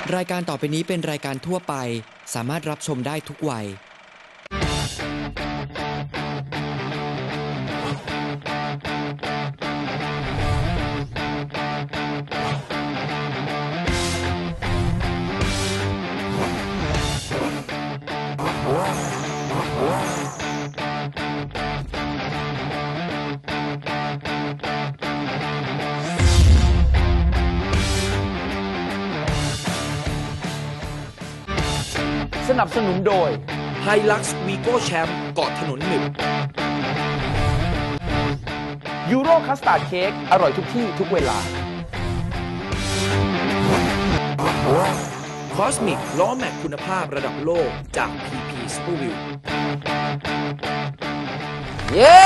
รายการต่อไปนี้เป็นรายการทั่วไปสามารถรับชมได้ทุกวัยสนับสนุนโดย Hilux Vigo Champ เกาะถนนหนึ่งยูโรคัสตาร์ดเค้กอร่อยทุกที่ทุกเวลาคอสมิกล้อแม็กคุณภาพระดับโลกจาก PP Superview เย้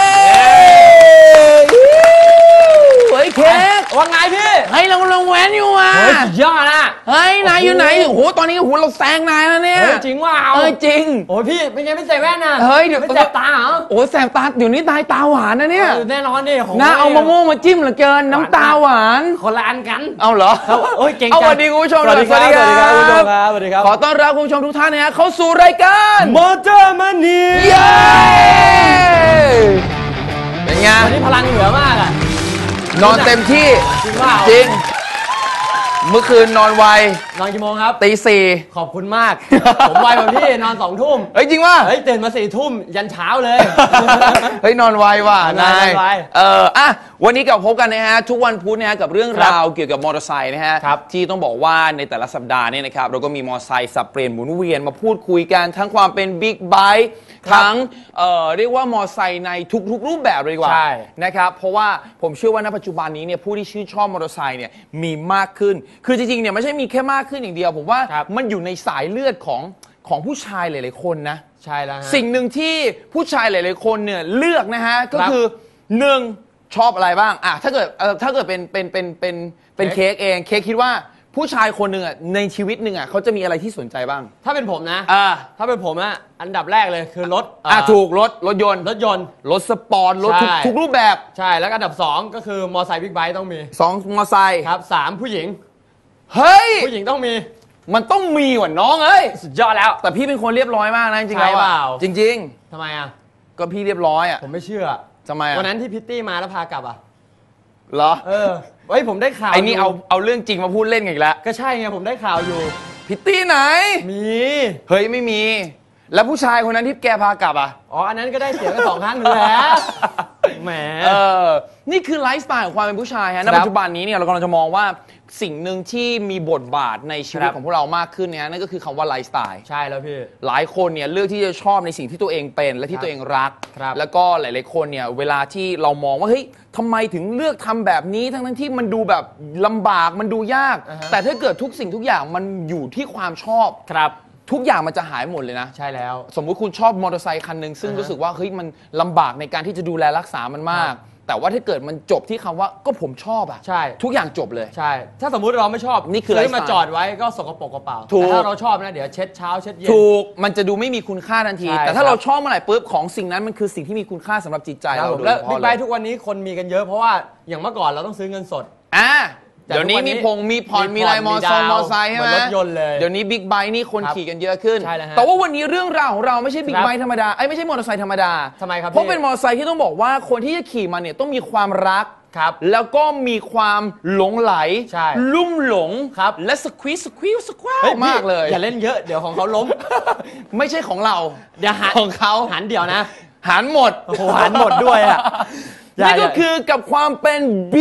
เฮ้ยเค้กว่าไงพี่เฮ้ยเรากำลังแว้นอยู่อ่ะเฮ้ยสุดยอดอ่ะเฮ้ยนายอยู่ไหนโอ้โหตอนนี้โอ้โหเราแซงนายแล้วเนี่ยจริงว่าจริงโอ้ยพี่เป็นไงไม่ใส่แว่นน่ะเฮ้ยเดี๋ยวไม่แสบตาเหรอโอ้แสบตาเดี๋ยวนี้ตาหวานนะเนี่ยแน่นอนดิน่าเอามะม่วงมาจิ้มเหลือเกินน้ำตาหวานคนละอันกันเอาเหรอโอ้ยเก่งจังสวัสดีคุณผู้ชมสวัสดีครับสวัสดีครับคุณผู้ชมครับสวัสดีครับขอต้อนรับคุณผู้ชมทุกท่านนะฮะเข้าสู่รายการมอเตอร์มันนี่เย้เป็นไงวันนี้พลังเหลือมากอ่ะนอนเต็มที่จริงว่าจริงเมื่อคืนนอนไวนอนกี่โมงครับตี 4ขอบคุณมากผมไวกว่าพี่นอน2 ทุ่มเฮ้ยจริงว่าเฮ้ยตื่นมา4 ทุ่มยันเช้าเลยเฮ้ยนอนไวว่ะนายอ่ะวันนี้กลับพบกันนะฮะทุกวันพุธนะฮะกับเรื่องราวเกี่ยวกับมอเตอร์ไซค์นะฮะที่ต้องบอกว่าในแต่ละสัปดาห์เนี่ยนะครับเราก็มีมอเตอร์ไซค์สับเปลี่ยนหมุนเวียนมาพูดคุยกันทั้งความเป็นบิ๊กไบค์ทั้งเรียกว่ามอเตอร์ไซค์ในทุกรูปแบบเลยดีกว่านะครับเพราะว่าผมเชื่อว่าณปัจจุบันนี้เนี่ยผู้ที่ชื่นชอบมอเตอร์ไซค์เนี่ยมีมากขึ้นคือจริงๆเนี่ยไม่ใช่มีแค่มากขึ้นอย่างเดียวผมว่ามันอยู่ในสายเลือดของผู้ชายหลายๆคนนะใช่แล้วสิ่งหนึ่งที่ผู้ชายหลายๆคนเนี่ยเลือกนะฮะก็คือ1ชอบอะไรบ้างอ่ะถ้าเกิดเป็นเค้กเองเค้กคิดว่าผู้ชายคนหนึ่งอ่ะในชีวิตหนึ่งอ่ะเขาจะมีอะไรที่สนใจบ้างถ้าเป็นผมนะถ้าเป็นผมอ่ะอันดับแรกเลยคือรถถูกรถยนต์รถสปอร์ตรถทุกรูปแบบใช่แล้วอันดับ2ก็คือมอไซค์บิ๊กไบค์ต้องมี 2มอไซค์ครับ3ผู้หญิงเฮ้ยผู้หญิงต้องมีมันต้องมีว่ะน้องเอ้ยสุดยอดแล้วแต่พี่เป็นคนเรียบร้อยมากนะจริงๆแล้วจริงๆทำไมอ่ะก็พี่เรียบร้อยอ่ะผมไม่เชื่อทำไมอ่ะวันนั้นที่พิตตี้มาแล้วพากลับอ่ะเหรอเฮ้ยผมได้ข่าวไอ้นี่เอาเรื่องจริงมาพูดเล่นกันอีกแล้วก็ใช่ไงผมได้ข่าวอยู่พิตตี้ไหนมีเฮ้ยไม่มีแล้วผู้ชายคนนั้นที่แกพากลับอ่ะอ๋ออันนั้นก็ได้เสียกัน2 ครั้งอยู่แล้วแหมนี่คือไลฟ์สไตล์ของความเป็นผู้ชายฮะในปัจจุบันนี้เนี่ยเรากำลังจะมองว่าสิ่งหนึ่งที่มีบทบาทในชีวิตของพวกเรามากขึ้นเนี่ยนั่นก็คือคำว่าไลฟ์สไตล์ใช่แล้วพี่หลายคนเนี่ยเลือกที่จะชอบในสิ่งที่ตัวเองเป็นและที่ตัวเองรักแล้วก็หลายๆคนเนี่ยเวลาที่เรามองว่าเฮ้ยทำไมถึงเลือกทำแบบนี้ทั้งที่มันดูแบบลำบากมันดูยากแต่ถ้าเกิดทุกสิ่งทุกอย่างมันอยู่ที่ความชอบทุกอย่างมันจะหายหมดเลยนะใช่แล้วสมมุติคุณชอบมอเตอร์ไซค์คันหนึ่งซึ่งรู้สึกว่าเฮ้ยมันลำบากในการที่จะดูแลรักษามันมากแต่ว่าถ้าเกิดมันจบที่คำว่าก็ผมชอบอะใช่ทุกอย่างจบเลยใช่ถ้าสมมุติเราไม่ชอบนี่คือซื้อมาจอดไว้ก็สกปรกกระเป๋าแต่ถ้าเราชอบนะเดี๋ยวเช็ดเช้าเช็ดเย็นถูกมันจะดูไม่มีคุณค่าทันทีแต่ถ้าเราชอบเมื่อไหร่ปุ๊บของสิ่งนั้นมันคือสิ่งที่มีคุณค่าสำหรับจิตใจเราแล้วบิ๊กไบค์ทุกวันนี้คนมีกันเยอะเพราะว่าอย่างเมื่อก่อนเราต้องซื้อเงินสดเดี๋ยวนี้มีผ่อนมีอะไรมอไซค์ใช่ไหมรถยนต์เลยเดี๋ยวนี้บิ๊กไบค์นี่คนขี่กันเยอะขึ้นแต่ว่าวันนี้เรื่องราวของเราไม่ใช่บิ๊กไบค์ธรรมดาไม่ใช่มอเตอร์ไซค์ธรรมดาทำไมครับเพราะเป็นมอเตอร์ไซค์ที่ต้องบอกว่าคนที่จะขี่มันเนี่ยต้องมีความรักแล้วก็มีความหลงไหลลุ่มหลงและสควีสมากเลยอย่าเล่นเยอะเดี๋ยวของเขาล้มไม่ใช่ของเราเดี๋ยวของเขาหันเดี๋ยวนะหันหมดโอ้โหหันหมดด้วยอ่ะนี่ก็คือกับความเป็น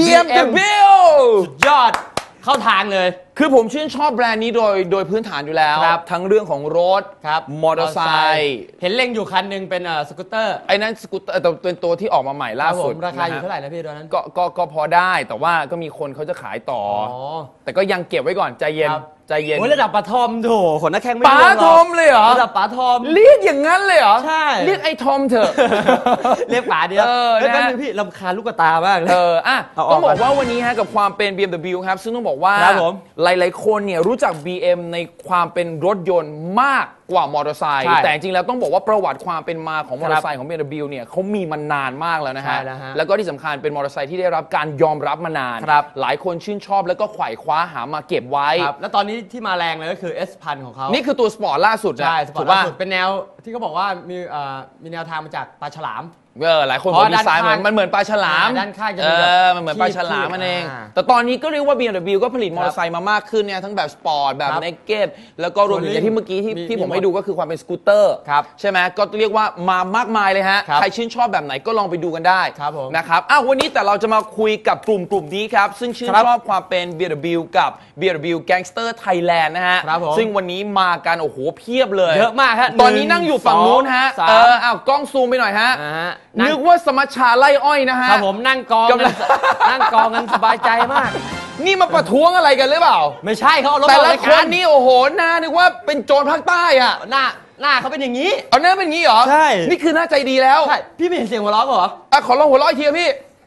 BMW สุดยอดเข้าทางเลยคือผมชื่นชอบแบรนด์นี้โดยพื้นฐานอยู่แล้วทั้งเรื่องของรถมอเตอร์ไซค์เห็นเล็งอยู่คันนึงเป็นสกูตเตอร์ไอ้นั้นสกูตเตอร์แต่เป็นตัวที่ออกมาใหม่ล่าสุดราคาอยู่เท่าไหร่นะพี่ตอนนั้นก็พอได้แต่ว่าก็มีคนเขาจะขายต่อแต่ก็ยังเก็บไว้ก่อนใจเย็นโอ้ยระดับปลาทอมโถขนหน้าแข้งไม่ปลาทอมเลยเหรอระดับปลาทอมเรียกอย่างนั้นเลยเหรอใช่เรียกไอ้ทอมเถอะเรียกป๋าเดียวแล้วก็พี่รำคาญลูกตามากเลยต้องบอกว่าวันนี้ฮะกับความเป็น BMW ครับซึ่งต้องบอกว่าหลายๆคนเนี่ยรู้จัก BM ในความเป็นรถยนต์มากกว่ามอเตอร์ไซค์แต่จริงๆแล้วต้องบอกว่าประวัติความเป็นมาของมอเตอร์ไซค์ของ BMW เนี่ยเขามีมานานมากแล้วนะฮะแล้วก็ที่สำคัญเป็นมอเตอร์ไซค์ที่ได้รับการยอมรับมานานหลายคนชื่นชอบแล้วก็ไขว่คว้าหามาเก็บไว้แล้วตอนนี้ที่มาแรงเลยก็คือ S1000 ของเขานี่คือตัวสปอร์ตล่าสุดนะใช่สปอร์ตล่าสุดเป็นแนวที่เขาบอกว่ามีแนวทางมาจากปลาฉลามหลายคนบอกดีไซน์มันเหมือนปลาฉลามด้านข้างจะมันเหมือนปลาฉลามมันเองแต่ตอนนี้ก็เรียกว่า BMW ก็ผลิตมอเตอร์ไซค์มามากขึ้นเนี่ยทั้งแบบสปอร์ตแบบเนกเก็ตแล้วก็รวมถึงอย่างที่เมื่อกี้ที่ผมให้ดูก็คือความเป็นสกูตเตอร์ใช่ไหมก็เรียกว่ามามากมายเลยฮะใครชื่นชอบแบบไหนก็ลองไปดูกันได้นะครับวันนี้แต่เราจะมาคุยกับกลุ่มนี้ครับซึ่งชื่นชอบความเป็น BMW กับ BMW Gangster Thailand นะฮะซึ่งวันนี้มากันโอ้โหเพียบเลยเยอะมากฮะตอนนี้นั่งอยู่ฝั่งนู้นฮะกล้องซูมไปหน่อยฮะนึกว่าสมัชชาไล่อ้อยนะฮะครับผมนั่งกองกันสบายใจมากนี่มาประท้วงอะไรกันหรือเปล่าไม่ใช่เขาเอารถแต่ละคนนี่โอ้โหหน้านึกว่าเป็นโจรภาคใต้อะหน้าเขาเป็นอย่างนี้เอาหน้าเป็นอย่างนี้เหรอใช่นี่คือหน้าใจดีแล้วใช่พี่ไม่เห็นเสียงหัวเราะเหรอขอลองหัวเราะอีกทีพี่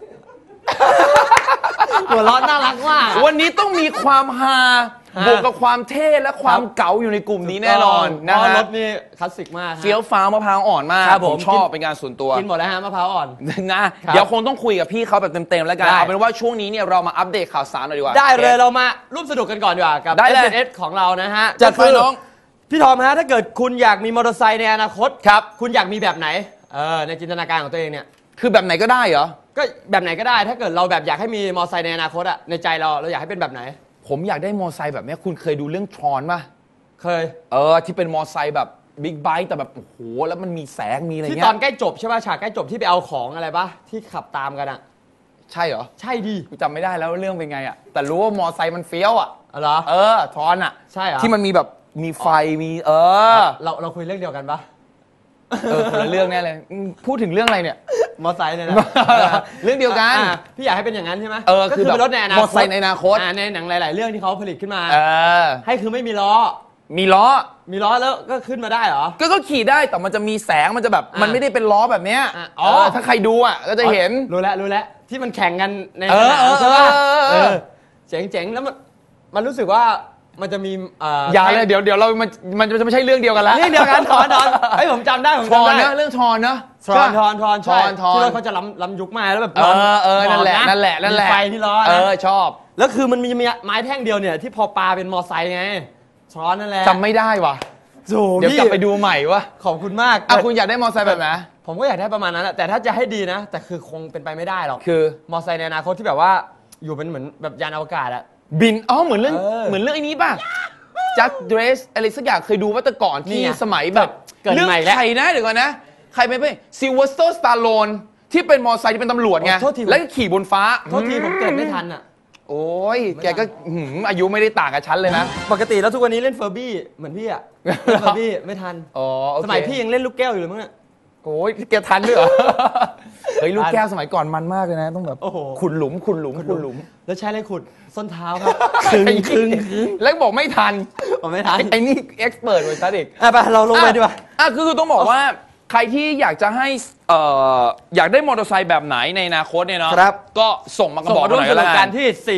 หัวเราะน่ารักมากวันนี้ต้องมีความฮาบวกกับความเท่และความเก๋าอยู่ในกลุ่มนี้แน่นอนนะฮะรถนี่คลาสสิกมากเฟี้ยวฟ้าวมะพร้าวอ่อนมากผมชอบเป็นการส่วนตัวกินหมดแล้วฮะมะพร้าวอ่อนนะเดี๋ยวคงต้องคุยกับพี่เขาแบบเต็มๆแล้วกันเอาเป็นว่าช่วงนี้เนี่ยเรามาอัปเดตข่าวสารหน่อยดีกว่าได้เลยเรามาร่วมสนุกกันก่อนดีกว่ากับ SMS ของเรานะฮะจัดไปน้องพี่ทอมฮะถ้าเกิดคุณอยากมีมอเตอร์ไซค์ในอนาคตครับคุณอยากมีแบบไหนในจินตนาการของตัวเองเนี่ยคือแบบไหนก็ได้เหรอก็แบบไหนก็ได้ถ้าเกิดเราแบบอยากให้มีมอเตอร์ไซค์ในอนาคตอะในใจเราอยากให้เป็นแบบไหนผมอยากได้มอไซค์แบบนี้คุณเคยดูเรื่องทรอนป่ะเคยที่เป็นมอไซค์แบบบิ๊กไบค์แต่แบบโอ้โหแล้วมันมีแสงมีอะไรเงี้ยที่ตอนใกล้จบใช่ป่ะฉากใกล้จบที่ไปเอาของอะไรป่ะที่ขับตามกันอะใช่เหรอใช่ดิกูจำไม่ได้แล้วเรื่องเป็นไงอะแต่รู้ว่ามอไซค์มันเฟี้ยวอะเหรอทรอนอะใช่เหรอที่มันมีแบบมีไฟมีเราคุยเรื่องเดียวกันปะคนละเรื่องแน่เลยพูดถึงเรื่องอะไรเนี่ยมอไซค์เนี่ยนะเรื่องเดียวกันพี่อยากให้เป็นอย่างนั้นใช่ไหมก็คือรถในอนาคตมอไซค์ในอนาคตในหนังหลายๆเรื่องที่เขาผลิตขึ้นมาให้คือไม่มีล้อมีล้อแล้วก็ขึ้นมาได้เหรอก็ขี่ได้แต่มันจะมีแสงมันจะแบบมันไม่ได้เป็นล้อแบบเนี้ยถ้าใครดูอ่ะก็จะเห็นรู้แล้วที่มันแข่งกันในสนามใช่ป่ะเจ๋งแล้วมันรู้สึกว่ามันจะมีอย่าเลยเดี๋ยวเรามันจะไม่ใช่เรื่องเดียวกันแล้วเรื่องเดียวกันทอนไอ้ผมจำได้ทอนนะเรื่องทอนนะทอนใช่ที่รถเขาจะล้ำยุคมาแล้วแบบนั่นแหละไฟที่ล้อชอบแล้วคือมันมีไม้แท่งเดียวเนี่ยที่พอปลาเป็นมอไซค์ไงทอนนั่นแหละจำไม่ได้ว่ะเดี๋ยวกลับไปดูใหม่วะขอบคุณมากคุณอยากได้มอไซค์แบบไหนผมก็อยากได้ประมาณนั้นแหละแต่ถ้าจะให้ดีนะแต่คือคงเป็นไปไม่ได้หรอกคือมอไซค์ในอนาคตที่แบบว่าอยู่เป็นเหมือนแบบยานอวกาศอะบินเหมือนเรื่องไอ้นี้ป่ะจัดเดรสอะไรสักอย่างเคยดูว่าแต่ก่อนที่สมัยแบบเรื่องใครนะเดี๋ยวก่อนนะใครเป็นซิลเวอร์สเตอร์สตาร์โลนที่เป็นมอไซค์ที่เป็นตำรวจไงแล้วก็ขี่บนฟ้าโทษทีผมเกิดไม่ทันอ่ะโอ้ยแกก็อายุไม่ได้ต่างกับฉันเลยนะปกติแล้วทุกวันนี้เล่นเฟอร์บี้เหมือนพี่อ่ะเฟอร์บี้ไม่ทันสมัยพี่ยังเล่นลูกแก้วอยู่เลยมั้งเนี่ยโอ้ยแกทันด้วยเหรอเฮ้ยลูกแก้วสมัยก่อนมันมากเลยนะต้องแบบขุดหลุมแล้วใช้อะไรขุดส้นเท้าครับคึงแล้วบอกไม่ทันไอ้นี่เอ็กซ์เพิร์ตเลยซะอีกไปเราลงไปดีกว่าคือต้องบอกว่าใครที่อยากจะให้อยากได้มอเตอร์ไซค์แบบไหนในอนาคตเนี่ยเนาะก็ส่งมาบอกหน่อยแล้วกันที่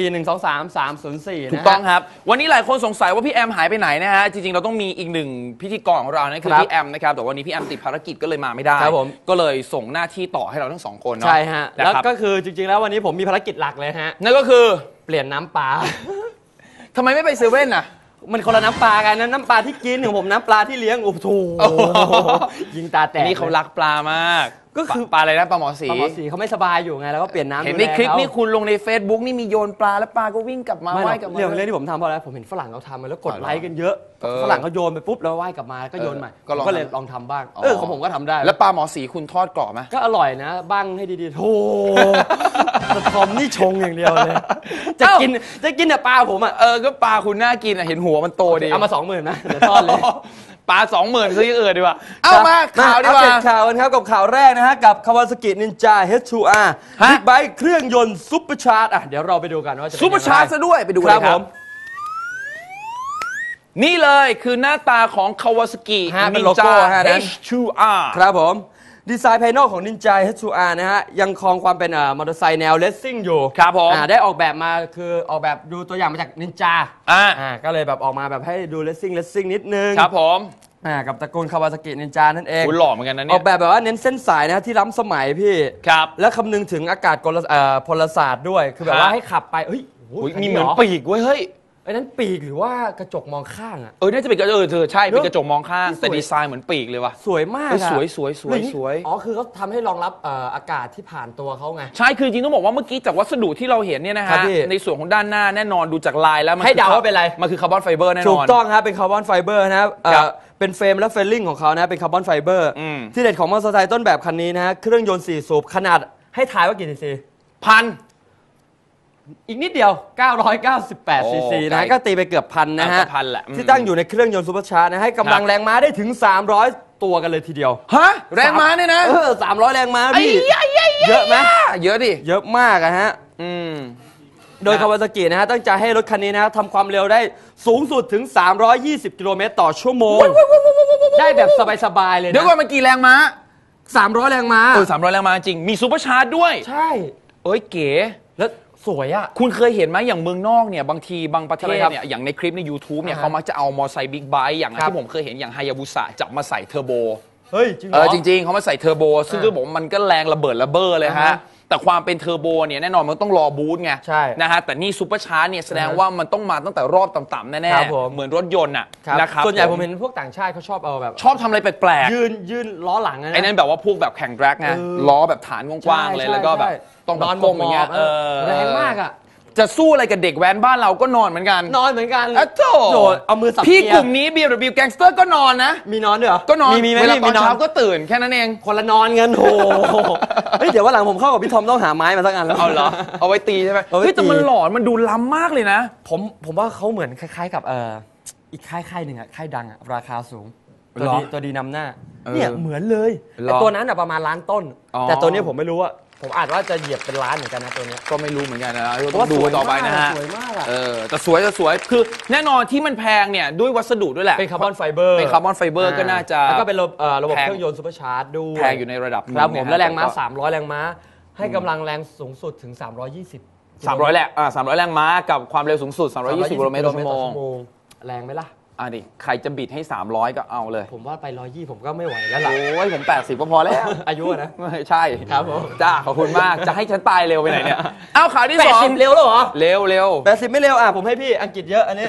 4123304 ถูกต้องครับวันนี้หลายคนสงสัยว่าพี่แอมหายไปไหนนะฮะจริงๆเราต้องมีอีกหนึ่งพิธีกรของเรานั่นคือพี่แอมนะครับแต่วันนี้พี่แอมติดภารกิจก็เลยมาไม่ได้ก็เลยส่งหน้าที่ต่อให้เราทั้งสองคนเนาะใช่ฮะแล้วก็คือจริงๆแล้ววันนี้ผมมีภารกิจหลักเลยฮะนั่นก็คือเปลี่ยนน้ำปลาทำไมไม่ไปเซเว่นอ่ะมันคนละน้ำปลากันน้ำปลาที่กินของผมน้ำปลาที่เลี้ยงโอ้โหยิงตาแตกนี่เขารักปลามากก็คือปลาอะไรนะปลาหมอสีเขาไม่สบายอยู่ไงแล้วก็เปลี่ยนน้ำเห็นในคลิปนี่คุณลงใน Facebook นี่มีโยนปลาแล้วปลาก็วิ่งกลับมาว่ายกลับมาเรื่องที่ผมทำเพราะอะไรผมเห็นฝรั่งเขาทำแล้วกดไลค์กันเยอะฝรั่งเขาโยนไปปุ๊บแล้วว่ายกลับมาก็โยนใหม่ก็เลยลองทำบ้างของผมก็ทำได้แล้วปลาหมอสีคุณทอดกรอบไหมก็อร่อยนะบ้างให้ดีๆโธ่ทอมนี่ชงอย่างเดียวเลยจะกินแต่ปลาผมก็ปลาคุณน่ากินเห็นหัวมันโตดีเอามา 20,000นะเดี๋ยวทอดเลยปลา 20,000 ซื้ออื่นดีกว่าเอามาข่าวดีกว่าข่าวกันครับกับข่าวแรกนะฮะกับ Kawasaki Ninja H2R บิ๊กไบค์เครื่องยนต์ซุปเปอร์ชาร์จเดี๋ยวเราไปดูกันว่าจะซุปเปอร์ชาร์จซะด้วยไปดูกันครับนี่เลยคือหน้าตาของ Kawasaki Ninja H2R ครับผมดีไซน์ภายนอกของ Ninja H2R นะฮะยังคงความเป็นมอเตอร์ไซค์แนวเลสซิ่งอยู่ครับผมได้ออกแบบมาคือออกแบบดูตัวอย่างมาจาก Ninja ก็เลยแบบออกมาแบบให้ดูเลสซิ่งนิดนึงครับผมกับตระกูลคาวาซากินินจานั่นเองคุณหล่อเหมือนกันนะอเนี่อย กแบบว่าเน้นเส้นสายนะที่ล้ำสมัยพี่ครับและคำนึงถึงอากาศพลศาสตร์ด้วยคือแบบว่าให้ขับไปเฮ้ยอุ๊ยมีเหมือนปีกเว้ยเฮ้ยไอ้นั้นปีกหรือว่ากระจกมองข้างอ่ะน่าจะเป็นกระจกใช่เป็นกระจกมองข้างแต่ดีไซน์เหมือนปีกเลยว่ะสวยมากสวยอ๋อคือเขาทำให้รองรับอากาศที่ผ่านตัวเขาไงใช่คือจริงต้องบอกว่าเมื่อกี้จากวัสดุที่เราเห็นเนี่ยนะครัฮะบพี่ในส่วนของด้านหน้าแน่นอนดูจากลายแล้วมันให้เดาว่าเป็นอะไรมันคือคาร์บอนไฟเบอร์แน่นอนถูกต้องครับเป็นคาร์บอนไฟเบอร์นะครับครับเป็นเฟรมและเฟลลิ่งของเขานะเป็นคาร์บอนไฟเบอร์อืมที่เด็ดของมอเตอร์ไซค์ต้นแบบคันนี้นะฮะเครื่องยนต์4สูบขนาดให้ถ่ายว่ากี่ซีซีพันอีกนิดเดียว 998 ซีซีโอ้นะไกลก็ตีไปเกือบพันนะฮะก็พันแหละที่ตั้งอยู่ในเครื่องยนต์ซูเปอร์ชาร์จนะให้กำลังแรงม้าได้ถึง 300 ตัวกันเลยทีเดียวฮะแรงม้าเนี่ยนะ 300 แรงม้าพี่เยอะไหมเยอะดิเยอะมากอะฮะอืมโดยคาวาซากินะฮะตั้งใจให้รถคันนี้นะฮะทำความเร็วได้สูงสุดถึง 320 กิโลเมตรต่อชั่วโมง ได้แบบสบายๆเลยนะเดี๋ยวก่อนมันกี่แรงม้า 300 แรงม้า 300 แรงม้าจริงมีซูเปอร์ชาร์จด้วยใช่เอ้ยเก๋แล้วสวยอะคุณเคยเห็นไหมอย่างเมืองนอกเนี่ยบางทีบางประเทศใช่ครับเนี่ยอย่างในคลิปใน YouTube เนี่ยอ่าฮะเขามักจะเอามอไซค์บิ๊กไบค์อย่างครับที่ผมเคยเห็นอย่างไฮยาบุสะจับมาใส่เทอร์โบเฮ้ยจริงเหรอจริงๆเขามาใส่เทอร์โบซึ่งก็บอกว่ามันก็แรงระเบิดระเบ้อเลยอ่าฮะฮะแต่ความเป็นเทอร์โบเนี่ยแน่นอนมันต้องรอบูสต์ไงใช่นะฮะแต่นี่ซูเปอร์ชาร์จเนี่ยแสดงว่ามันต้องมาตั้งแต่รอบต่ำๆแน่ครับผมๆเหมือนรถยนต์อ่ะครับนะครับส่วนใหญ่ผมเห็นพวกต่างชาติเขาชอบเอาแบบชอบทำอะไรแปลกยื่นล้อหลังนะๆไอ้นั่นแบบว่าพวกแบบแข่งแดร็กไงเออล้อแบบฐานกว้างๆเลยใช่แล้วก็แบบใช่ต้องนอนก้มอย่างเงี้ยหมอบๆแรงมากอะจะสู้อะไรกับเด็กแว้นบ้านเราก็นอนเหมือนกันนอนเหมือนกันอะโถโดดเอามือสับพี่เกียกลุ่มนี้ BMW Gangster ก็นอนนะมีนอนด้วยเหรอก็นอนมีไหมเวลามีตอนนอนเช้าก็ตื่นแค่นั้นเองคนละนอนกันโหเฮ้ยเดี๋ยววันหลังผมเข้ากับพี่ทอมต้องหาไม้มาสักอันแล้วเอาเหรอ เอาไว้ตีใช่ไหมเอาไว้เฮ้ยแต่ตีมันหลอนมันดูล้ำมากเลยนะผมว่าเขาเหมือนคล้ายๆกับอีกค่ายหนึ่งอะค่ายดังอะราคาสูงหรอตัวดีนำหน้าเออเนี่ยเหมือนเลยหรอแต่ตัวนั้นอะประมาณล้านต้นอ๋อแต่ตัวนี้ผมไม่รู้ว่าผมอาจว่าจะเหยียบเป็นล้านเหมือนกันนะตัวเนี้ยก็ไม่รู้เหมือนกันนะเพราะว่าดูกันต่อไปนะฮะสวยมากอะแต่สวยคือแน่นอนที่มันแพงเนี่ยด้วยวัสดุด้วยแหละเป็นคาร์บอนไฟเบอร์เป็นคาร์บอนไฟเบอร์ก็น่าจะแล้วก็เป็นระบบแพงเครื่องยนต์ซูเปอร์ชาร์จด้วยแพงอยู่ในระดับหนึ่งครับผมนะฮะและแรงม้าแต่ก็ 300 แรงม้า ให้กำลังแรงสูงสุดถึง 320 300แหละ300 แรงม้ากับความเร็วสูงสุด 320 กิโลเมตรต่อชั่วโมงแรงไหมล่ะดิใครจะบิดให้ 300 ก็เอาเลยผมว่าไป120ผมก็ไม่ไหวแล้วล่ะโอ้ยผม 80 ก็พอแล้วอายุอะนะใช่ครับผมจ้าขอบคุณมากจะให้ฉันตายเร็วไปไหนเนี่ย เอาข่าวที่สอง 80เร็วแล้วเหรอเร็ว 80ไม่เร็วผมให้พี่อังกฤษเยอะอันนี้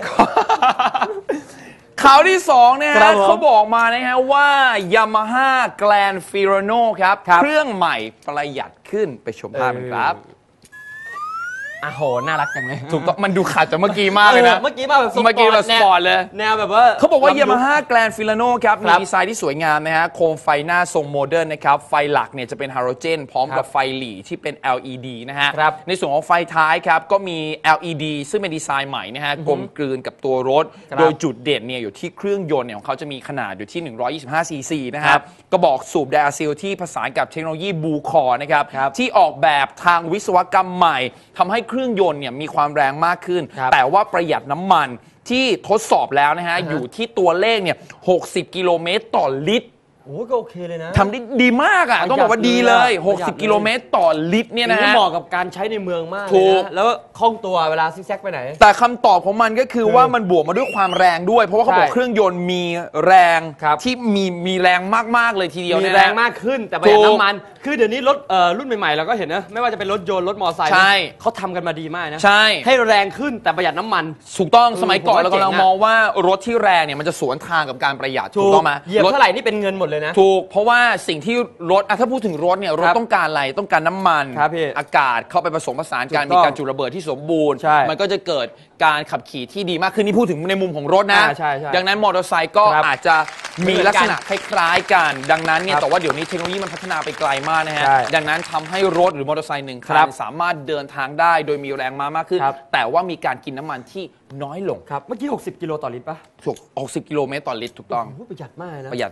ข่าวที่2เนี่ยครัฮะบผมเขาบอกมานะฮะว่า Yamaha Grand Fiorano ครับ เครื่องใหม่ประหยัดขึ้นไปชมภาพกันครับโหน่ารักจังเลยถูกต้องมันดูขัดจากเมื่อกี้มากเลยนะเมื่อกี้มาแบบสปอร์ตเมื่อกี้แบบสปอร์ตเลยแนวแบบว่าเขาบอกว่าล้ำยุค Yamaha Grand Fiorano ครับมีครับดีไซน์ที่สวยงามนะฮะโคมไฟหน้าทรงโมเดิร์นนะครับไฟหลักเนี่ยจะเป็นฮาโลเจนพร้อมกับไฟหลีที่เป็น LED นะฮะครับในส่วนของไฟท้ายครับก็มี LED ซึ่งเป็นดีไซน์ใหม่นะฮะกลมกลืนกับตัวรถครับโดยจุดเด่นเนี่ยอยู่ที่เครื่องยนต์เนี่ยของเขาจะมีขนาดอยู่ที่125 ซีซีนะคครัรับบ กระบอกสูบไดอะซิลที่ผสานกับเทคโนโลยีบูคอร์นะครับครับที่ออกแบบทางวิศวกรรมใหม่ทำให้เครื่องยนต์เนี่ยมีความแรงมากขึ้นครับแต่ว่าประหยัดน้ำมันที่ทดสอบแล้วนะฮะ อยู่ที่ตัวเลขเนี่ย60 กิโลเมตรต่อลิตรโอ้ก็โอเคเลยนะทำได้ดีมากอ่ะประหยัดต้องบอกว่าดีเลยประหยัดเลย 60 กิโลเมตรต่อลิตรเนี่ยนะนี่ฮะเหมาะกับการใช้ในเมืองมากถูเลยกนะแล้วคล่องตัวเวลาซิกแซกไปไหนแต่คำตอบของมันก็คือว่ามันบวกมาด้วยความแรงด้วย เพราะว่าเขาบอกใช่เครื่องยนต์มีแรงครับที่มีแรงมากๆเลยทีเดียวมีเนี่ยแรนะงมากขึ้นแต่ประหยัดถูกน้ำมัน คือเดี๋ยวนี้รถรุ่นใหม่ๆเราก็เห็นนะ ไม่ว่าจะเป็นรถยนต์รถมอเตอร์ไซค์ใช่เขาทำกันมาดีมากนะใช่ให้แรงขึ้นแต่ประหยัดน้ำมันถูกต้องสมัยก่อนผมเราว่าเจ๋งกำลังอะมองว่ารถที่แรงเนี่ยมันจะสวนทางกับการประหยัดถูกต้องไหมเหยียบรถเท่าไหร่นี่เป็นเงินหมดเลยนะถูกเพราะว่าสิ่งที่รถถ้าพูดถึงรถเนี่ยรถครับต้องการอะไรต้องการน้ำมันครับพี่อากาศเข้าไปผสมผสานกันถูกต้องมีการจุดระเบิดที่สมบูรณ์ใช่มันก็จะเกิดการขับขี่ที่ดีมากขึ้นนี่พูดถึงในมุมของรถนะใช่ดังนั้นมอเตอร์ไซค์ก็ครับอาจจะมีลักษณะคล้ายๆกัน ดังนั้นเนี่ยครับแต่ว่าเดี๋ยวนี้เทคโนโลยีมันพัฒนาไปไกลมากนะฮะใช่ดังนั้นทำให้รถหรือมอเตอร์ไซค์หนึ่งคัครันบสามารถเดินทางได้โดยมีแรงม้ามากขึ้นครับแต่ว่ามีการกินน้ำมันที่น้อยลงครับเมื่อกี้60 กิโลต่อลิตรป่ะถูก60 กิโลเมตรต่อลิตรถูกต้องโโหประหยัดมากนะประหยัด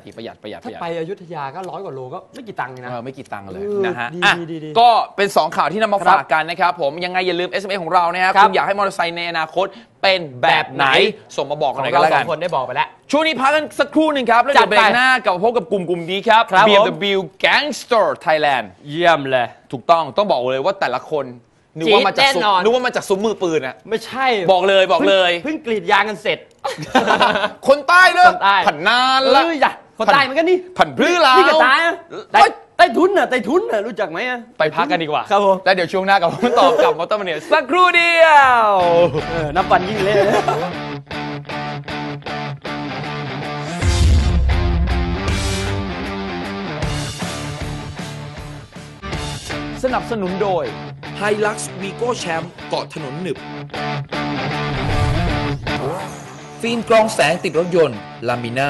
ถ้าไปอยุธยาก็100 กว่าโลก็ไม่กี่ตังค์เองนะไม่กี่ตังค์เลยเออนะฮะดีอ่ะดีก็เป็น 2 ข่าวที่นำมาครับฝากกันนะครับผมยังไงอย่าลืม SMS ของเรานะครับครับคุณอยากให้มอเตอร์ไซค์ในอนาคตเป็นแบบไหนแบบไหนส่งมาบอกขกัอน งหน่อยเราก็แล้วสอกันงคนได้บอกไปแล้วช่วงนี้พักกันสักครู่หนึ่งครับ แล้วจัเดี๋ดยวเบรไปกหน้ากลับมาพบกับกลุ่มนี้ครับครับผม BMW Gangster Thailand เยี่ยมเลยถูกต้องบอกเลยว่าแต่ละคนนึกว่ามาจากจี๊ดแน่นอนนึกว่ามาจากซุ้มมือปืนอะไม่ใช่บอกเลยเพิ่งกรีดยางกันเสร็จคนใต้เนอะคนใต้ผันนานเอละออย่าคนใต้เหมือนกันนี่ผันพลื้อลาวนี่ก็ตายอะไต้ทุนน่ะไต้ทุนน่ะรู้จักไหมอะไปพักกันดีกว่าครับผมแล้วเดี๋ยวช่วงหน้ากับผมตอบกับมอเตอร์มาเนียสักครู่เดียวนับวันยิ่งเละสนับสนุนโดย Hilux Vigo Champ เกาะถนนหนึบ ฟิล์มกรองแสงติดรถยนต์ลามิน่า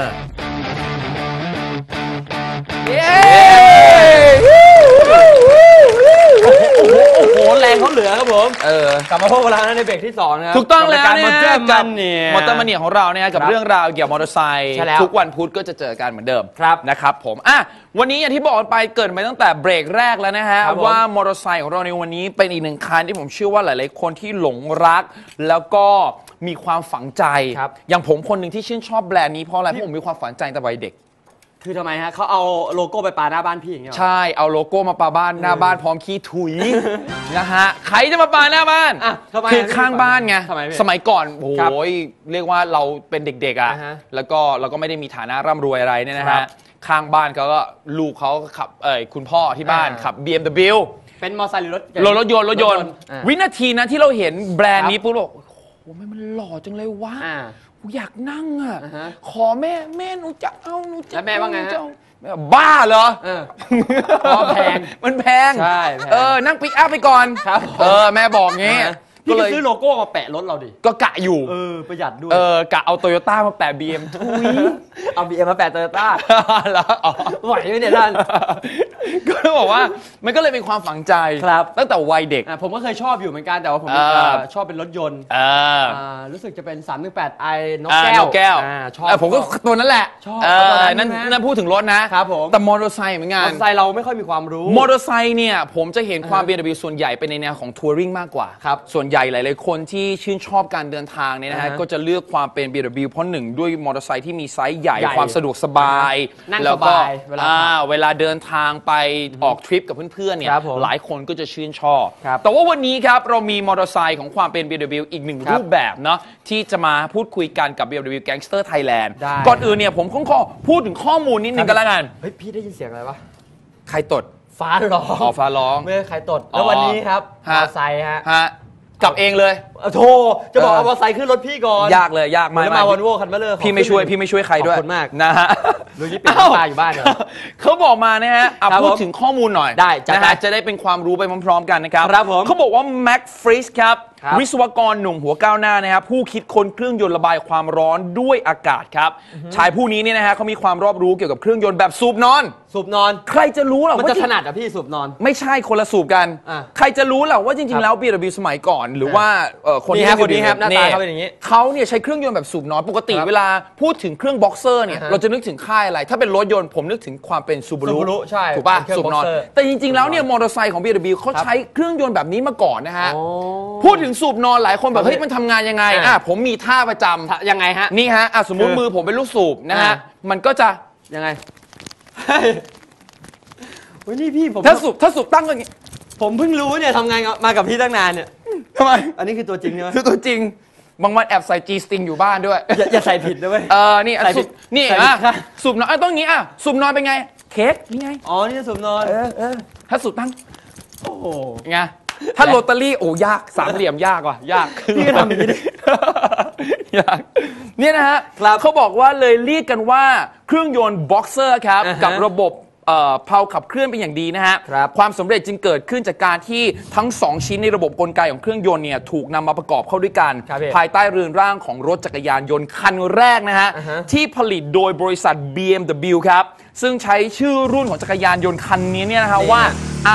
โอ้โหแรงเขาเหลือครับผมกลับมาพบกับเราในเบรกที่2นะครับถูกต้องแล้วการเนี่ยมอเตอร์มันเนี่ยมอเตอร์มาเนียของเราเนี่ยกับครับเรื่องราวเกี่ยวกับมอเตอร์ไซค์ใช่แล้วทุกวันพุธก็จะเจอกันเหมือนเดิมครับนะครับผมวันนี้อย่างที่บอกไปเกริดไปตั้งแต่เบรกแรกแล้วนะฮะครับผมว่ามอเตอร์ไซค์ของเราในวันนี้เป็นอีกหนึ่งคันที่ผมเชื่อว่าหลายๆคนที่หลงรัก แล้วก็มีความฝังใจครับอย่างผมคนหนึ่งที่ชื่นชอบแบรนด์นี้เพราะอะไรเพราะผมมีความฝังใจตั้งแต่วัยเด็กคือทำไมฮะเขาเอาโลโก้ไปปาหน้าบ้านพี่อย่างเงี้ยเหรอใช่เอาโลโก้มาปาบ้านหน้าบ้านพร้อมขี้ถุย นะฮะใครจะมาปาหน้าบ้านอ่ะทำไมคือข้างบ้านไงทำไมพี่สมัยก่อนโอ้ครับยเรียกว่าเราเป็นเด็กๆอ่ะอ่าฮะแล้วก็เราก็ไม่ได้มีฐานะร่ำรวยอะไรเนี่ยนะครัฮะบข้างบ้านเขาก็ลูกเขาขับคุณพ่อที่บ้านอ่าขับ BMW เป็นมอเตอร์ไซค์หรือรถรถยนต์อ่าวินาทีนั้นที่เราเห็นแบรนครัด์บนี้ปุ๊บเราโอ้โหมันหล่อจังเลยวะอ่ากูอยากนั่งอ่ะอ่าฮะขอแม่หนูจะเอาหนูจะแล้วแม่ว่าไงฮะหนูจะเอแม่บอกบ้าเหรอเพราะแพงมันแพงใช่แพงนั่งปิกอัพไปก่อนครับแม่บอกงี้พี่ก็ก็เลยซื้อโลโก้มาแปะรถเราดิก็กะอยู่ประหยัดด้วยกะเอาโตโยต้ามาแปะ BM ทุยเอาบีเอ็มมาแปะโตโยต้าแล้วอ๋อไหวไหมเนี่ยท่านก็เลยบอกว่ามันก็เลยเป็นความฝังใจครับตั้งแต่วัยเด็กผมก็เคยชอบอยู่เหมือนกันแต่ว่าผมชอบเป็นรถยนต์รู้สึกจะเป็น 318i นกแก้วนกแก้วชอบผมก็ตัวนั้นแหละชอบตัวนั้นนั่นใช่ไหมนั่นพูดถึงรถนะครับผมแต่มอเตอร์ไซค์เหมือนกัมอน เตอร์ไซค์เราไม่ค่อยมีความรู้มอเตอร์ไซค์เนี่ยผมจะเห็นความ BMW ส่วนใหญ่เป็นในแนวของทัวริงมากกว่าครับส่วนใหญ่หลายๆคนที่ชื่นชอบการเดินทางเนี่ยนะฮะอ่าฮะก็จะเลือกความเป็น BMW เพราะหนึ่งด้วยมอเตอร์ไซค์ที่มีไซส์ใหญ่ใหญ่ความสะดวกสบายนั่งแล้วก็สบายเวลาขับเวลาเดินทางไปออกทริปกับเพื่อนๆเนี่ยครับผมหลายคนก็จะชื่นชอบครับแต่ว่าวันนี้ครับเรามีมอเตอร์ไซค์ของความเป็น BMW อีกหนึ่งครับรูปแบบเนาะที่จะมาพูดคุยกันกับ BMW Gangster Thailand ได้ก่อนอื่นเนี่ยผมขอพูดถึงข้อมูลนิดนึงกันแล้วกันเฮ้ยพี่ได้ยินเสียงอะไรปะใครตดฟ้าร้องอ๋อฟ้าร้องไม่ใช่ใครตด แล้ววันนี้ครับมฮะอเตอร์ไซค์ฮะฮะกลับเองเลยโทรจะบอกเอามอเตอร์ไซค์ขึ้นรถพี่ก่อนยากเลยยากมากแล้วมาวันโว่คันเบลเลอร์พี่ไม่ช่วยใครด้วยขอบคุณมากนะฮะดูยี่ปิดน้ำตาอยู่บ้านเหรอเขาบอกมานะฮะครับพูดผมถึงข้อมูลหน่อยได้จัดนะไปฮะจะได้เป็นความรู้ไปพร้อมๆกันนะครับครับผมเขาบอกว่าแม็กฟริสครับครับวิศวกรหนุ่มหัวก้าวหน้านะครับผู้คิดค้นเครื่องยนต์ระบายความร้อนด้วยอากาศครับชายผู้นี้เนี่ยนะฮะเขามีความรอบรู้เกี่ยวกับเครื่องยนต์แบบสูบนอนสูบนอนใครจะรู้หรอมันว่าจะถนัดอะพี่สูบนอนไม่ใช่คนละสูบกันอ่ะใครจะรู้หรอว่าจริงครัๆบแล้ว BMW สมัยก่อน หรือว่าคนนี่ที่ฮะเล่คนนี้ครับหน้าตาเขาเป็นอย่างนี้เขาเนี่ยใช้เครื่องยนต์แบบสูบน้อยปกติครับเวลาพูดถึงเครื่องบ็อกเซอร์เนี่ยอ่าฮะเราจะนึกถึงค่ายอะไร ถ้าเป็นรถยนต์ผมนึกถึงความเป็นซูบารุ Subaru ใช่ถูกป่ะเป็นเครื่องสูบนอน boxer แต่จริงๆแล้วเนี่ยมอเตอร์ไซค์ของ BMW เขาใช้เครื่องยนต์แบบนี้มาก่อนนะฮะโอ้พูดถึงสูบนอนหลายคนแบบครับเฮ้ยมันทำงานยังไงอ่าผมมีท่าประจำยังไงฮะนี่ฮะสมมุติคือมือผมเป็นลูกสูบนะฮะอ่ามันก็จะยังไงเฮ้ยเฮ้ยนี่พี่ผมถ้าสูบตั้งก็อย่างงี้ผมเพิ่งรู้เนี่ยทำงานมากับพี่ตั้งนานเนี่ยทำไมอันนี้คือตัวจริงใช่ไหมคือตัวจริงบางวันแอบใส่ G string อยู่บ้านด้วยอย่าใส่ผิดนะเว้ยนี่ใส่ผิสูดบนี่ใส่ผิดอ่ะค่ะสูบนอนต้องงี้สูบนอนเป็นไง เค้กนี่ไงอ๋อ นี่สูบนอนถ้าสูบตั้งโอ้โหไงถ้าโรตารี่โอ้ยากสามเหลี่ยมยากว่ะยากพี่ก็ทำอย่างนี้ดิยากเนี่ยนะฮะครับเขาบอกว่าเลยเรียกกันว่าเครื่องยนต์บ็อกเซอร์ครับอ่าฮะกับระบบเพลาขับเคลื่อนเป็นอย่างดีนะฮะครับความสำเร็จจึงเกิดขึ้นจากการที่ทั้ง 2 ชิ้นในระบบกลไกของเครื่องยนต์เนี่ยถูกนำมาประกอบเข้าด้วยกันครับพี่ภายใต้เรือนร่างของรถจักรยานยนต์คันแรกนะฮะอ่าฮะที่ผลิตโดยบริษัท BMW ครับ ซึ่งใช้ชื่อรุ่นของจักรยานยนต์คันนี้เนี่ยนะฮะว่า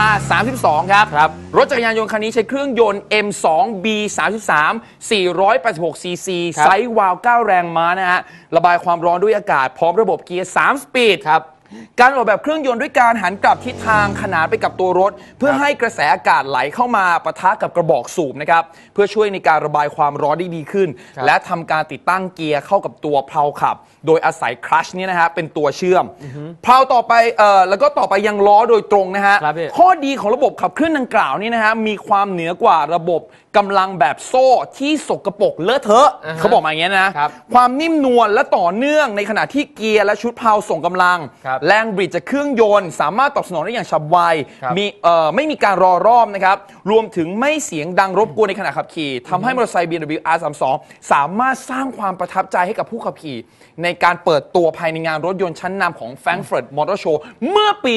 R32 ครับ รถจักรยานยนต์คันนี้ใช้เครื่องยนต์ M2B33 486cc ครับไซส์วาล์ว9 แรงม้านะฮะ ระบายความร้อนด้วยอากาศพร้อมระบบเกียร์ 3 สปีดครับการออกแบบเครื่องยนต์ด้วยการหันกลับทิศทางขนานไปกับตัวรถ เพื่อให้กระแสอากาศไหลเข้ามาปะทะกับกระบอกสูบนะครับเพื่อช่วยในการระบายความร้อนได้ดีขึ้น และทำการติดตั้งเกียร์เข้ากับตัวเพลาขับ โดยอาศัยคลัตช์เนี่ยนะฮะเป็นตัวเชื่อมเพลาต่อไปแล้วก็ต่อไปยังล้อโดยตรงนะฮะข้อดีของระบบขับเคลื่อนดังกล่าวนี่นะฮะมีความเหนือกว่าระบบกำลังแบบโซ่ที่สกปรกเลอะเทอะเขาบอกมาอย่างนี้นะความนิ่มนวลและต่อเนื่องในขณะที่เกียร์และชุดเพลาส่งกำลังแรงบิดจากเครื่องยนต์สามารถตอบสนองได้อย่างฉับไวมีไม่มีการรอรอบนะครับรวมถึงไม่เสียงดังรบกวนในขณะขับขี่ทำให้มอเตอร์ไซค์ BMW R32 สามารถสร้างความประทับใจให้กับผู้ขับขี่ในการเปิดตัวภายในงานรถยนต์ชั้นนำของ Frankfurt Motor Show เมื่อปี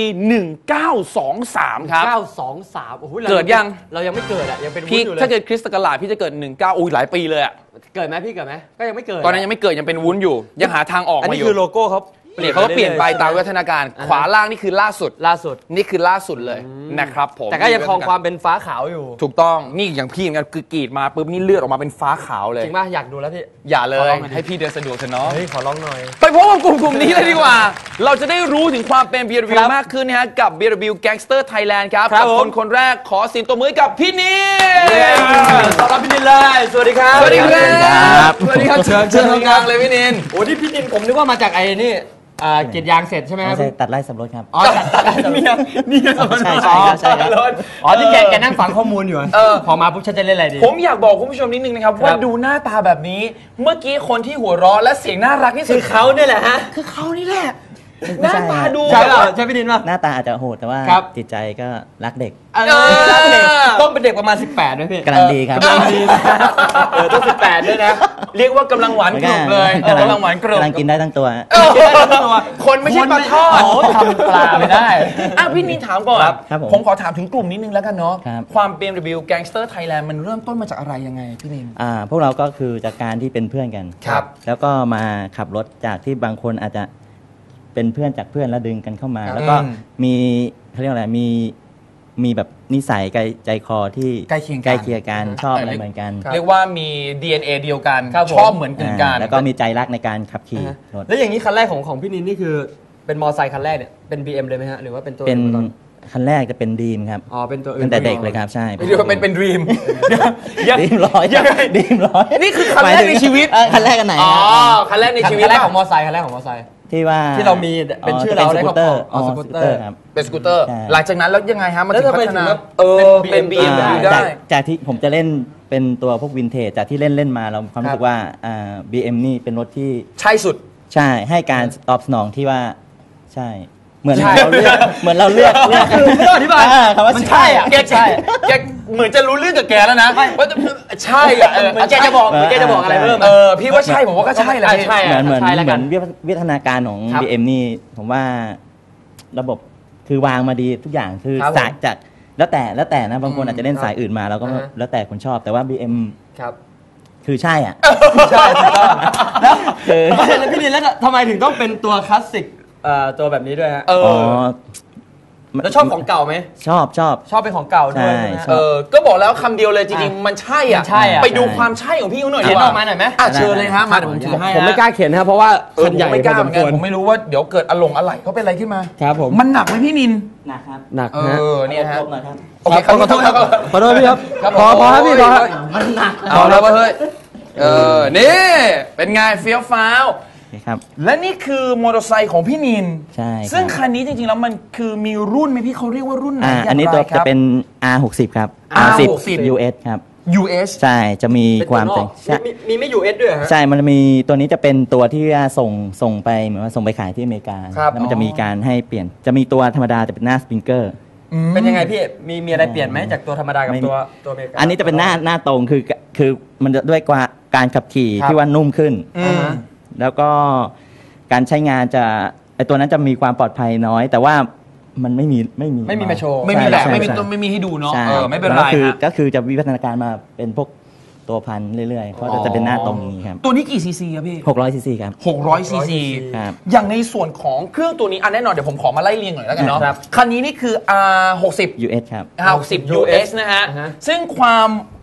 1923 ครับ 923โอ้โหเกิดยังเรายังไม่เกิดอ่ะยังเป็นวุ้พี่นอยู่เลยถ้าเกิดคริสต์ศักราชพี่จะเกิด 19อุ้ยหลายปีเลยอะเกิดไหมพี่เกิดไหมก็ยังไม่เกิดตอนนั้นยังไม่เกิดยังเป็นวุ้นอยู่ยังหาทางออกอันมานี้อยู่คือโลโก้เขาเขาก็เปลี่ยนไปตามวิวัฒนาการขวาล่างนี่คือล่าสุด นี่คือล่าสุดเลยนะครับผมแต่ก็ยังคงความเป็นฟ้าขาวอยู่ถูกต้องนี่อย่างพี่เหมือนกันคือกรีดมาปุ๊บนี่เลือดออกมาเป็นฟ้าขาวเลยจริงป่ะอยากดูแล้วพี่อย่าเลยให้พี่เดินสะดวกเถอะเนาะเฮ้ยขอร้องหน่อยไปพบกับกลุ่มนี้เลยดีกว่าเราจะได้รู้ถึงความเป็น BMW มากขึ้นนะฮะกับ BMW Gangster Thailand ครับกับคนแรกขอเสียงตบมือกับพี่นินต้อนรับพี่นินเลยสวัสดีครับสวัสดีครับสวัสดีครับเชิญทางกลางเลยพี่นินโอ้ที่พี่นินผมนึกว่ามาจากไอ้นี่เกียรยางเสร็จใช่ไหมครับใช่ตัดไร่สำรถครับอ๋อตัดไร่สำรถนี่ใช่ครับอ๋อที่แกนั่งฟังข้อมูลอยู่พอมาปุ๊บฉันจะเล่นอะไรดีผมอยากบอกคุณผู้ชมนิดนึงนะครับว่าดูหน้าตาแบบนี้เมื่อกี้คนที่หัวเราะและเสียงน่ารักที่สุดคือเขาเนี่ยแหละฮะคือเขานี่แหละหน้าตาดูใช่เหรอใช่พี่นินป่ะหน้าตาอาจจะโหดแต่ว่าจิตใจก็รักเด็กต้องเป็นเด็กประมาณ18ด้วยพี่กำลังดีครับกำลังดีต้อง18ด้วยนะเรียกว่ากำลังหวานกรุบเลยกำลังหวานกรุบกำลังกินได้ทั้งตัวคนไม่ใช่ปลาทอดทำปลาไม่ได้พี่นินถามก่อนผมขอถามถึงกลุ่มนิดนึงแล้วกันเนาะความ BMW Gangster Thailand มันเริ่มต้นมาจากอะไรยังไงพี่นินพวกเราก็คือจากการที่เป็นเพื่อนกันแล้วก็มาขับรถจากที่บางคนอาจจะเป็นเพื่อนจากเพื่อนแล้วดึงกันเข้ามาแล้วก็มีเขาเรียกอะไรมีแบบนิสัยใจคอที่ใกล้เคียงกันชอบอะไรเหมือนกันเรียกว่ามี DNA เดียวกันชอบเหมือนกันแล้วก็มีใจรักในการขับขี่รถแล้วอย่างนี้คันแรกของพี่นินนี่คือเป็นมอไซค์คันแรกเนี่ยเป็น BM เลยไหมฮะหรือว่าเป็นตัวเป็นคันแรกจะเป็นดีมครับเป็นตัวตั้งแต่เด็กเลยครับใช่เรียกว่าเป็นดีมดีมร้อยนี่คือคันแรกในชีวิตคันแรกกันไหนคันแรกในชีวิตคันแรกของมอไซค์ที่เรามีเป็นชื่อเราได้ของสกูตเตอร์ครับเป็นสกูตเตอร์หลังจากนั้นแล้วยังไงฮะมันถึงพัฒนาเป็น BM ได้จากที่ผมจะเล่นเป็นตัวพวกวินเทจจากที่เล่นมาเราความรู้สึกว่าBM นี่เป็นรถที่ใช่สุดใช่ให้การตอบสนองที่ว่าใช่เหมือนเราเลือกไม่ต้องอธิบายมันใช่อ่ะแกเหมือนจะรู้เรื่องกับแกแล้วนะว่าใช่อ่ะแกจะบอกอะไรเพิ่มพี่ว่าใช่ผมว่าก็ใช่แหละเหมือนวิทยาการของ BM นี่ผมว่าระบบคือวางมาดีทุกอย่างคือสายจากแล้วแต่นะบางคนอาจจะเล่นสายอื่นมาแล้วก็แล้วแต่คนชอบแต่ว่า BM คือใช่อ่ะใช่แล้วพี่นินแล้วทำไมถึงต้องเป็นตัวคลาสสิกตัวแบบนี้ด้วยฮะแล้วชอบของเก่าไหมชอบเป็นของเก่าด้วยก็บอกแล้วคำเดียวเลยจริงๆมันใช่อ่ะไปดูความใช่ของพี่เขาหน่อยดีกว่าออกมาหน่อยไหมเชิญเลยฮะมาเดี๋ยวผมถือให้ผมไม่กล้าเขียนนะครับเพราะว่าคันใหญ่ไม่กล้าเหมือนกันผมไม่รู้ว่าเดี๋ยวเกิดอารมณ์อะไรเขาเป็นอะไรขึ้นมาครับผมมันหนักไหมพี่นินหนักครับหนักเนี่ยฮะโอเคขอโทษพี่ครับพอครับพี่พอมันหนักเอาแล้วเฮ้ยนี่เป็นไงเฟี้ยวฟ้าวและนี่คือมอเตอร์ไซค์ของพี่นินใช่ซึ่งคันนี้จริงๆแล้วมันคือมีรุ่นไหมพี่เขาเรียกว่ารุ่นไหนอันนี้ตัวจะเป็น R60 ครับ R10 US ครับ US ใช่จะมีความมีไม่ US ด้วยฮะใช่มันมีตัวนี้จะเป็นตัวที่ส่งไปเหมือนว่าส่งไปขายที่อเมริกาแล้วมันจะมีการให้เปลี่ยนจะมีตัวธรรมดาจะเป็นหน้าสปริงเกอร์เป็นยังไงพี่มีอะไรเปลี่ยนไหมจากตัวธรรมดากับตัวอเมริกาอันนี้จะเป็นหน้าตรงคือมันจะด้วยการขับขี่ที่ว่านุ่มขึ้นแล้วก็การใช้งานจะไอตัวนั้นจะมีความปลอดภัยน้อยแต่ว่ามันไม่มีมาโชว์ไม่มีแหละไม่มีให้ดูเนาะไม่เป็นไรก็คือจะวิวัฒนาการมาเป็นพวกตัวพันเรื่อยๆเพราะจะเป็นหน้าตรงนี้ครับตัวนี้กี่ซีซีครับพี่ 600 ซีซีครับ 600 ซีซีอย่างในส่วนของเครื่องตัวนี้แน่นอนเดี๋ยวผมขอมาไล่เรียงหน่อยแล้วกันเนาะคันนี้นี่คือ R60 US ครับ R60 US นะฮะซึ่งความ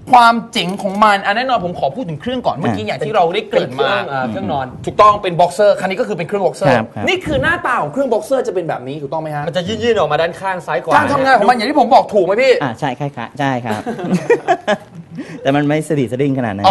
ความเจ๋งของมันอันแน่นอนผมขอพูดถึงเครื่องก่อนเมื่อกี้อย่างที่เราได้เกริ่นมาเครื่องนอนถูกต้องเป็นบ็อกเซอร์คันนี้ก็คือเป็นเครื่องบ็อกเซอร์ครับนี่คือหน้าตาของเครื่องบ็อกเซอร์จะเป็นแบบนี้ถูกต้องไหมฮะมันจะยื่นออกมาด้านข้างซ้ายขวาการทำงานของมันอย่างที่ผมบอกถูกไหมพี่ใช่ครับใช่ครับ แต่มันไม่สะดิดสะดิ้งขนาดนั้นเอา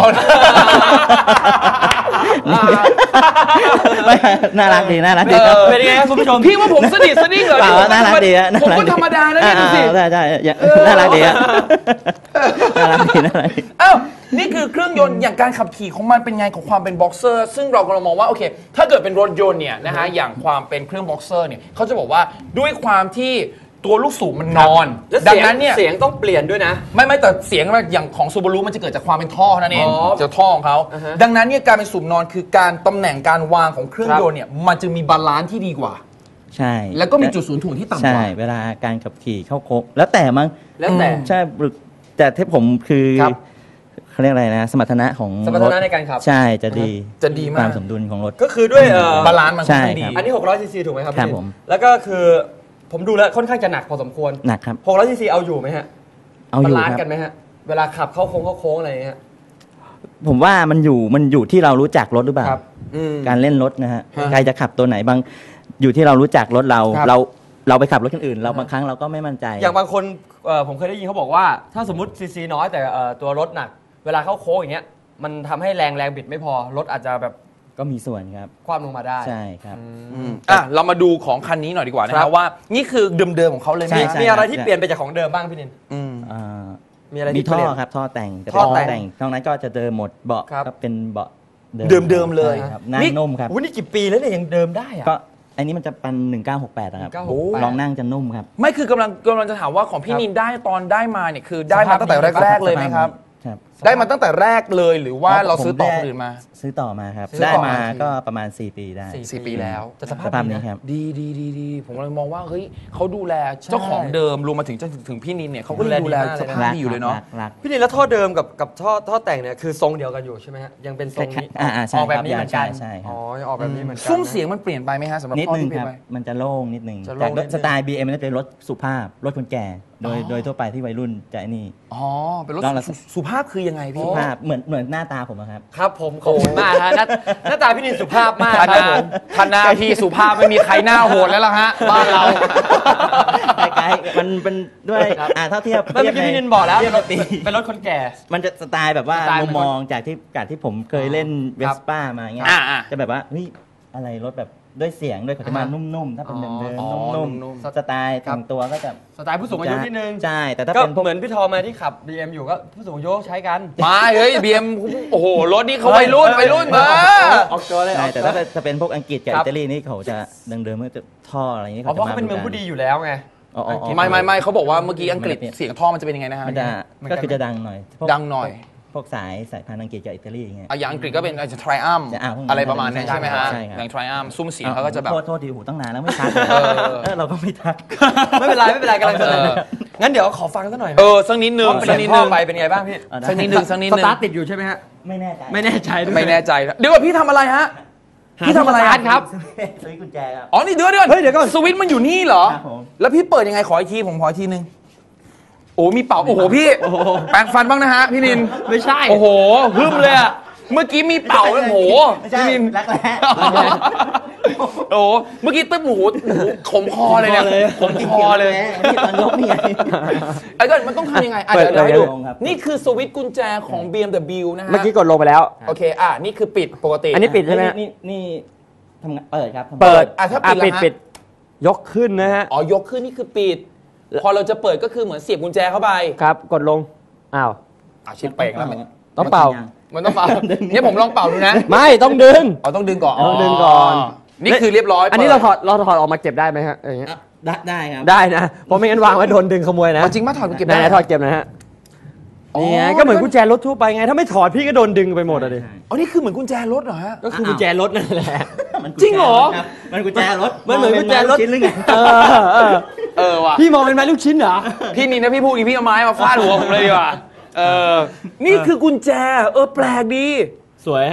ไม่น่ารักดีน่ารักดีครับเป็นยังไงครับคุณผู้ชมพี่ว่าผมสนิทสนิ่งเหรอเปล่าน่ารักดีอะผมก็ธรรมดานะเนี่ยดูสิใช่น่ารักดีอะน่ารักดีน่ารักดีอ้าวนี่คือเครื่องยนต์อย่างการขับขี่ของมันเป็นไงของความเป็นบ็อกเซอร์ซึ่งเรากำลังมองว่าโอเคถ้าเกิดเป็นรถยนต์เนี่ยนะฮะอย่างความเป็นเครื่องบ็อกเซอร์เนี่ยเขาจะบอกว่าด้วยความที่ตัวลูกสูบมันนอนแล้วดังนั้นเนี่ยเสียงต้องเปลี่ยนด้วยนะไม่แต่เสียงอย่างของซูบารุมันจะเกิดจากความเป็นท่อนั่นเองอ๋อจากท่อของเขาอ่าฮะดังนั้นเนี่ยการเป็นสูบนอนคือการตำแหน่งการวางของเครื่องครับยนต์เนี่ยมันจะมีบาลานซ์ที่ดีกว่าใช่แล้วก็มีจุดศูนย์ถ่วงที่ต่ำกใช่ว่าเวลาการขับขี่เข้าโค้งแล้วแต่มั้งแล้วแต่ใช่แต่ที่ผมคือครับเขาเรียกอะไรนะ สมรรถนะของสมรรถนะถในการขับใช่จะดีจะดีมากความสมดุลของรถก็คือด้วยบาลานซ์มันค่อนข้างใช่ดีครับอันนี้600 ซีซีถูกไหมครับครับพี่ผมแล้วก็คือผมดูแล้วค่อนข้างจะหนักพอสมควรหนักครับ 600 ซีซีเอาอยู่ไหมฮะเอาอยู่บาลานซ์คกัรับนไหมฮะ เวลาขับเข้าโค้งอะไรอย่างเงี้ยผมว่ามันอยู่ที่เรารู้จักรถหรือเปล่าครับการเล่นรถนะฮะฮะใครจะขับตัวไหนบางอยู่ที่เรารู้จักรถเราครับเราไปขับรถคนอื่น เราบางครั้งเราก็ไม่มั่นใจอย่างบางคนผมเคยได้ยินเขาบอกว่า ถ้าสมมติซีซีน้อยแต่ตัวรถหนัก เวลาเข้าโค้งอย่างเงี้ยมันทำให้แรงบิดไม่พอรถอาจจะแบบก็มีส่วนครับคว่ำลงมาได้ใช่ครับเรามาดูของคันนี้หน่อยดีกว่านะครัครับ บว่านี่คือเดิมๆของเขาเลยไหมใช่มีอะไรที่เปลี่ยนไปจากของเดิมบ้างพี่นินอืมอ่ามีอะไรมีที่ท่เปลี่ยอน ครับท่อแต่งจะท่เป็นอแต่งนอกนั้นก็จะเดิมหมดเบาะครับก็เป็นเบาะเดิมๆเลยใช่ครับนั่งนุ่มครับนี่กี่ปีแล้วเนี่ยยังเดิมได้อะก็อันนี้มันจะเป็น1968นะครับ 1968 ลองนั่งจะนุ่มครับไม่คือกำลังจะถามว่าของพี่ครับนินได้ตอนได้มาเนี่ยคือได้มาตั้งแต่แรกๆเลยไหมครับครับได้มาตั้งแต่แรกเลยหรือว่าเราซื้อต่อผมคนอื่นมาซื้อต่อมาครับซื้อได้ต่อมามาก็ประมาณ4 ปีได้ 4 ปีแล้วแต่สสภาภาพพดีนี้นะครับดีผมเลยมองว่าเฮ้ยเขาดูแลเจ้าของเดิมรวมมาถึงพี่นินเนี่ยเขาก็ดูแลดูแลดีมากสเลยนะภาพดีอยู่เลยเนาะรักพี่นินแล้วท่อเดิมกับท่อแต่งเนี่ยคือทรงเดียวกันอยู่ใช่ไหมฮะยังเป็นทรงนี้ใช่ออกคแบรับบนี้เหมือนกันใช่คอ๋รัอบ ออกแบบนี้เหมือนกันซุ้มเสียงมันเปลี่ยนไปไหมฮะสำหรับนิดท่อนึงที่เปลี่คยรับนไปมันจะโล่งนิดนึงจะโล่จากงนิดนึงสไตล์ BM มันจะเป็นรถสุภาพรถคนแก่โดยทั่วไปที่วัยรุ่นจะไอ้นี่อ๋อเป็นรถลองละสุภาพคือยังไงพี่สุภาพเหมือนหน้าตาผมอะครับครับผมขอบคุณมากฮะหน้าตาพี่นินสุภาพมากท่านครับนะผมท่านหน้าพี่สุภาพไม่มีใครหน้าโหดแล้วล่ะฮะบ้านเราคล้ายๆมันเป็นด้วยถ้าเทียบเมื่อกี้พี่นินบอกแล้วเทียบในปีเป็นรถคนแก่มันจะสไตล์แบบว่าสไตล์มุมมองจากที่ผมเคยเล่นเวครับสป้ามาเงี้ยอ่าจะแบบว่าเฮ้ยอะไรรถแบบด้วยเสียงด้วยเขาจะมานุ่มๆถ้าเป็นเดิมอ๋อๆนุ่มนุ่มๆสไตล์แต่งตัวก็จะสไตล์ผู้สูงอายุนิดนึงใช่แต่ถ้าก็เป็นพวกเหมือนพี่ทอมาที่ขับ BM อยู่ก็ผู้สูงอายุใช้กันมาเฮ้ยบีเอ็มโอ้โหรถนี่เขาวัยรุ่นเออออกตัวเลยใช่แต่ถ้าเป็นพวกอังกฤษกับครัอิบตาลีนี่เขาจะเดิมๆก็จะท่ออะไรอย่างนี้เพราะเขาเป็นเมืองผู้ดีอยู่แล้วไงอ๋อไม่เขาบอกว่าเมื่อกี้อังกฤษเสียงท่อมันจะเป็นยังไงนะฮะมันจะก็คือจะดังหน่อยพวกดังหน่อยพวกสายพันธุ์อังกฤษกับอิตาลีอย่างเงี้ยอย่างอังกฤษก็เป็นอาจจะ Triumph พวกนั้นอะไรประมาณนั้นใช่ไหมฮะใช่ครับอย่าง Triumph ซุ้มเสียงเขาก็จะแบบโทษทีหูตั้งนานแล้วไม่ทักเราก็ไม่ทักไม่เป็นไรกำลังเสนองั้นเดี๋ยวขอฟังสักหน่อยสักนิดนึงเปสัลี่กยนินดท่นึอง ไปเป็นไงบ้างพี่สักนิดนึงสตาร์ทติดอยู่ใช่ไหมฮะไม่แน่ใจไม่แน่ใจด้วยไม่แน่ใจเดี๋ยวก่อนพี่ทำอะไรฮะพี่ทำอะไรสตาร์ทครับซื้อกุญแจครับอ๋อนี่เดี๋ยวเฮ้ยเดี๋ยวก่อนสวิตช์มันอยู่นี่เหรอครับผมแล้วพี่เปิดยังไงขออีกทีผมขออีกทีนึงโอ้มีเป่าโอ้โหพี่แปรงฟันบ้างนะฮะพี่นินไม่ใช่โอ้โหฮึ่มเลยอะเมื่อกี้มีเป่าเลยโอ้โหไม่ใช่พี่นินรักแร้โอ้โหเมื่อกี้ตึ๊บหมูขมคอเลยเนี่ยขมคอเลยนี่ตอนยกนี่ไงไอ้ก็มันต้องทำยังไงอ่ะเปิดเดี๋ยวให้ดูลงครับนี่คือสวิตช์กุญแจของ BMW นะฮะเมื่อกี้กดลงไปแล้วโอเคนี่คือปิดปกติอันนี้ปิดใช่ไหมฮะนี่ทำงานเปิดครับทำงานเปิดถ้าปิดล่ะฮะปิดยกขึ้นนะฮะอ๋อยกขึ้นนี่คือปิด พอเราจะเปิดก็คือเหมือนเสียบกุญแจเข้าไปครับกดลงอ้าวชิดเป่งแล้วมันต้องเป่ามันต้องเป่าเนี่ยผมลองเป่าดูนะไม่ต้องดึงต้องดึงก่อนต้องดึงก่อนนี่คือเรียบร้อยอันนี้เราถอดออกมาเก็บได้ไหมฮะอย่างเงี้ยได้ครับได้นะเพราะไม่งั้นวางไว้โดนดึงขโมยนะจริงมาถอดเก็บไหได้นๆถอดเก็บนะฮะนี่ไงก็เหมือนกุญแจรถทั่วไปไงถ้าไม่ถอดพี่ก็โดนดึงไปหมดอะดิอ๋อนี่คือเหมือนกุญแจรถเหรอฮะก็คือกุญแจรถนั่นแหละจริงเหรอมันกุญแจรถมันเหมือนกุญแจรถชิ้นหรือไงว่ะพี่มองเป็นไม้ลูกชิ้นเหรอพี่นี่นะพี่พูดอีกพี่เอาไม้มาฟาดหัวผมเลยดีกว่านี่คือกุญแจแปลกดีสวยฮะ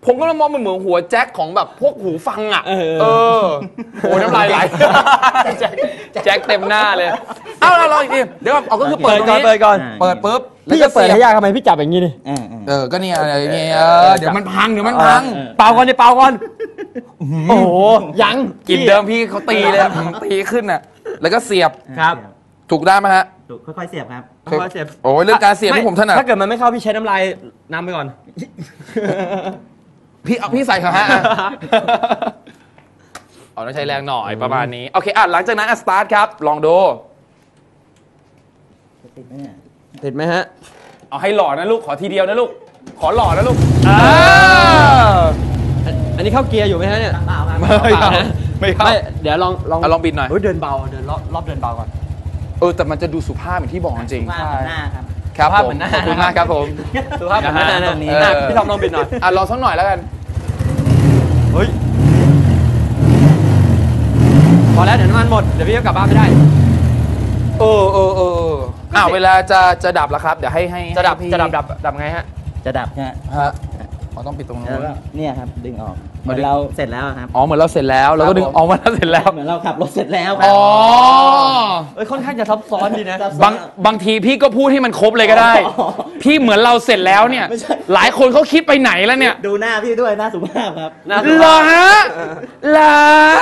ผมก็มองมันเหมือนหัวแจ็คของแบบพวกหูฟังอ่ะเออโอ้น้ำลายไหลแจ็คเต็มหน้าเลยเอาเราลองอีกทีเดี๋ยวเอาก็คือเปิดก่อนเปิดก่อนเปิดปุ๊บพี่จะเปิดให้ยากทำไมพี่จับอย่างนี้ดิก็เนี่ยอะไรเนี่ยเดี๋ยวมันพังเป่าก่อนดิเป่าก่อนโอ้โหยังกินเดิมพี่เขาตีเลยตีขึ้นน่ะแล้วก็เสียบครับถูกได้ไหมฮะค่อยๆเสียบครับค่อยๆเสียบโอ้ยเรื่องการเสียบที่ผมถนัดถ้าเกิดมันไม่เข้าพี่ใช้น้ำลายนำไปก่อนพี่ใส่เขาฮะเอาต้องใช้แรงหน่อยประมาณนี้โอเคหลังจากนั้นสตาร์ทครับลองดูติดไหมเนี่ยติดไหมฮะเอาให้หล่อนะลูกขอทีเดียวนะลูกขอหล่อนะลูกอันนี้เข้าเกียร์อยู่ไหมฮะเนี่ยเปล่าครับไม่เข้าเดี๋ยวลองบิดหน่อยเดินเบาเดินรอบเดินเบาก่อนแต่มันจะดูสุภาพเหมือนที่บอกจริงว่าเหมือนหน้าครับครับสุภาพผเหมืมอนหน้าขอบคุณมากครับผมสุภาพเหมือนหน้าตรงนี้พี่ทอมลองบิดหน่อยลองสักหน่อยแล้วกันเฮ้ยพอแล้วเดี๋ยวน้ำมันหมดเดี๋ยวพี่ก็กลับบ้านไม่ได้เวลาจะดับแล้วครับเดี๋ยวให้จะดับพี่ดับไงฮะจะดับใช่ไหมฮะต้องปิดตรงนู้แล้วนก็เนี่ยครับดึงออกเหมือนเราเสร็จแล้วอะครับเหมือนเราเสร็จแล้วเราก็ดึงออกมาแล้วเสร็จแล้วเหมือนเราขับรถเสร็จแล้วครับค่อนข้างจะซับซ้อนดีนะบางทีพี่ก็พูดให้มันครบเลยก็ได้ พี่เหมือนเราเสร็จแล้วเนี่ยไม่ใช่หลายคนเขาคิดไปไหนแล้วเนี่ยดูหน้าพี่ด้วยหน้าสุภาพครับเหรอฮะเหรอ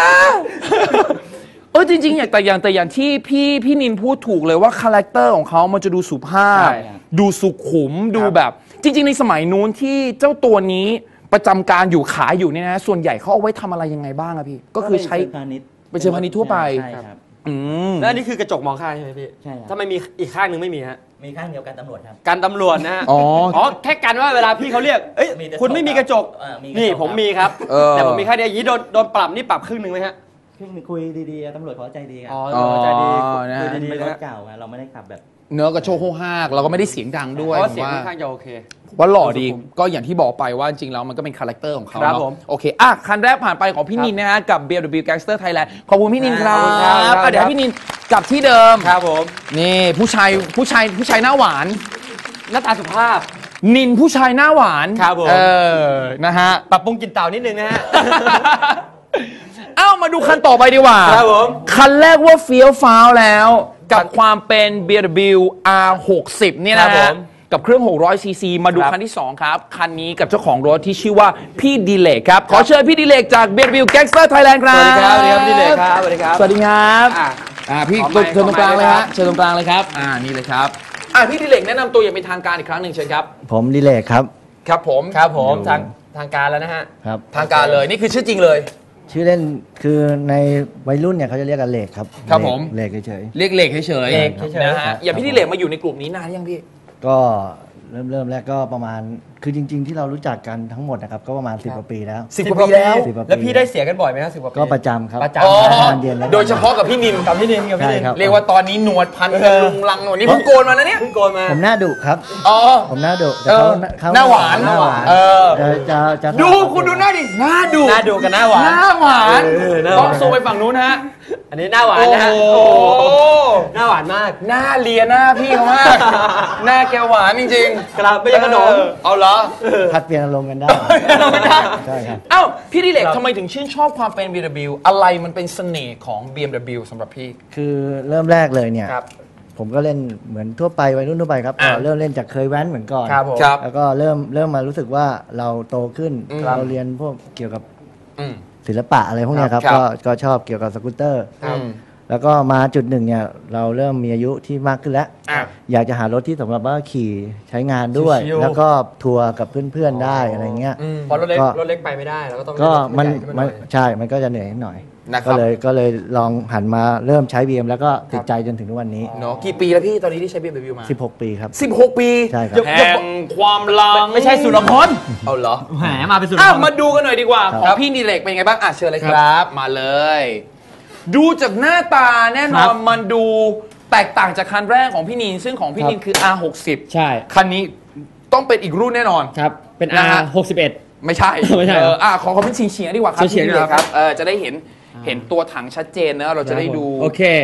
จริงๆแต่อย่างที่พี่นินพูดถูกเลยว่าคาแรคเตอร์ของเขามันจะดูสุภาพใช่ดูสุขุมดูแบบจริงๆในสมัยนู้นที่เจ้าตัวนี้ประจำการอยู่ขายอยู่เนี่ยนะส่วนใหญ่เขาเอาไว้ทำอะไรยังไงบ้างอะพี่ก็คือใช้ เป็นเชิงพาณิชย์ทั่วไปใช่ครับแล้วอันนี้คือกระจกมองข้างใช่ไหมพี่ใช่ครับถ้าไม่มีอีกข้างหนึ่งไม่มีฮะมีข้างเดียวกันตำรวจครับการตำรวจนะฮะอ๋อแค่กันว่าเวลาพี่เขาเรียกเอ้ยมีกระจกคุณไม่มีกระจกมีกระจกนี่ครับผมมีครับ แต่ผมมีแค่เดียวอย่างนี้โดนปรับนี่ปรับครึ่งหนึ่งไหมฮะคุยดีๆตำรวจเขาใจดีครับใจดีนะฮะคุยดีเป็นๆรนะถเก่าไงเราไม่ได้ขับแบบเนื้อกระโชกโฮกฮากเราก็ไม่ได้เสียงดังด้วยเพราะว่าผมเสียงว่าค่อนข้างจะโอเคว่าหล่อดีก็อย่างที่บอกไปว่าจริงแล้วมันก็เป็นคาแรคเตอร์ของเขาครับเนาะผมโอเคคันแรกผ่านไปของพี่นินนะฮะกับ BMW Gangster Thailand ขอบคุณพี่นินครัขอบคุณครับ บเดี๋ยวให้พี่นินกลับที่เดิมครับผมนี่ผู้ชายหน้าหวานหน้าตาสุภาพนินผู้ชายหน้าหวานครับผมนะฮะปรับปรุงกลิ่นเต่านิดนึงนะฮะมาดูคันต่อไปดีกว่าครับผมคันแรกว่าเฟี้ยวฟ้าวแล้วกับความเป็น BMW R60 เนี่ยนะครัฮะบผมกับเครื่อง 600 ซีซีมาดูครับคันที่ 2 ครับ คันนี้กับเจ้าของรถที่ชื่อว่าพี่ดิเลกครับ ขอเชิญพี่ดิเลกจาก BMW Gangster Thailand ครับสวัสดีครับพี่เล็กครับสวัสดีครับสวัสดีครับ พี่ขอไมค์เชิญตรงกลางเลยฮะขอไมค์เชิญตรงกลางเลยครับ นี่เลยครับ พี่ดิเลกแนะนำตัวอย่างเป็นทางการอีกครั้งหนึ่งเชิญครับผมดิเลกครับครับผมครับผมทางการแล้วนะฮะครับทางการเลยนี่คือชื่อจริงเลยชื่อเล่นคือในวัยรุ่นเนี่ยเขาจะเรียกกันเลกครับครับผมเลกเฉยเรียกเหล็กเฉยเหล็กเฉยๆนะฮะอย่างพี่ดิเลกมาอยู่ในกลุ่มนี้นานยังพี่ๆก็เริ่มแรกก็ประมาณคือจริง ๆ ที่เรารู้จักกันทั้งหมดนะครับก็ประมาณ10 กว่าปีแล้ว 10 กว่าปีแล้ว 10 กว่าปีแล้วพี่ได้เสียกันบ่อยไหมครับ10 กว่าปีก็ประจำครับประจำอ๋องานเย็นแล้วโดยเฉพาะกับพี่นินกับพี่นินกับพี่นินใช่ครับเรียกว่าตอนนี้หนวดพันกันลุงลังหนวดนี่เพิ่งโกนมานะเนี่ยเพิ่งโกนมาผมหน้าดุครับอ๋อผมหน้าดุแต่เออเขาหน้าหวานหน้าหวานเออจะดูคุณดูหน้าดิหน้าดุหน้าดูกับหน้าหวานหน้าหวานหน้าหต้วาอน งซูมไปฝั่งนู้นฮะอันนี้หน้าหวานนะฮะโอ้โหหน้าหวานมากหน้าเลียหน้าพี่เขามากหน้าแกหวานจริงๆครับไม่ใช่ขนมเอาเหรอพัดเปลี่ยนอารมณ์กันได้เราไม่ได้ใช่ครับเอ้าพี่ดิเลกครับทำไมถึงชื่นชอบความเป็น BMW อะไรมันเป็นเสน่ห์ของ BMW สำหรับพี่คือเริ่มแรกเลยเนี่ยครับผมก็เล่นเหมือนทั่วไปวัยรุ่นทั่วไปครับอ่าเริ่มเล่นจากเคยแว้นเหมือนก่อนครับผมครับแล้วก็เริ่มมารู้สึกว่าเราโตขึ้นครับเราเรียนพวกเกี่ยวกับอืมศิลปะอะไรพวกเนี้ยครับครับก็ชอบเกี่ยวกับสกูตเตอร์อืมแล้วก็มาจุดหนึ่งเนี่ยเราเริ่มมีอายุที่มากขึ้นแล้วอ่ะอยากจะหารถที่สำหรับว่าขี่ใช้งานด้วยชิวๆแล้วก็ทัวร์กับเพื่อนๆได้อะไรเงี้ยเพราะรถเล็กก็รถเล็กไปไม่ได้แล้วก็ต้องก็มันใหญ่ขึ้าหมัน่นอยใช่มันก็จะเหนื่อยนิดหน่อยนะครับก็เลยลองหันมาเริ่มใช้ BM แล้วก็ติดใจจนถึงทุกวันนี้เนาะกี่ปีแล้วพี่ตอนนี้ที่ใช้ BMW มา 16 ปีครับ 16 ปีใช่ครับแห่งความลังไม่ใช่สุรพลเอาเหรอแหมมาเป็นสุรพมาลดูกันหน่อยดีกว่าครับของพี่ดิเลกเป็นไงบ้างเชิญเลยครับ มาเลย ดูจากหน้าตาแน่นอนมันดูแตกต่างจากคันแรกของพี่นินซึ่งของพี่นินคือ R60 ใช่คันนี้ต้องเป็นอีกรุ่นแน่นอนครับเป็นนะฮะ R61 ไม่ใช่ไม่ใช่ขอเขาเป็นเฉียงๆดีกว่าครับเฉียงๆพี่ดิเลกครับจะได้เห็นตัวถังชัดเจนนะเราจะได้ดูโอเค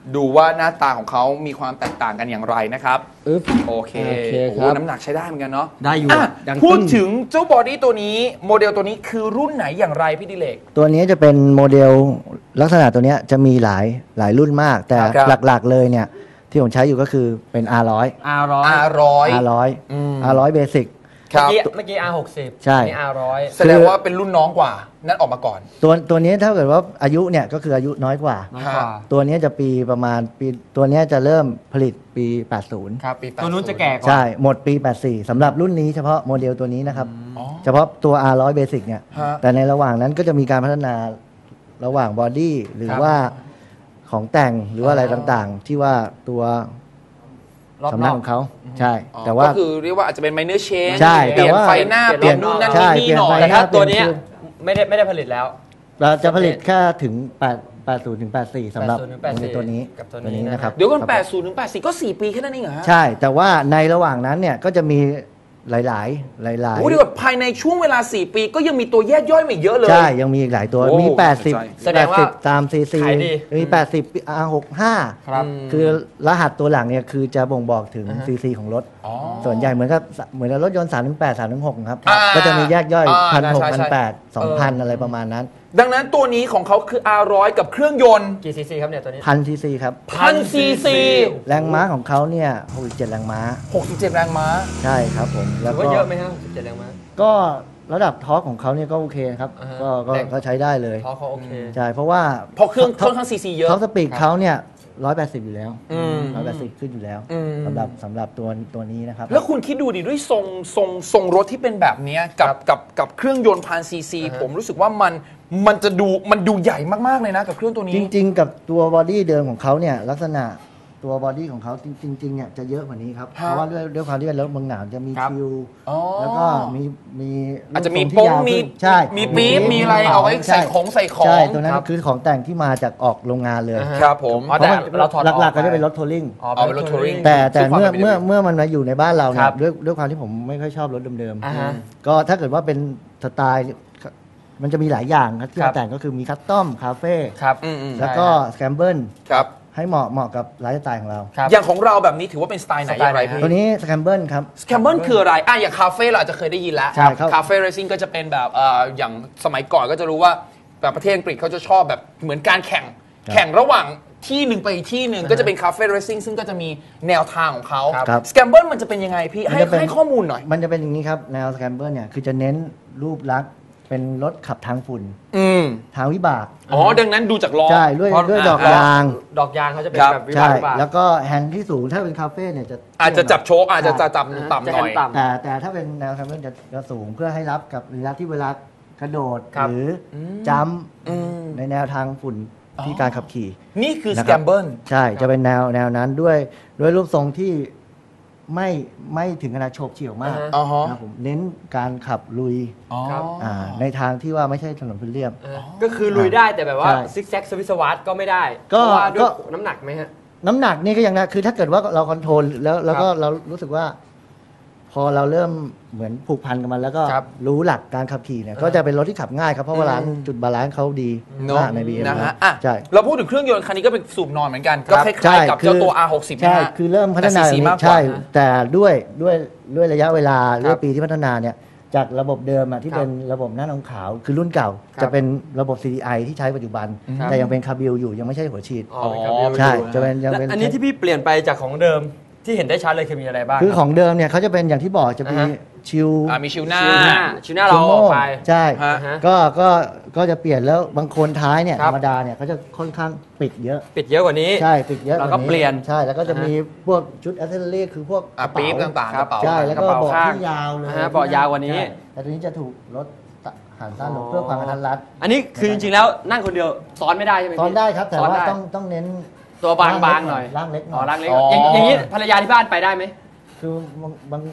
ดูว่าหน้าตาของเขามีความแตกต่างกันอย่างไรนะครับอึ๊บโอเคโอเคโอ้โหครับน้ำหนักใช้ได้เหมือนกันเนาะได้อยู่อ่ะดังพูดตึ้งถึงเจ้าบอดี้ตัวนี้โมเดลตัวนี้คือรุ่นไหนอย่างไรพี่ดิเลกตัวนี้จะเป็นโมเดลลักษณะตัวเนี้ยจะมีหลายรุ่นมาก แต่ครับหลักๆเลยเนี่ยที่ผมใช้อยู่ก็คือเป็น R100 R100 R100 R100 Basic ครับเมื่อกี้ R60 ใช่อันนี้ R100 แสดงว่าเป็นรุ่นน้องกว่า นั่นออกมาก่อนตัวนี้ถ้าเกิดว่าอายุเนี่ยก็คืออายุน้อยกว่าน้อยกว่าตัวนี้จะปีประมาณปีตัวนี้จะเริ่มผลิตปี 80 ครับปีตัวนู้นจะแก่กว่าใช่ หมดปี 84สำหรับรุ่นนี้เฉพาะโมเดลตัวนี้นะครับอ๋อเฉพาะตัว R100 Basic เนี่ยฮะแต่ในระหว่างนั้นก็จะมีการพัฒนาระหว่างบอดี้หรือว่าของแต่งหรือว่าอะไรต่างๆ ที่ว่าตัวรอบสำนักนขออก งเขาใช่อ๋อแต่ว่าก็คือเรียกว่าอาจจะเป็น minor change ใช่เปลี่ยนแต่ว่าไฟหน้าเปเปลี่ลี่ยยนนนู่นนั่นใช่นี่หน่อยเปลี่ยนไฟแต่ถ้าตัวเนี้ยไม่ได้ผลิตแล้วเราจะผลิตแค่ถึง 80 ถึง 84สำหรับ 80ถึง84 ตัวนี้กับตัวนี้นะครับเดี๋ยวก่อนครับ 80 ถึง 84 ก็ 4 ปีแค่นั้นเองเหรอฮะใช่ แต่ว่าในระหว่างนั้นเนี่ยก็จะมีหลายโอ้เดี๋ยวก่อนภายในช่วงเวลา 4 ปีก็ยังมีตัวแยกย่อยมาอีกเยอะเลยใช่ ยังมีอีกหลายตัวโอ้มีแสดงว่า 80ตาม CC ขายดีมี 80 R65 ครับคือรหัสตัวหลังเนี่ยคือจะบ่งบอกถึง CC ของรถอ๋อส่วนใหญ่เหมือนกับรถยนต์ 3-8 3-6 ครับอ่าก็จะมีแยกย่อยใช่ 1,600 ใช่ 1,800 2,000 อะไรประมาณนั้นดังนั้นตัวนี้ของเขาคือ R100 กับเครื่องยนต์กี่ซีซีครับเนี่ยตัวนี้ 1,000 CC ครับ 1000 cc แรงม้าของเขาเนี่ย67แรงม้า 67 แรงม้าใช่ครับผม แล้ถืวอก็ว่าเยอะไหมครับ17แรงม้าก็ระดับทอร์กของเขาเนี่ยก็โอเคครับอ่าฮะก็แรงก็ใช้ได้เลยเพราะเขาโอเคใช่ เพราะว่าเพราะเครื่องค่อนข้าง cc เยอะท็อปสปีดเขาเนี่ย180 อยู่แล้วอืม 180 ขึ้นอยู่แล้วอืมสำหรับตัวนี้นะครับแล้วคุณคิดดูดิด้วยทรงรถที่เป็นแบบเนี้ยกับเครื่องยนต์พันซีซีผมรู้สึกว่ามันดูใหญ่มากๆเลยนะกับเครื่องตัวนี้จริง ๆ กับตัวบอดี้เดิมของเขาเนี่ยลักษณะตัวบอดี้ของเขาจริงๆเนี่ยจะเยอะกว่านี้ครับฮะเพราะว่าด้วยความที่เป็นรถเมืองหนาวจะมีครับคิวอ๋อแล้วก็มีอาจจะมีรูโป้ทรง ที่มียาวขึ้นใช่มีปี๊บมีอะไรเอาไว้ใส่ของใช่ของใช่ตัวนั้นครับคือของแต่งที่มาจากออกโรงงานเลยอ่าฮะครับผมอ๋อเพราะมันแต่เราถอดออกหลักๆก็จะเป็นไปรถทัวริงเอาเป็นรถทัวริงแต่ซึ่งความเมื่อเป็นไปได้เมื่อมันมาอยู่ในบ้านเราคเนี่รัยบด้วยความที่ผมไม่ค่อยชอบรถเดิมอ่าฮะๆก็ถ้าเกิดว่าเป็นสไตล์มันจะมีหลายอย่างครับที่ครับเราแต่งก็คือมีคัสตอมคาเฟ่ครับอืมแล้วก็สแคมเบิลครับให้เหมาะกับไลฟ์สไตล์ของเราครับอย่างของเราแบบนี้ถือว่าเป็นสไตล์ไหนสอไตล์ย่างไรไหนฮะพี่ตัวนี้สแคมเบิลครับสแคมเบิลคืออะไรอย่างคาเฟ่เราอาจจะเคยได้ยินแล้วใช่ครับคาเฟ่เรซิ่งก็จะเป็นแบบอย่างสมัยก่อนก็จะรู้ว่าแบบประเทศอังกฤษเขาจะชอบแบบเหมือนการแข่งระหว่างที่หนึ่งไปอีกที่หนึ่งก็จะเป็นคาเฟ่เรซิ่งซึ่งก็จะมีแนวทางของเขาครับสแคมเบิลมันจะเป็นยังไงพี่ให้มันจะเป็นให้ข้อมูลหน่อยมันจะเป็นอย่างนี้ครับแนวสแคมเบิลเนี่ยคือจะเน้นรูปลักษณ์เป็นรถขับทางฝุ่นอืมทางวิบากอ๋อดังนั้นดูจากล้อใช่ด้วยเพราะด้วยดอกอ่ายางดอกยางเขาจะเป็นครับแบบวิบาใช่กวิบากแล้วก็แฮนด์ที่สูงถ้าเป็นคาเฟ่เนี่ยจะอาจจะจับโชคอาจจะใช่จับต่ำหน่อยจะต่ำแต่ถ้าเป็นแนวแคมเบิลจะสูงเพื่อให้รับกับระยะที่เวลากระโดดครับหรือจัมป์อืมในแนวทางฝุ่นที่การขับขี่นี่คือสนะแคครับมเบิลใช่จะเป็นแนวนั้นด้วยรูปทรงที่ไม่ถึงขนาดโฉบเฉี่ยวมากอ๋อฮะนะครับผมเน้นการขับลุยอ๋อครับในทางที่ว่าไม่ใช่ถนนพื้นเรียบก็คือลุยได้แต่แบบว่าใช่ซิกแซกสวิสวัตก็ไม่ได้ก็เพราะว่าด้วยก็น้ำหนักไหมฮะน้ำหนักนี่ก็ยังนะคือถ้าเกิดว่าเราคอนโทรลแล้วก็เรารู้สึกว่า พอเราเริ่มเหมือนผูกพันกับมัน แล้วก็ครับรู้หลักการขับขี่เนี่ยก็จะเป็นรถที่ขับง่ายครับเพราะว่าร้านจุดบาลานซ์เขาดีเนอะมากใน BM นะฮะอ่ะใช่เราพูดถึงเครื่องยนต์คันนี้ก็เป็นสูบนอนเหมือนกัน ก็คใช่ล้ายๆกับเจ้าตัว R60 ใช่นะฮะคือเริ่มพัฒนาแต่ CC อย่างนี้มากกว่าใช่นะแต่ด้วยระยะเวลาด้วยปีที่พัฒนาเนี่ยจากระบบเดิมอะที่เป็นระบบหน้าหนังขาวคือรุ่นเก่า จะเป็นระบบ CDI ที่ใช้ปัจจุบันครับแต่ยังเป็นคาบิลอยู่ยังไม่ใช่หัวฉีดอ๋อเป็นครับใช่จะเป็นยังและเป็นอันนี้ที่พี่เปลี่ยนไปจากของเดิมที่เห็นได้ชัดเลยคือมีอะไรบ้างคือของเดิมเนี่ยเขาจะเป็นอย่างที่บอกจะมีอ่าฮะชิลมีชิวหน้าชิวหน้าเราออกไปใช่ฮะก็จะเปลี่ยนแล้วบางคนท้ายเนี่ยครัธบรรมดาเนี่ยเขาจะค่อนข้างปิดเยอะปิดเยอะกว่านี้ใช่ปิดเยอะเราก็ว่าเปลี่ยนใช่แล้วก็จะมีพวกชุดแอสเซสซอรี่คือพวกกระเป๋ปี๊บต่างๆกระเป๋าใช่แล้วก็กระเป๋าเบาะข้างที่ยาวเลยอ่าฮะเบาะยาวกว่านี้ใช่แต่ตัวนี้จะถูกลดหันสั้นลงเพื่อความกระทัดรัดอันนี้คือจริงๆแล้วนั่งคนเดียวซ้อนไม่ได้ใช่ไหมพี่ซ้อนได้ครับแต่ซ้อนว่าได้ต้องเน้นตัวบางๆหน่อยร่างเล็กหน่อ๋ออยร่างเล็กอ๋ออย่างนี้ภรรยาที่บ้านไปได้ไหมคือบาง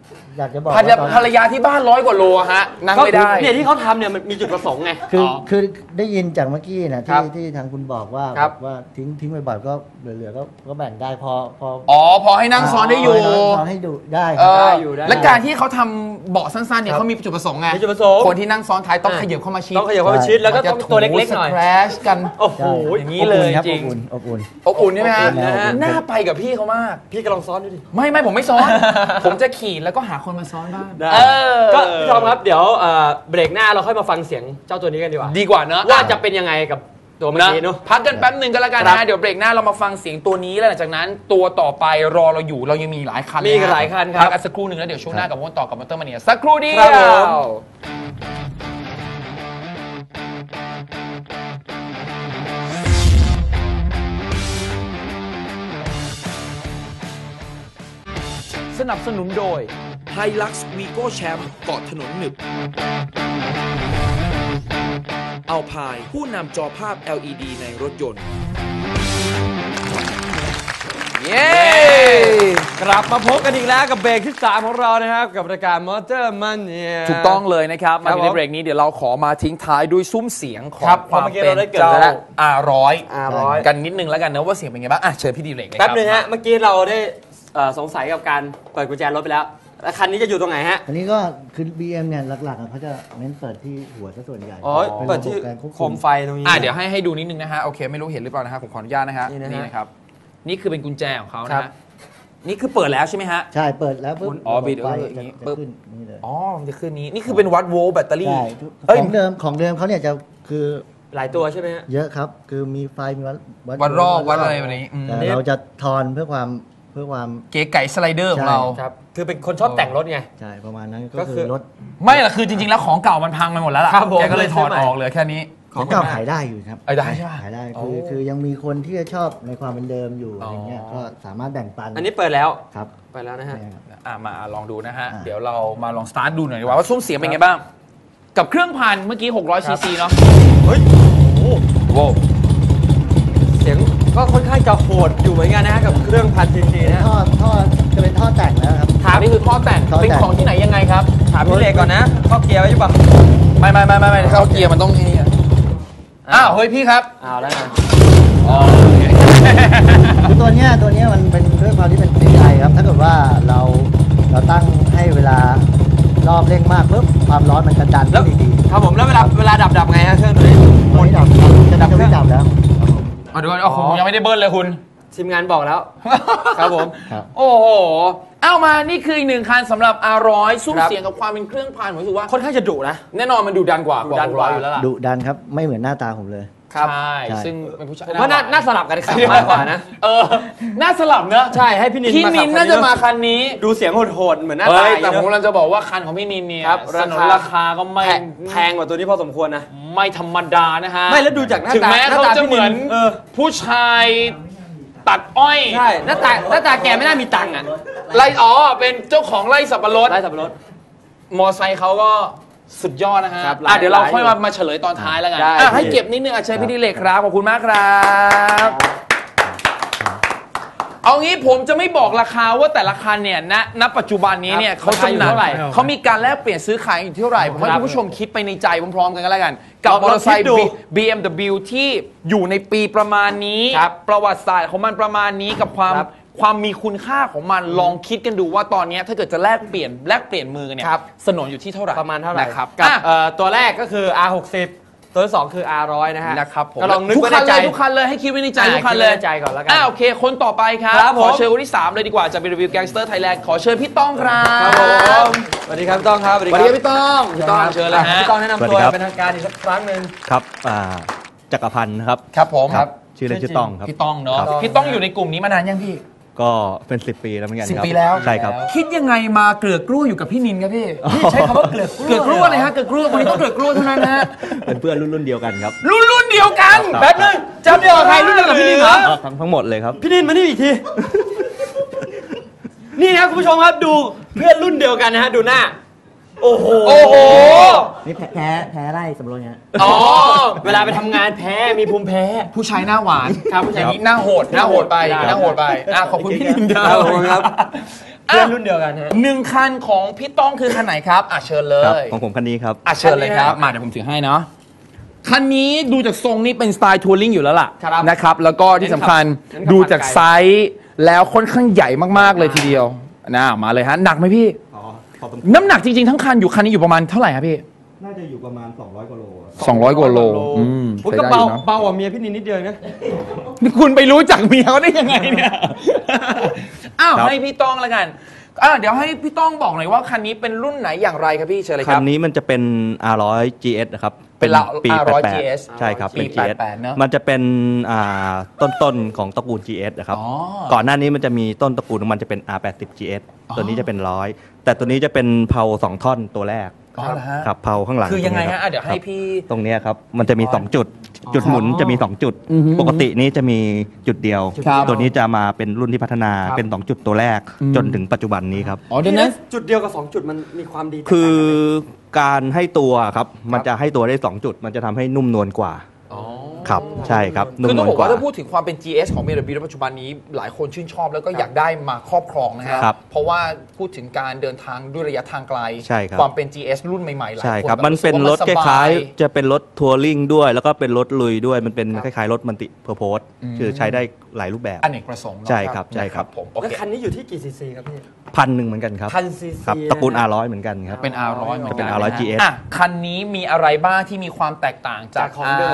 อยากจะบอกภรรยาที่บ้าน100 กว่าโลฮะนั่งไม่ได้เนี่ยที่เขาทำเนี่ยมันมีจุดประสงค์ไงคือได้ยินจากเมื่อกี้นะครับที่ทางคุณบอกว่าครับว่าทิ้งบ่อยๆก็เหลือๆก็แบ่งได้พอพอให้นั่งซ้อนได้อยู่ซ้อนให้ดูได้คเอรับอได้อยู่ได้และการที่เขาทำเบาะสั้นๆเนี่ยครับเขามีจุดประสงค์ไงมีจุดประสงค์คนที่นั่งซ้อนท้ายต้องขยับเข้ามาชิดต้องขยับเข้ามาชิดแล้วก็ต้องตัวเล็กๆหน่อยสแครชกันโอ้โห อย่างนี้เลยอบจริงอบอุ่นอบอุ่นใช่ไหมฮะอบอุ่นนะฮะน่าไปกับพี่เขามากพี่ก็ลองซ้อนดูดิไม่ผมไม่ซ้อน ผมจะขี่แล้วก็หาคนมาซ้อนบ้างได้เออก็พี่ทอมครับเดี๋ยวเบรกหน้าเราค่อยมาฟังเสียงเจ้าตัวนี้กันดีกว่าดีกว่าเนอะว่าจะเป็นยังไงกับตัวเมื่อนะกี้เนอะพักกันแป๊บหนึ่งก็แล้วกันครันะบเดี๋ยวเบรกหน้าเรามาฟังเสียงตัวนี้แล้วหลังจากนั้นตัวต่อไปรอเราอยู่เรายังมีหลายคันมีอีกหลายคันครับพักกันสักครู่หนึ่งแล้วเดี๋ยวช่วงหน้ากับวนต่อกับมอเตอร์มาเนียสักครู่เดียครับผมว สนับสนุนโดย Hilux Vigo Champ เกาะถนนหนึบเอาพายผู้นำจอภาพ LED ในรถยนต์ เย้กลับมาพบกันอีกแล้วกับเบรกที่ 3 ของเรานะครับ กับรายการมอเตอร์มันเนี่ยถูกต้องเลยนะครับครัมาบถึงในเบรกนี้เดี๋ยวเราขอมาทิ้งท้ายด้วยซุ้มเสียงของครับความเมื่อกี้เป็นเราได้เกริ่นเจ้าไปแล้ว R100 R100 กันนิดนึงแล้วกันนะว่าเสียงเป็นไงบ้างอ่ะเชิญพี่ดีเล็กเลยคแป๊รับนึงฮะ เมื่อกี้เราได้สงสัยกับการเปิดกุญแจรถไปแล้วแล้วคันนี้จะอยู่ตรงไหนฮะอันนี้ก็คือ BM เนี่ยหลักๆเขาจะเน้นเปิดที่หัวซะส่วนใหญ่อ๋อ เปิดที่ระบบการควบโคคุมมไฟตรงนี้เดี๋ยวให้ดูนิดนึงนะฮะโอเคไม่รู้เห็นหรือเปล่านะฮะผมขออนุญาตนะฮะนี่นะฮะนี่นะครับนี่คือเป็นกุญแจของเขาครันะบฮะนี่คือเปิดแล้วใช่ไหมฮะใช่เปิดแล้วปุ๊บอ๋อระบบบิดไฟอย่างนี้จะปุ๊บขึ้นนี่เลยอ๋อมันจะขึ้นนี้นี่คือเป็นวัดโวลต์แบตเตอรี่ใช่เอ้ยของเดิมเขาเนี่ยจะคือหลายตัวใช่ไหมฮะเยอะครับ คือมีไฟมีวัดวัดรอบวัดอะไรแบบนี้อืมแต่เราจะทอนเพื่อความเก๋ไก่สไลเดอร์ของเราครับ คือเป็นคนชอบแต่งรถไงใช่ประมาณนั้นก็ก็คืคือ อรถไม่ล่ะคือจริงๆแล้วของเก่ามันพังไปหมดแล้วล่ะครับผมแกก็เลยถอดเลยซื้อใหม่ออกเหลือแค่นี้ของเก่าขายได้อยู่ครับได้ใช่ปะขายได้โอ้คือยังมีคนที่ชอบในความเป็นเดิมอยู่อะไรเงี้ยก็สามารถแบ่งปันอันนี้เปิดแล้วครับเปิดแล้วนะฮะใช่ครับมาลองดูนะฮะอ่าเดี๋ยวเรามาลองสตาร์ทดูหน่อยดีกว่าว่าซุ้มเสียงเป็นไงบ้าง กับเครื่องพันเมื่อกี้600ซีซีเนาะเฮ้ย โอ้โหโว้วเสียงก็ค่อนข้างจะโหดอยู่เหมือนกันนะฮะกับเครื่องพันซีซีนะฮะท่อจะเป็นท่อแต่งแล้วครับถามนี่คือท่อแต่งท่อแต่งเป็นของที่ไหนยังไงครับถามพี่เล็กก่อนนะเข้าเกียร์ไว้หรือเปล่าไม่เข้าเกียร์มันต้องนี่อะอ้าวเฮ้ยพี่ครับเอาแล้วนะอ๋อคือตัวเนี้ยมันเป็นด้วยความที่เป็น CI ครับ ถ้าเกิดว่าเราตั้งให้เวลารอบเร่งมากปุ๊บความร้อนมันจะดันแล้วขึ้นดีครับผมแล้วเวลาดับไงฮะเครื่องตัวนี้ๆตัวนี้ดับจะไม่ดับแล้วเอาดูก่อนเอาผมยังไม่ได้เบิ้ลเลยคุณทีมงานบอกแล้ว ครับผมครับโอ้โห เอามานี่คืออีกหนึ่งคันสำหรับ R100 ซุ้มครับเสียงกับความเป็นเครื่องพันผมรู้สึกว่าค่อนข้างจะดุนะแน่นอนมันดูดันกว่าดุดันกว่าอยู่แล้วล่ะดุดันครับไม่เหมือนหน้าตาผมเลยครับ ใช่ใช่ซึ่งเป็นผู้ชายผมว่าน่าสลับกันขับมากกว่านะน่าสลับเนอะใช่ให้พี่นินพี่มาขันิบนน่าจะมาคันนี้ดูเสียงโหดๆเหมือนหน้าเฮ้ตายแต่ผมกำลังจะบอกว่าคันของพี่นินเนี่ยครับสนนราคาก็ไม่แพงกว่าตัวนี้พอสมควรนะไม่ธรรมดานะฮะไม่แล้วดูจากหน้าถึงตาแม้หน้าเขาตาจะพี่เหมือน ผู้ชายตัดอ้อยใช่หน้าตาแกไม่น่ามีตังค์อ่ะไล่เป็นเจ้าของไร่สับปะรดไล่สับปะรดมอไซค์เขาก็สุดยอดนะฮะครับเดี๋ยวเราค่อยหลายมาเฉลยตอนท้ายแล้วกันได้ให้เก็บนิดนึงเชิญพี่ดิเลกครับ ขอบคุณมากครับ เอางี้ผมจะไม่บอกราคาว่าแต่ละคันเนี่ยณปัจจุบันนี้เนี่ยครับเขาจำหน่ายราคาอยู่เท่าไหร่เขามีการแลกเปลี่ยนซื้อขายอยู่ที่เท่าไหร่ ผมให้ครับคุณผู้ชมคิดไปในใจพร้อมๆกันก็แล้วกัน กับลองมอเตอร์ไซคิค์ดดู BMW ที่อยู่ในปีประมาณนี้ครับประวัติศาสตร์ของมันประมาณนี้กับความครับความมีคุณค่าของมันลองคิดกันดูว่าตอนนี้ถ้าเกิดจะแลกเปลี่ยนมือกันเนี่ยครับสนนอยู่ที่เท่าไหร่ประมาณเท่าไหร่นะครับกับอ่ะตัวแรกก็คือ R60 ตัวที่ 2 คือ R100 นะฮะนะครับผมก็ลองนึกทุกไว้คัในนใจเลยทุกคันเลยให้คิดไว้ในใจทุกคันเลยคิดไว้ในใจก่อนแล้วกันโอเค คนต่อไปครับครับผมขอเชิญคนที่ 3 เลยดีกว่าจะเป็นรีวิวแก๊งสเตอร์ไทยแลนด์ขอเชิญพี่ต้องครับครับผมสวัสดีครับพี่ต้องครับสวัสดีครับพี่ต้องเชิญเลยฮะพี่ต้องแนะนำตัวสวัสดีครับเป็นทางการอีกสักครั้งหนึ่งครับจักรพันธ์ครับครับผมชื่อเล่นชื่อต้องครับพี่ต้องเนาะครับพี่ต้องอยู่ในกลุ่มนี้มานานยังพี่ก็เป็น10 ปีแล้วเหมือนกันครับ 10 ปีแล้วใช่ครับคิดยังไงมาเกลือกกลั้วอยู่กับพี่นินครับพี่ใช้คำว่าเกลือกกลั้วเลยฮะเกลือกกลั้ววันนี้ต้องเกลือกกลั้วเท่านั้นนะฮะเป็นเพื่อนรุ่นเดียวกันครับรุ่นเดียวกันครับแป๊บนึงจำเดียวกับใครรุ่นเดียวกับพี่นินเหรอทั้งหมดเลยครับพี่นินมานี่อีกที นี่นะคุณผู้ชมครับดูเพื่อนรุ่นเดียวกันนะฮะดูหน้า โอ้โหนี่แพ้ไร่สำรวจฮะอ๋อเวลาไปทำงานแพ้มีภูมิแพ้ผู้ชายหน้าหวานครับผู้ชายอย่างนี้หน้าโหดไปได้หน้าโหดไปขอบคุณพี่นินครับผมครับเพื่อนรุ่นเดียวกันฮะหนึ่งคันของพี่ต้องคือคันไหนครับเชิญเลครับยของผมคันนี้ครับเชิญเลยครับมาเดี๋ยวผมถือให้เนาะคันนี้ดูจากทรงนี่เป็นสไตล์ทัวริงอยู่แล้วล่ะครับนะครับแล้วก็ที่สำคัญเน้นขับดูจากไซส์แล้วค่อนข้างใหญ่มากๆเลยทีเดียวนะมาเลยฮะหนักไหมพี่อ๋อขอบคุณน้ำหนักจริงๆทั้งคันอยู่คันนี้อยู่ประมาณเท่าไหร่ครับพี่น่าจะอยู่ประมาณ 200 กว่าโล 200 กว่าโลผมใช้ก็ได้เบาอยู่นะเบากว่าเมียพี่นินนิดเดียวนะนี่คุณไปรู้จักเมียเขาได้ยังไงเนี่ยอ้าวให้พี่ต้องแล้วกันเดี๋ยวให้พี่ต้องบอกหน่อยว่าคันนี้เป็นรุ่นไหนอย่างไรครับพี่เชิญเลยคคัรับนนี้มันจะเป็น R100 GS นะครับเป็นปี R100 88 GS ใช่ครับเป็นปี GS 88เนอะมันจะเป็นต้นของตระกูล GS นะครับอ๋อก่อนหน้านี้มันจะมีต้นตระกูลของมันจะเป็น R80 GS ตัวนี้จะเป็น100แต่ตัวนี้จะเป็นเพลา2 ท่อนตัวแรกอ๋อเหรอฮะครับเพลาข้างหลังคือยังไงตรฮะนี้ครับเดี๋ยวให้ครับพี่ตรงเนี้ยครับมันจะมี 2 จุด จุดหมุนจะมี 2 จุด ปกตินี้จะมีจุดเดียวครับตัวนี้จะมาเป็นรุ่นที่พัฒนาเป็น 2 จุดตัวแรกจนถึงปัจจุบันนี้ครับอ๋อเดี๋ยวนั้นจุดเดียวกับ2จุดมันมีความดีแตกต่างกันไหมคือการให้ตัวครับ มันจะให้ตัวได้ 2 จุด มันจะทำให้นุ่มนวลกว่า ครับ ใช่ครับ นุ่คืมอน ต้องวลบอกกว่าว่าถ้าพูดถึงความเป็น GS ของ BMW ในปัจจุบันนี้หลายคนชื่นชอบแล้วก็อยากได้มาครอบครองนะฮะครับเพราะว่าพูดถึงการเดินทางด้วยระยะทางไกลใช่ครับความเป็น GS รุ่นใหม่ๆหลายใช่คนครับแบบมันเป็นรถสึคกว่ล้ายสบๆ จะเป็นรถทัวริงด้วย แล้วก็เป็นรถลุยด้วย มันเป็นคล้ายๆ รถมัลติเพอร์โพสคือใช้ได้หลายรูปแบบอเนกประสงค์เนอะใช่ครับใช่ครับผมโอแล้วเคคันนี้อยู่ที่กี่ซีซีครับพี่ 1,000เหมือนกันครับ 1,000 ซีซีครับตระกูล R100 เหมือนกันครับเป็น R100 เหมือนกันเป็น R100 GS คันนี้มีอะไรบ้างที่มีความแตกต่างจากจากของเดิม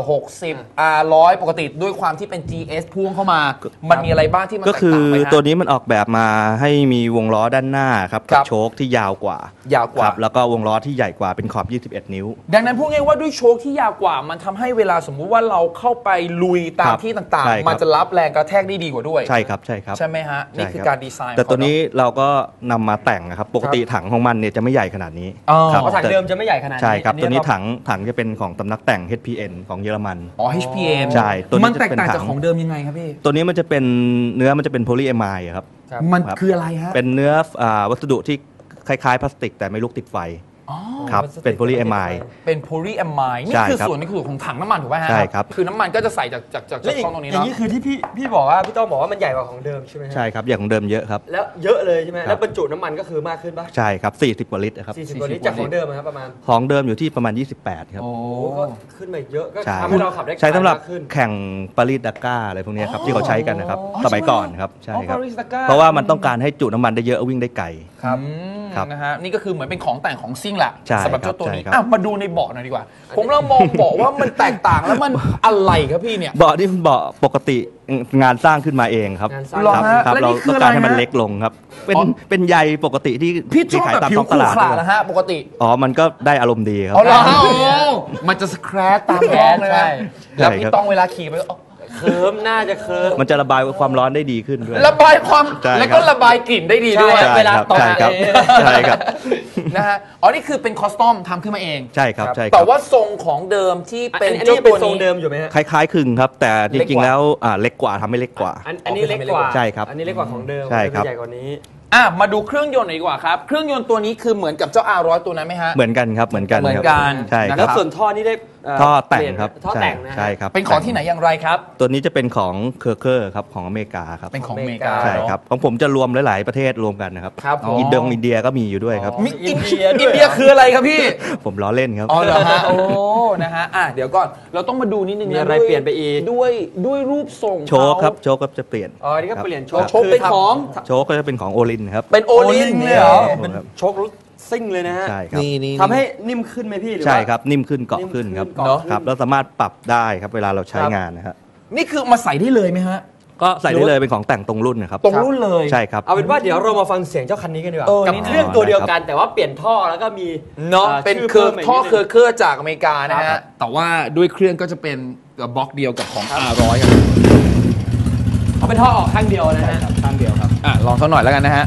60 R100 ปกติด้วยความที่เป็น GS พ่วงเข้ามา มันมีอะไรบ้างที่มันก็แตกคือต่างไหมฮะตัวนี้มันออกแบบมาให้มีวงล้อด้านหน้าครับครักับบ โชคที่ยาวกว่ายาวกว่าครับแล้วก็วงล้อที่ใหญ่กว่าเป็นขอบ 21 นิ้วดังนั้นพูดง่ายๆว่าด้วยโชคที่ยาวกว่า มันทำให้เวลาสมมุติว่าเราเข้าไปลุยตามครับที่ต่างใช่ครับๆ มันจะรับแรงกระแทกได้ดีกว่าด้วยใช่ครับใช่ครับใช่ไหมฮะ นี่คือใช่การดีไซน์แต่ตัวนี้ของเราก็นำมาแต่งนะครับปกติถังของมันเนี่ยจะไม่ใหญ่ขนาดนี้อ๋อครับเพราะถังเดิมจะไม่ใหญ่ขนาดนี้ใช่ครับอัตัวนี้เราถังจะเป็นของตำนักแต่ง HPN ของเยอรมันอ๋อ HPM ใช่ตัวนี้มันแตกต่างจะเป็นถังจากของเดิมยังไงครับพี่ตัวนี้มันจะเป็นเนื้อมันจะเป็นโพลีเอมายครับครับมันครับคืออะไรฮะเป็นเนื้อวัสดุที่คล้ายๆพลาสติกแต่ไม่ลุกติดไฟอ๋อครับพลาสติกเป็นโพลีเอมายเป็นโพลีแอมไมด์นี่ใช่คือครับส่วนนี้คือของถังน้ำมันถูกไหมฮะใช่ครับคือน้ำมันก็จะใส่จากแล้วช่องตรงนี้อย่างเนาะนี้คือที่พี่บอกว่าพี่ต้องบอกว่ามันใหญ่กว่าของเดิมใช่ไหมฮะใช่ครับอย่างของเดิมเยอะครับแล้วเยอะเลยใช่ไหมครับแล้วบรรจุน้ำมันก็คือมากขึ้นปะใช่ครับ40 กว่าลิตรนะครับ 40 กว่าลิตรจากของเดิมอะครับประมาณของเดิมอยู่ที่ประมาณ 28 ครับโอ้โอ้ก็ขึ้นมาเยอะก็ใช่ทำให้เราขับได้ใช้สำหรับมากขึ้นแข่งปารีสดักก้าอะไรพวกเนี้ยครับที่เขาใช้กันนะครับอ๋อสมัยก่อนครับใช่ครับอ๋อ Paris Dakar เพราะว่ามันต้องการให้จุน้ำมันได้เยอะวิ่งได้ไกลครับครับนะฮะนี่ก็คือเหมือนเป็นของแต่งของซิ่งแหละใช่สำหรับเจ้าตัวนี้ใช่ครับอ่ะมาดูในเบาะหน่อยดีกว่า ผมเรามองเบาะว่ามันแตกต่างแล้วมันอะไรครับพี่เนี่ยเบาะที่เบาะปกติงานสร้างขึ้นมาเองครับงานสร้างเหรอครับฮะครับแล้วเรานี่คือต้องการให้อะไรฮะมันเล็กลงครับเป็นอ๋อเป็นใยปกติที่พี่ชอบขายแบบตามผิวท้องขตรุลาดขระนะฮะปกติอ๋อมันก็ได้อารมณ์ดีครับเอาละมันจะสแครตตามท้องเลยใช่นะแล้วพี่ต้องเวลาขี่ไปก็เคิร์มน่าจะเคิร์มมันจะระบายความร้อนได้ดีขึ้นด้วยระบายความใช่ครับแล้วก็ระบายกลิ่นได้ดีด้วยใช่ เวลาตกใช่ครับเองใช่ครับนะฮะอ๋อนี่คือเป็นคอสตอมทำขึ้นมาเองใช่ครับใช่คแต่รับว่าทรงของเดิมที่เป็นอันเจ้านี้ตัเป็นวทรงนี้เดิมอยู่ไหมฮะคล้ายๆคลึงครับ แต่จเล็กริกงว่าๆแล้วเล็กกว่าทำให้เล็กกว่าอันนี้เล็กกว่าใช่ครับอันนี้เล็กกว่าของเดิมใช่ครับใหญ่กว่านี้มาดูเครื่องยนต์หน่อยดีกว่าครับ เครื่องยนต์ตัวนี้คือเหมือนกับเจ้า R100 ตัวนั้นไหมฮะเหมือนกันครับเหมือนกันเหมือนครับกันใช่นะคครัรับบส่วนท่อนี่ได้ท่อแต่งเปลี่ยนครับท่อแต่งนะฮะใช่ครับเป็นของที่ไหนอย่างไรครับตัวนี้จะเป็นของเคอร์เกอร์ครับของอเมริกาครับเป็นของอเมริกาใช่ครับของผมจะรวมหลาย ๆ ประเทศรวมกันนะครับครับผมอินเดียก็มีอยู่ด้วยครับมีอิอินนเดียด้วยอินเดียคืออะไรครับพี่ผมล้อเล่นครับอ๋อเหรอฮะ โอ้ นะฮะ เดี๋ยวก่อน เราต้องมาดูนิดนึงมีนะอะไรด้วยเปลี่ยนไปอีกด้วยรูปทรงโชคครับโชคก็จะเปลี่ยนอ๋อนี่ก็เปลี่ยนโชคโชคเป็นของโชคก็จะเป็นของโอลินครับเป็นโอลินเลยเหรอเป็นโชครถซิ่งเลยนะฮะใช่ครับทำให้นิ่มขึ้นไหมพี่หรือว่าใช่ครับนิ่มขึ้นเกาะขึ้นครับนิ่มขึ้นเกาะขึ้นครับแล้วสามารถปรับได้ครับเวลาเราใช้งานนะครับนี่คือมาใส่ได้เลยไหมฮะก็ใส่ได้เลยเป็นของแต่งตรงรุ่นนะครับตรงรุ่นเลยใช่ครับเอาเป็นว่าเดี๋ยวเรามาฟังเสียงเจ้าคันนี้กันดีกว่าเออกับนี่เครื่องตัวเดียวกันแต่ว่าเปลี่ยนท่อแล้วก็มีเนาะเป็นชื่เครือพิ่มท่ออีกนิดนึงเครือจากอเมริกานะฮะ แต่ว่าด้วยเครื่องก็จะเป็นบล็อกเดียวกับของ R100 ครับเอาเป็นท่อออกข้างเดียวนะฮะข้างเดียวครับลองสักหน่อยแล้วกันนะฮะ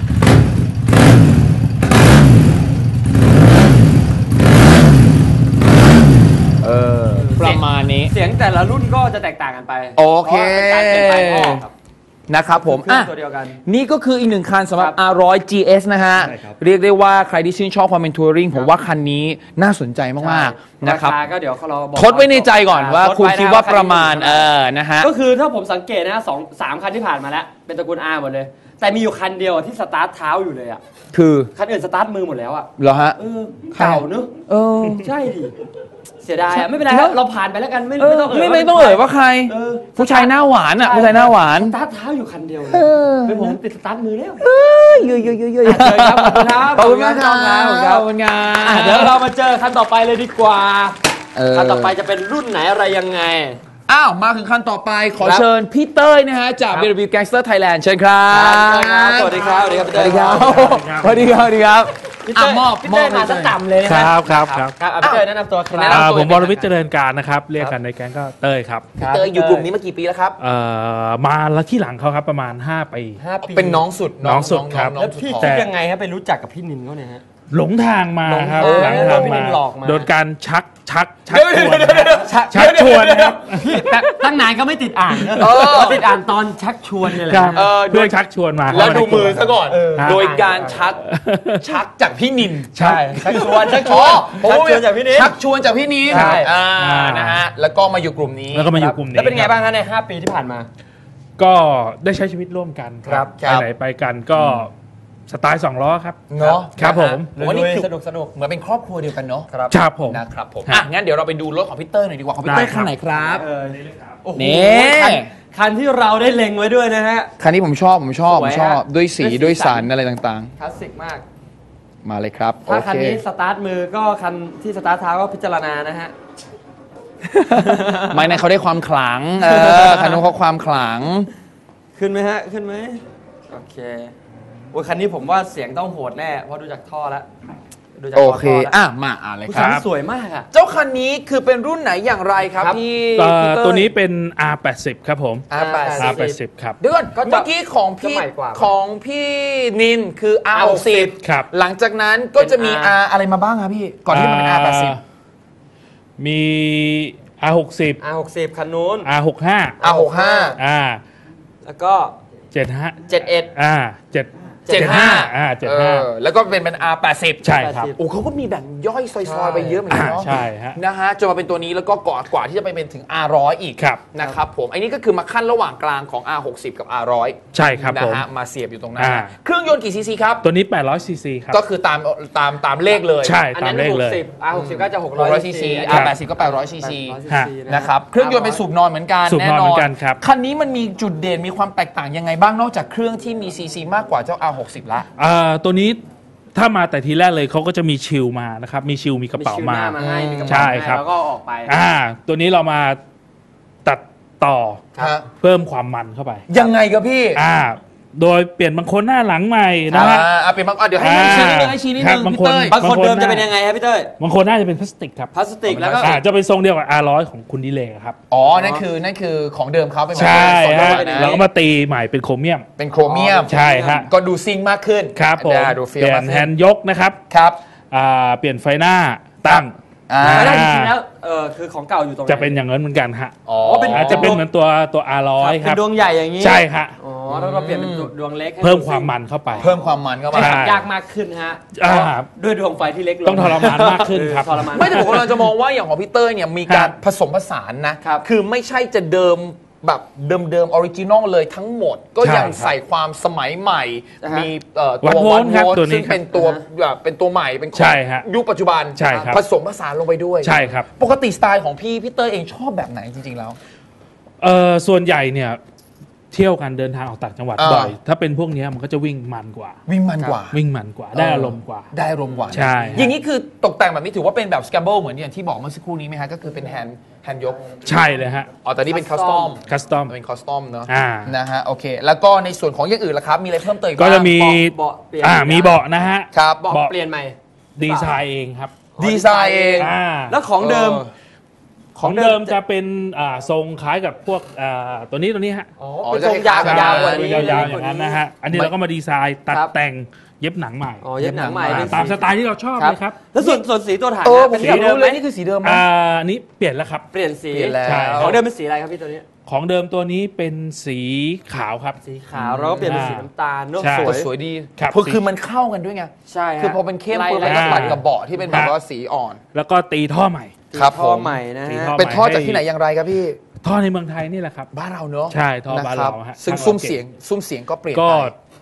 ประมาณนี้เสียงแต่ละรุ่นก็จะแตกต่างกันไปโอเคพราะว่าเป็นการเปลี่ยนแปลงท่อครับนะครับผมเครื่องตัวเดียวกันนี่ก็คืออีกหนึ่งคันสำหรับครับ R100 GS นะฮะใช่ครับเรียกได้ว่าใครที่ชื่นชอบความเป็นทัวริงผมว่าคันนี้น่าสนใจมากๆนะครับาคาก็เดี๋ยวเราบอกทดไว้ในใจก่อนว่าทคุณไนะคิดว่าประมาณคันนี้นะฮะก็คือถ้าผมสังเกตนะสามคันที่ผ่านมาแล้ว เป็นตระกูล R หมดเลยแต่มีอยู่คันเดียวที่สตาร์ทเท้าอยู่เลยอ่ะคือคันอื่นสตาร์ทมือหมดแล้วอ่ะเหรอฮะเก่าเนอะเออใช่ดิเสียดายอ่ะไม่เป็นไรเราผ่านไปแล้วกันไม่ต้องไม่ต้องเอ่ยว่าใคร ผู้ชายหน้าหวานอ่ะผู้ชายหน้าหวานสตาร์ทเท้าอยู่คันเดียวเลยเป็นผมติดสตาร์ทมือแล้วเยอะๆๆเจอครับขอบคุณครับขอบคุณมากครับขอบคุณครับเดี๋ยวเรามาเจอคันต่อไปเลยดีกว่าคันต่อไปจะเป็นรุ่นไหนอะไรยังไงอ้าวมาถึงขั้นต่อไปขอครับเชิญพี่เต้ยนะฮะจาก BW Gangster Thailand เชิญครับสวัสดีครับสวัสดีครับสวัสดีครับสวัสดีครับสวัสดีครับพี่เต้ยมอบพี่เต้ยมาซะต่ำเลยนะครับครับพี่เต้ยแนะนำตัวครับผมวรวิทย์เจริญการนะครับ เรียกกันในแก๊งก็เต้ยครับพี่เต้ยอยู่กลุ่มนี้มากี่ปีแล้วครับมาแล้วที่หลังเขาครับประมาณ 5 ปี 5 ปีเป็นน้องสุดน้องสุดครับน้แล้อวงสุดพี่ท้องคิดยังไงครับไปรู้จักกับพี่นินเขาเนี่ยฮะหลงทางมาครับหลงหลังโดทาน งพี่นิมานหลอกมาโดนการชักชวนเดี๋ยวชักชวนนะครับแต่ตั้งนานก็ไม่ติดอ่านนะติดอ่านตอนชักชวนเนี่ยแหละครับเพื่อนชักชวนมาแล้วดูมือซะก่อนครับโดยการชักจากพี่นินใช่ชักชวนชักชอ๋วอนชักชวนจากพี่นินชักชวนจากพี่นินใช่นะฮะแล้วก็มาอยู่กลุ่มนี้แล้วก็มาอยู่กลุ่มนี้แล้วเป็นไงบ้างคะใน 5 ปีที่ผ่านมาก็ได้ใช้ชีวิตร่วมกันคครัรับบ ไปไหนไปกันก็สไตล์2 ล้อครับเนาะครับผมวันนี้คือสนุกเหมือนเป็นครอบครัวเดียวกันเนาะครับผมนะครับผมครับอ่ะงั้นเดี๋ยวเราไปดูรถของพี่เต้ยหน่อยดีกว่าของพี่เต้ยได้ครับคันไหนครับโอ้โหนี่คันที่เราได้เล็งไว้ด้วยนะฮะคันนี้ผมชอบสวยฮะด้วยสีด้วยสีด้วยสัสันนอะไรต่างคลาสสิกมากๆ มาเลยครับถ้าโอคันเคนี้สตาร์ทมือก็คันที่สตาร์ทเท้าก็พิจารณานะฮะไม่นะเขาได้ความขลังคันนู้นเขาความขลังขึ้นไหมฮะ ขึ้นไหมโอเคโอ้ยคันนี้ผมว่าเสียงต้องโหดแน่เพราะดูจากท่อแล้วดูจากโอท่อเคแล้วอ่ะมาเลยผู้คชารัยบสวยมากอ่ะเจ้าคันนี้คือเป็นรุ่นไหนอย่างไรครับครับพี่ตัวนี้เป็น R80 ครับผม R80 R80 ครับเดือนก็จะเมื่อกี้ของพี่จะใหม่กว่าของพี่นินคือ R60 ครับหลังจากนั้นก็จะมีเป็น R อะไรมาบ้างครับพี่ ก่อนที่มันเป็น R80 มี R60 R60 คันนู้น R65 R65 แล้วก็ 75 71 แล้วก็เป็น R80 ใช่ครับโอ้เขาก็มีแบ่งย่อยซอยๆไปเยอะเหมือนกันเนาะใช่ฮะนะฮะจนมาเป็นตัวนี้แล้วก็กว่าที่จะไปเป็นถึง R100 อีกครับนะครับผมอันนี้ก็คือมาขั้นระหว่างกลางของ R60 กับ R100 ใช่ครับนะผมฮะมาเสียบอยู่ตรงนั้นอ่าเครื่องยนต์กี่ซีซีครับตัวนี้800 cc ครับก็คือตามเลขเลยใช่อันตามนั้นเลขเลย 60 R60 ก็จะ 600 600 ซีซีครับ R80 ก็800ซีซีฮะนะครับเครื่องยนต์เป็นสูบนอนเหมือนกันสูบนอนเหมือนกันครับคันนี้มันมีจุดเด่นมีความแตกต่างยังไงบ้างนอกจากเครื่องที่มีซีซีมากกว่าเจ้า R60 ละตัวนี้ถ้ามาแต่ทีแรกเลยเขาก็จะมีชิลมานะครับ มีชิลมีกระเป๋ามามาให้มีกระเป๋าใช่ครับแล้วก็ออกไปตัวนี้เรามาตัดต่อฮะเพิ่มความมันเข้าไปยังไงครับพี่โดยเปลี่ยนบางคนหน้าหลังใหม่นะฮะเป็นบางเดี๋ยวให้ชี้นิดนึงให้ชี้นิดครันึบงบางพี่คนเต้ยบางคนเดิมจะเป็นยังไงครับพี่เต้ยบางคนน่าจะเป็นพลาสติกครับพลาสติกแล้วก็จะเป็นทรงเดียวกับ R100 ของคุณดิเลกครับอ๋อนั่นคือของเดิมเขาเป็นแบบใช่สองฮะแบบนะแล้วก็มาตีใหม่เป็นโครเมียมเป็นโครเมียมใช่ฮะก็ดูซิงมากขึ้นครับผมดูเฟีเปลลี่ยมากนขึ้นแฮนด์ยกนะครับครับเปลี่ยนไฟหน้าตั้งไม่ได้จริงๆแล้วคือของเก่าอยู่ตรงไหนจะเป็นอย่างนั้นเหมือนกันฮะอ๋อเป็นจะเป็นเหมือนตัว R100 คเป็รับนดวงใหญ่อย่างนี้ใช่ฮะอ๋อแล้วเราเปลี่ยนเป็นดวงเล็กให้เพิ่มความมันเข้าไปเพิ่มความมันเข้าไปใช่ยากมากขึ้นฮะอ่าด้วยดวงไฟที่เล็กลงต้องทรมานมากขึ้นครับทรมานไม่แต่ผมกำลังจะมองว่าอย่างของพี่เต้ยเนี่ยมีการครับผสมผสานนะครับ คือไม่ใช่จะเดิมแบบเดิมออริจินอลเลยทั้งหมด ก็ยังใช่ครับใส่ความสมัยใหม่นะฮะมีวัดตัวโวลต์ครับวัดตัวนี้ซึ่งเป็นตัวแบบเป็นตัวใหม่เป็นของใช่ฮะยุคปัจจุบันใช่ครับผสมผสานลงไปด้วยใช่ครับปกติสไตล์ของพี่เต้ยเองชอบแบบไหนจริงๆแล้วส่วนใหญ่เนี่ยเที่ยวกันเดินทางออกต่างจังหวัดอ่าบ่อย ถ้าเป็นพวกเนี้ยมันก็จะวิ่งมันกว่าวิ่งมันกว่าวิ่งมันกว่า ได้อารมณ์กว่าได้อารมณ์กว่าใช่ฮะอย่างนี้คือตกแต่งแบบนี้ถือว่าเป็นแบบสแคมเบิลเหมือนอย่างที่บอกเมื่อสักครู่นี้ไหมฮะก็คือเป็นแฮนด์ยกใช่เลยฮะอ๋อแต่นี่เป็นคัสตอมคัสตอมเป็นคอสตอมเนอะอ่านะฮะโอเค แล้วก็ในส่วนของอย่างอื่นล่ะครับ มีอะไรเพิ่มเติมอีกก็บ้างจะมีเบาะเปลี่ยนมีเบาะนะฮะครับเบาะเปลี่ยนใหม่ดีไซน์เองครับดีไซน์เองแล้วของเดิมของเดิมจะเป็นทรงคล้ายกับพวกตัวนี้ฮะอ๋อเป็นทรงยาวใช่ยาวกว่านี้ยาวๆอย่างนั้นนะฮะ อันนี้เราก็มาดีไซน์ตัดครับแต่งเย็บหนังใหม่อ๋อเย็บหนังใหม่เป็นตามสีสไตล์ที่เราชอบเลยครับแล้วส่วนสีตัวถังผมสีอยากเดิมรู้ไหเลมยนี่คือสีเดิมไหมอันนี้เปลี่ยนแล้วครับเปลี่ยนสีเปลี่ยนแล้วใช่ของเดิมเป็นสีอะไรครับพี่ตัวนี้ของเดิมตัวนี้เป็นสีขาวครับสีขาวเราก็เปลี่ยนเป็นสีน้ำตาลเนอะใช่สวยสวยดีครับคือมันเข้ากันด้วยไงใช่ฮะคือพอเป็นเข้มปุ๊บไล่แล้วก็ไล่ตัดกับเบาะที่เป็นแบบว่าสีอ่อนแล้วก็ตีท่อใหม่ครับท่อผมใหม่นะสีฮะท่อเป็นท่อจากที่ไหนอย่างไรครับพี่ท่อในเมืองไทยนี่แหละครับบ้านเราเนอะใช่ท่อบ้านเราะคฮะซึ่งทางซุ้มเราเก็บเสียงก็เปลี่ยนก็ไป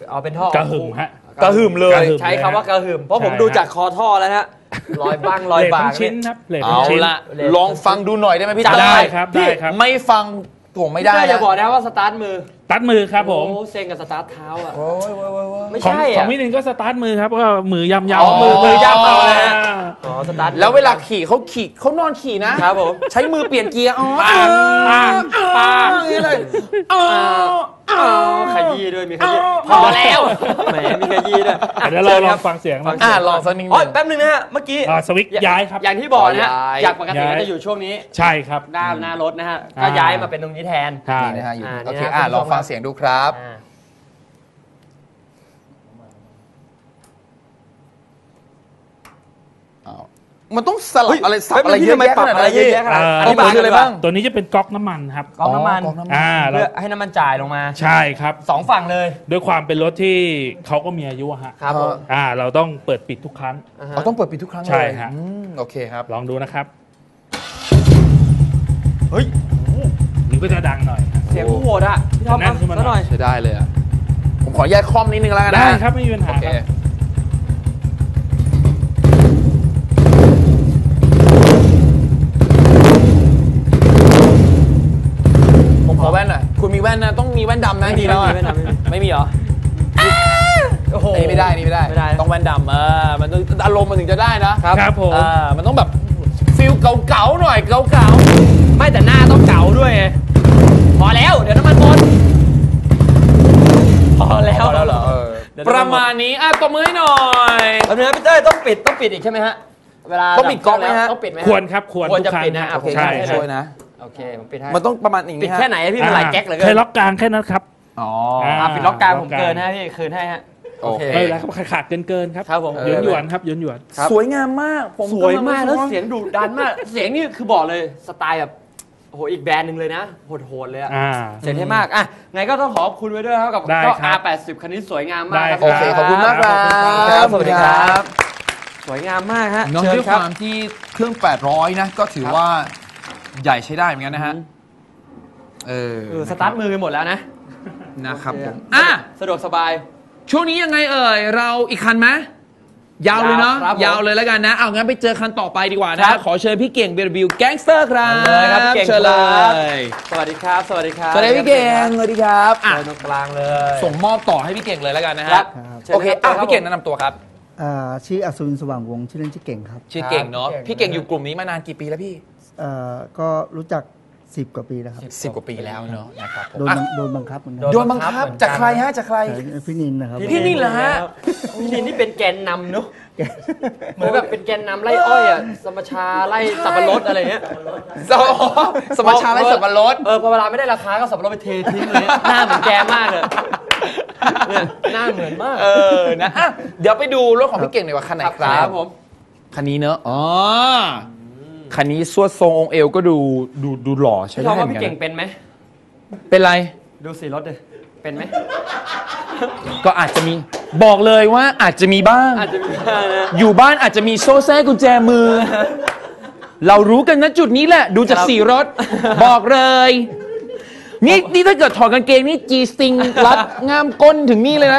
เอาเป็นท่อกระหึ่มฮะกระหึ่มเลยกระหึ่มใช้คำว่ากระหึ่มเพราะผมใช่ดูจากคอท่อแล้วฮะรอยบ้างรอยเลทบาทั้งงชิ้นครับเลททั้เอางชิ้นละลองฟังดูหน่อยได้ไหมพี่ได้เต้ยครับพี่ได้ครับไม่ฟังผมไม่ได้อย่าบอกนะว่าสตาร์ทมือตัดมือครับผมโอ้เซ็งกับสตาร์ทเท้าอ่ะโอ้ยๆไม่ของใช่ขออ่ะงพี่หนึ่งก็สตาร์ทมือครับก็มือยำอ๋อมือย่ำเอาเลยอ๋อสตาร์ทๆแล้วเวลาขี่เขานอนขี่นะครับผมใช้มือเปลี่ยนเกียร์อ๋อปังอย่างนี้เลยอ๋อขยี้ด้วยมีขยี้พอแล้วแหมมีขยี้ด้วยเดี๋ยวเราลองฟังเสียงนะลองสักนิดหอ๋อนึงแป๊บนึงนะฮะเมื่อกี้สวิตช์ย้ายครับอย่างที่บอกนะฮะย้ายจากปกติย้ายจะอยู่ช่วงนี้ใช่ครับหน้ารถนะฮะก็ย้ายมาเป็นตรงนี้แทนใช่นี่นะฮะอยู่อ่าโอเคนี่นะลองฟังเสียงดูครับอ่ามันต้องสลับอะไรสับอะไรฮ้เยอะแยะขนาดอะไรนั้นเยอะแยะขนาดนั้นอธิบายอะไรบ้างตัวนี้จะเป็นก๊อกน้ำมันครับก๊อกน้ำมันก๊อกน้ำมันเราเพื่อให้น้ำมันจ่ายลงมาใช่ครับสองฝั่งเลยด้วยความเป็นรถที่เขาก็มีอายุอะฮะครับผมเราต้องเปิดปิดทุกครั้งเราต้องเปิดปิดทุกครั้งเลยใช่ฮะโอเคครับลองดูนะครับเฮ้ยหรือก็จะดังหน่อยครับเสียงโหดอ่ะพี่ท็อปแน่นขึ้นมาหน่อยซะหน่อยใช้ได้เลยอะผมขอแยกคอมนิดนึงแล้วกันนะได้ครับไม่มีปัญหาโอเคครับผมขอแว่นหน่อยคุณมีแว่นนะต้องมีแว่นดำนะดีแล้วอะไม่มีเหรอโอ้โหนี่ไม่ได้นี่ไม่ได้ไม่ได้ต้องแว่นดำมันต้องอารมณ์มันถึงจะได้นะครับครับผมมันต้องแบบฟิลเก่าๆหน่อยเก่าไม่แต่หน้าต้องเก๋าด้วยไงพอแล้วเดี๋ยวน้ำมันหมดพอแล้วๆแล้วเหรอประมาณนี้ตบมือให้หน่อยตอนนี้พี่เต้ยต้องปิดอีกใช่ไหมฮะเวลาต้องปิดก๊อกไหมฮะต้องปิดไหมฮะควรครับควรควรทุจะกครั้งปิดนะครับโอเคใช่ช่วยนะโอเคผมปิดให้มันต้องประมาณอย่างปิดนี้ฮะแค่ไหนอะพี่มันหลายแก๊กเหลือเกิใช้นล็อกกลางแค่นั้นครับอ๋อปิดล็อกกลางผมล็อกกลางเกินให้พี่คืนให้ฮะโอเคไม่แล้วขาดเกินครับครับผมหยวนหยวนๆครับหยวนหยวนครับสวยงามมากผมสวยมากำงแล้วรู้สึเสียงดุดันมาก เสียงนี่คือบอกเลยสไตล์แบบโอ้โหอีกแบรนด์หนึ่งเลยนะโหดๆเลยอะ เสียงเท่มากอ่ะไงก็ต้องขอบคุณไว้ด้วยครับกับได้ก็ครับ R80 คันนี้สวยงามมากได้ครับโอเคขอบคุณมากครัครับสวัสดีครับสวยงามมากฮะน้องเชิญด้วยคครับ วามที่เครื่อง 800 นะ ก็ถือว่าใหญ่ใช้ได้เหมือนกันนะฮะสตาร์ทมือไปหมดแล้วนะนะครับผมสะดวกสบายช่วงนี้ยังไงเราอีกคันไหมยาวเลยเนาะครับผมยาวเลยแล้วกันนะ เอางั้นไปเจอคันต่อไปดีกว่านะครับขอเชิญพี่เก่งเบรบิวแก๊งสเตอร์ครับเลยครับพี่เก่งเชิญเลครับยสวัสดีครับ สวัสดีครับสวัสดีพี่เก่งสวัสดีครับเชิญตรงกลางเลยส่งมอบต่อให้พี่เก่งเลยแล้วกันนะครัฮะบโอเคชิญลยรับพี่เก่งแนะนำตัวครับชื่ออัศวินสว่างวงศ์ชื่อเล่นชื่อเก่งครับชื่อเก่งเนาะครับพี่เก่งอยู่กลุ่มนี้มานานกี่ปีแล้วพี่ก็รู้จัก 10 กว่าปีแล้วครับ 10 กว่าปีแล้วเนาะนะครับผมโดนบังคับเหมือนกันโดนบังคับจากใครฮะจากใครพี่นินนะครับพี่นินเหรอฮะพี่นินนี่เป็นแกนนำเนอะเหมือนแบบเป็นแกนนำไล่อ้อยอ่ะสมชาไล่สับปะรดอะไรเงี้ยสมชาไล่สับปะรดพอเวลาไม่ได้ราคาก็สับปะรดไปเททิ้งเลยหน้าเหมือนแกมากเลยเนี่ยหน้าเหมือนมากนะอ่ะเดี๋ยวไปดูรถของพี่เก่งหน่อยว่าคันไหนคครัรับบผมคันนี้เนอะคันนี้สวดทรงองค์เอวก็ดูหล่อใช่พี่ไหทมอมว่าพี่เก่งเป็นไหมเป็นไรดูสีรถดิเป็นไหมก็อาจจะมีบอกเลยว่าอาจจะมีบ้างอาจจะมีบ้างนะอยู่บ้านอาจจะมีโซ่แท้กุญแจมือ เรารู้กันนะจุดนี้แหละ ดูจากครับสีรถ บอกเลย นี่ถ้าเกิดถอดกางเกงนี่จีสติงรัดง่ามก้นถึงนี่เลยนะ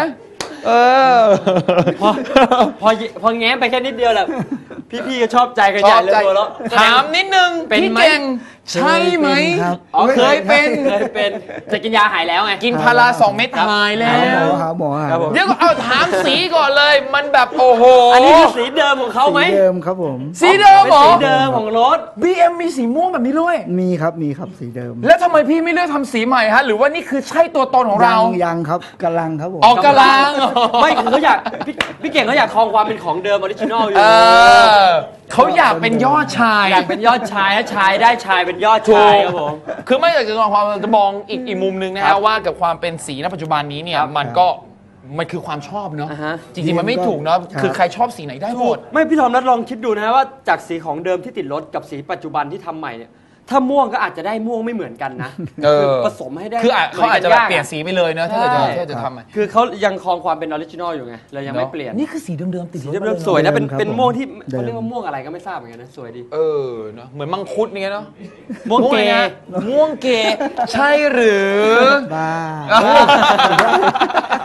พอแง้มไปแค่นิดเดียวแหละพี่ๆก็ชอบใจกันใหญ่เลยตัวแล้วถามนิดนึงเป็นพี่ไหมเก่งใช่ไหมครับอ๋อเคยเป็นเคยเป็นจะกินยาหายแล้วไงกินพารา2 เม็ดหายแล้หาว หมอครับผมเดี๋ยวก็เอาถามสีก่อนเลย มันแบบโอ้โหอันนี้คือสีเดิมของเขาไหมสีเดิมครับผมสีเดิมเป็นเหรอสีเดิมของรถ BM มีสีม่วงแบบนี้ด้วยมีครับสีเดิมแล้วทำไมพี่ไม่เลือกทำสีใหม่ฮะ หรือว่านี่คือใช่ตัวตนของเรายังครับกำลังครับผมออกกำลังไม่คือเขาอยากพี่เก่งเขาอยากครองความเป็นของเดิมออริจินอลอยู่เขาอยากเป็นยอดชายอยากเป็นยอดชายถ้าชายได้ชายเป็นยอดชายครับผมคือไม่อยากจะมองความจะมองอีกมุมหนึงนะครัฮะบว่ากับความเป็นสีณปัจจุบันนี้เนี่ยครับมันคือความชอบเนาะอ่าฮะจริงๆมันไม่ถูกเนาะคือใครชอบสีไหนได้หมดไม่พี่ทอมนัดลองคิดดูนะว่าจากสีของเดิมที่ติดรถกับสีปัจจุบันที่ทำใหม่เนี่ยถ้าม่วงก็อาจจะได้ม่วงไม่เหมือนกันนะเออคือผสมให้ได้คือเขาอาจจะแบบหมืนกันเปลี่ยนสีไปเลยเนาะถ้าเกิดใช่จะทำอะคือเขายังครองความเป็นออริจินอลอยู่ไงเลยยังไม่เปลี่ยนนี่คือสีเดิมๆติดรถเริ่มสวยนะเป็นครับเป็นม่วงที่เดิมเขาเรียกว่าม่วงอะไรก็ไม่ทราบเหมือนกันนะสวยดีเนาะเหมือนมังคุดเนี่ยเนาะม่วงเกอะไรนะม่วงเกย์ใช่หรือบ้า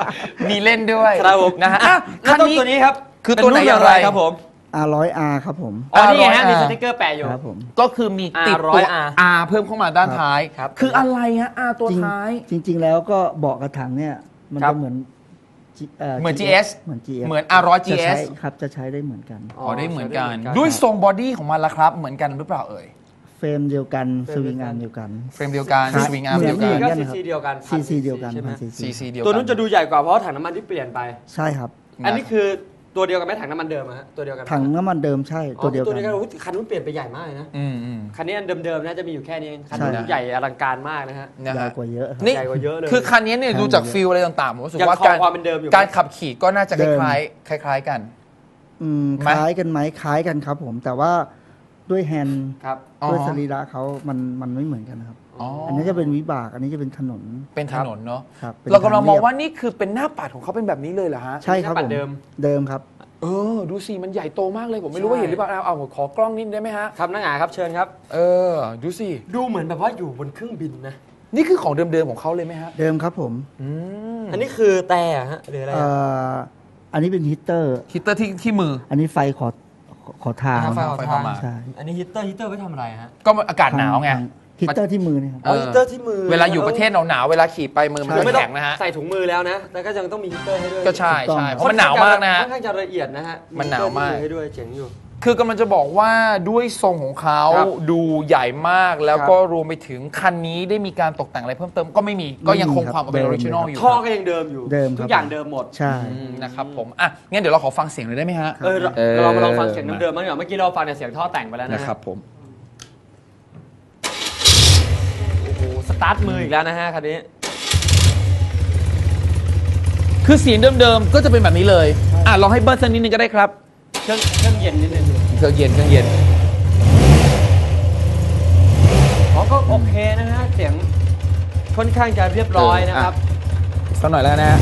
มีเล่นด้วยครับผมนะฮะแล้วตัวนี้ครับคือตัวไหนเป็อย่างไรครับผม R100R ครับผมอ๋อนี่ไงฮะ R100R มีสติ๊กเกอร์แปะอยู่ครับผมก็คือมีติดตัว R100R R เพิ่มเข้ามาด้านท้ายครับคืออะไรฮะ R ตัวท้ายจริง ๆ แล้วก็เบาะกระถังเนี่ย มันครับจะเหมือนเหมือน GS เหมือน GS เหมือน R100 จะใช้ GS ครับจะใช้ได้เหมือนกันอ๋อได้เหมือนกันใช้ได้เหมือนกันด้วยทรงบอดี้ของมันละครับ เหมือนกันหรือเปล่าเอ่ยเฟรมเดียวกันสวิงอาร์มเดียวกันเฟรมเดียวกันครับสวิงอาร์มเหมืเดีอนยวกันเหมืก็ซีซีเดียวกัน CC เดียวกันใช่ไหม CC เดียวกันตัวนู้นจะดูใหญ่กว่าเพราะถังน้ำมันที่เปลี่ยนไปใช่ครับอันนี้คือตัวเดียวกันไหมถังน้ำมันเดิมอะฮะตัวเดียวกันไหมถังน้ำมันเดิมใช่อ๋อตัวเดียวตัวกันเดียวกันอุ๊ยคันนู้นเปลี่ยนไปใหญ่มากเลยนะอืมคันนี้อันเดิมๆน่าจะมีอยู่แค่นี้เองคันใช่นู้นใหญ่อลังการมากนะฮะนะใหญ่ฮะกว่าเยอะครับนี่ใหญ่กว่าเยอะเลยคือคันนี้เนี่ยดูจากฟิลอะไรต่างๆผมรู้สึกยังว่าครองความเป็นเดิมอยู่การขับขี่ก็น่าจะคเดิมล้ายๆกันคล้ายกันไหมคล้ายกันครับผม แต่ว่าด้วยแฮนด์ครับด้วยอ๋อสรีระเขามันไม่เหมือนกันครับอ๋ออันนี้จะเป็นวิบาก อันนี้จะเป็นถนนเป็นถนนเนาะครับป็นเรากำลังมองทรียบว่านี่คือเป็นหน้าปัดของเขาเป็นแบบนี้เลยเหรอฮะใช่ครับหน้าปัผดมเดิมเดิมครับดูสิมันใหญ่โตมากเลยผมไม่รู้ว่าใช่เห็นหรือเปล่าเอาขอกล้องนิดได้ไหมฮะครับนักงานครับเชิญครับดูสิดูเหมือนแบบว่าอยู่บนเครื่องบินนะนี่คือของเดิมๆของเขาเลยไหมฮะเดิมครับผมอันนี้คือแต่ฮะหรืออะไรเอ่ฮะอันนี้เป็นฮีตเตอร์ฮิตเตอร์ที่มืออันนี้ไฟขอทางไฟขอทางใช่อันนี้ฮีตเตอร์ไว้ทำอะไรฮะก็อากาศหนาวไงฮีตเตอร์ที่มือนี่ครับอ๋อฮีตเตอร์ที่มือเวลาอยู่ประเทศหนาวๆเวลาขี่ไปมือมันคือจะไม่ต้องแข็งนะฮะใส่ถุงมือแล้วนะ แต่ก็ยังต้องมีฮีตเตอร์ให้ด้วยก็ใช่ถูกต้องใช่เพราะมันหนาวมากนะฮะค่อนข้างจะละเอียดนะฮะมันหนาวมากฮีตเตอร์ที่ให้ด้วยเจ๋งอยู่คือกำลังจะบอกว่าด้วยทรงของเขาครับดูใหญ่มากแล้วครับก็รวมไปถึงคันนี้ได้มีการตกแต่งอะไรเพิ่มเติมก็ไม่มีก็ยังคงความเป็นออริจินอลอยู่ท่อก็ยังเดิมอยู่เดิมครับทุกอย่างเดิมหมดใช่นะครับผมอ่ะงั้นเดี๋ยวเราขอฟังเสียงหน่อยได้ไหมฮะเรามาลองฟังเสียงเดิมๆบ้างดีกว่าเมื่อกี้เราฟังแต่เสียงท่อแต่งไปแล้วนะนะครับผมโอ้โหสตาร์ทมืออีกแล้วนะฮะคันนี้คือเสียงเดิมๆก็จะเป็นแบบนี้เลยลองให้เบิร์ดสักนิดนึงก็ได้ครับเครื่องเย็นนิดนึงเครื่องเย็นอ๋อก็โอเคนะฮะเสียงค่อนข้างจะเรียบร้อยนะครับสักหน่อยแล้วนะฮะ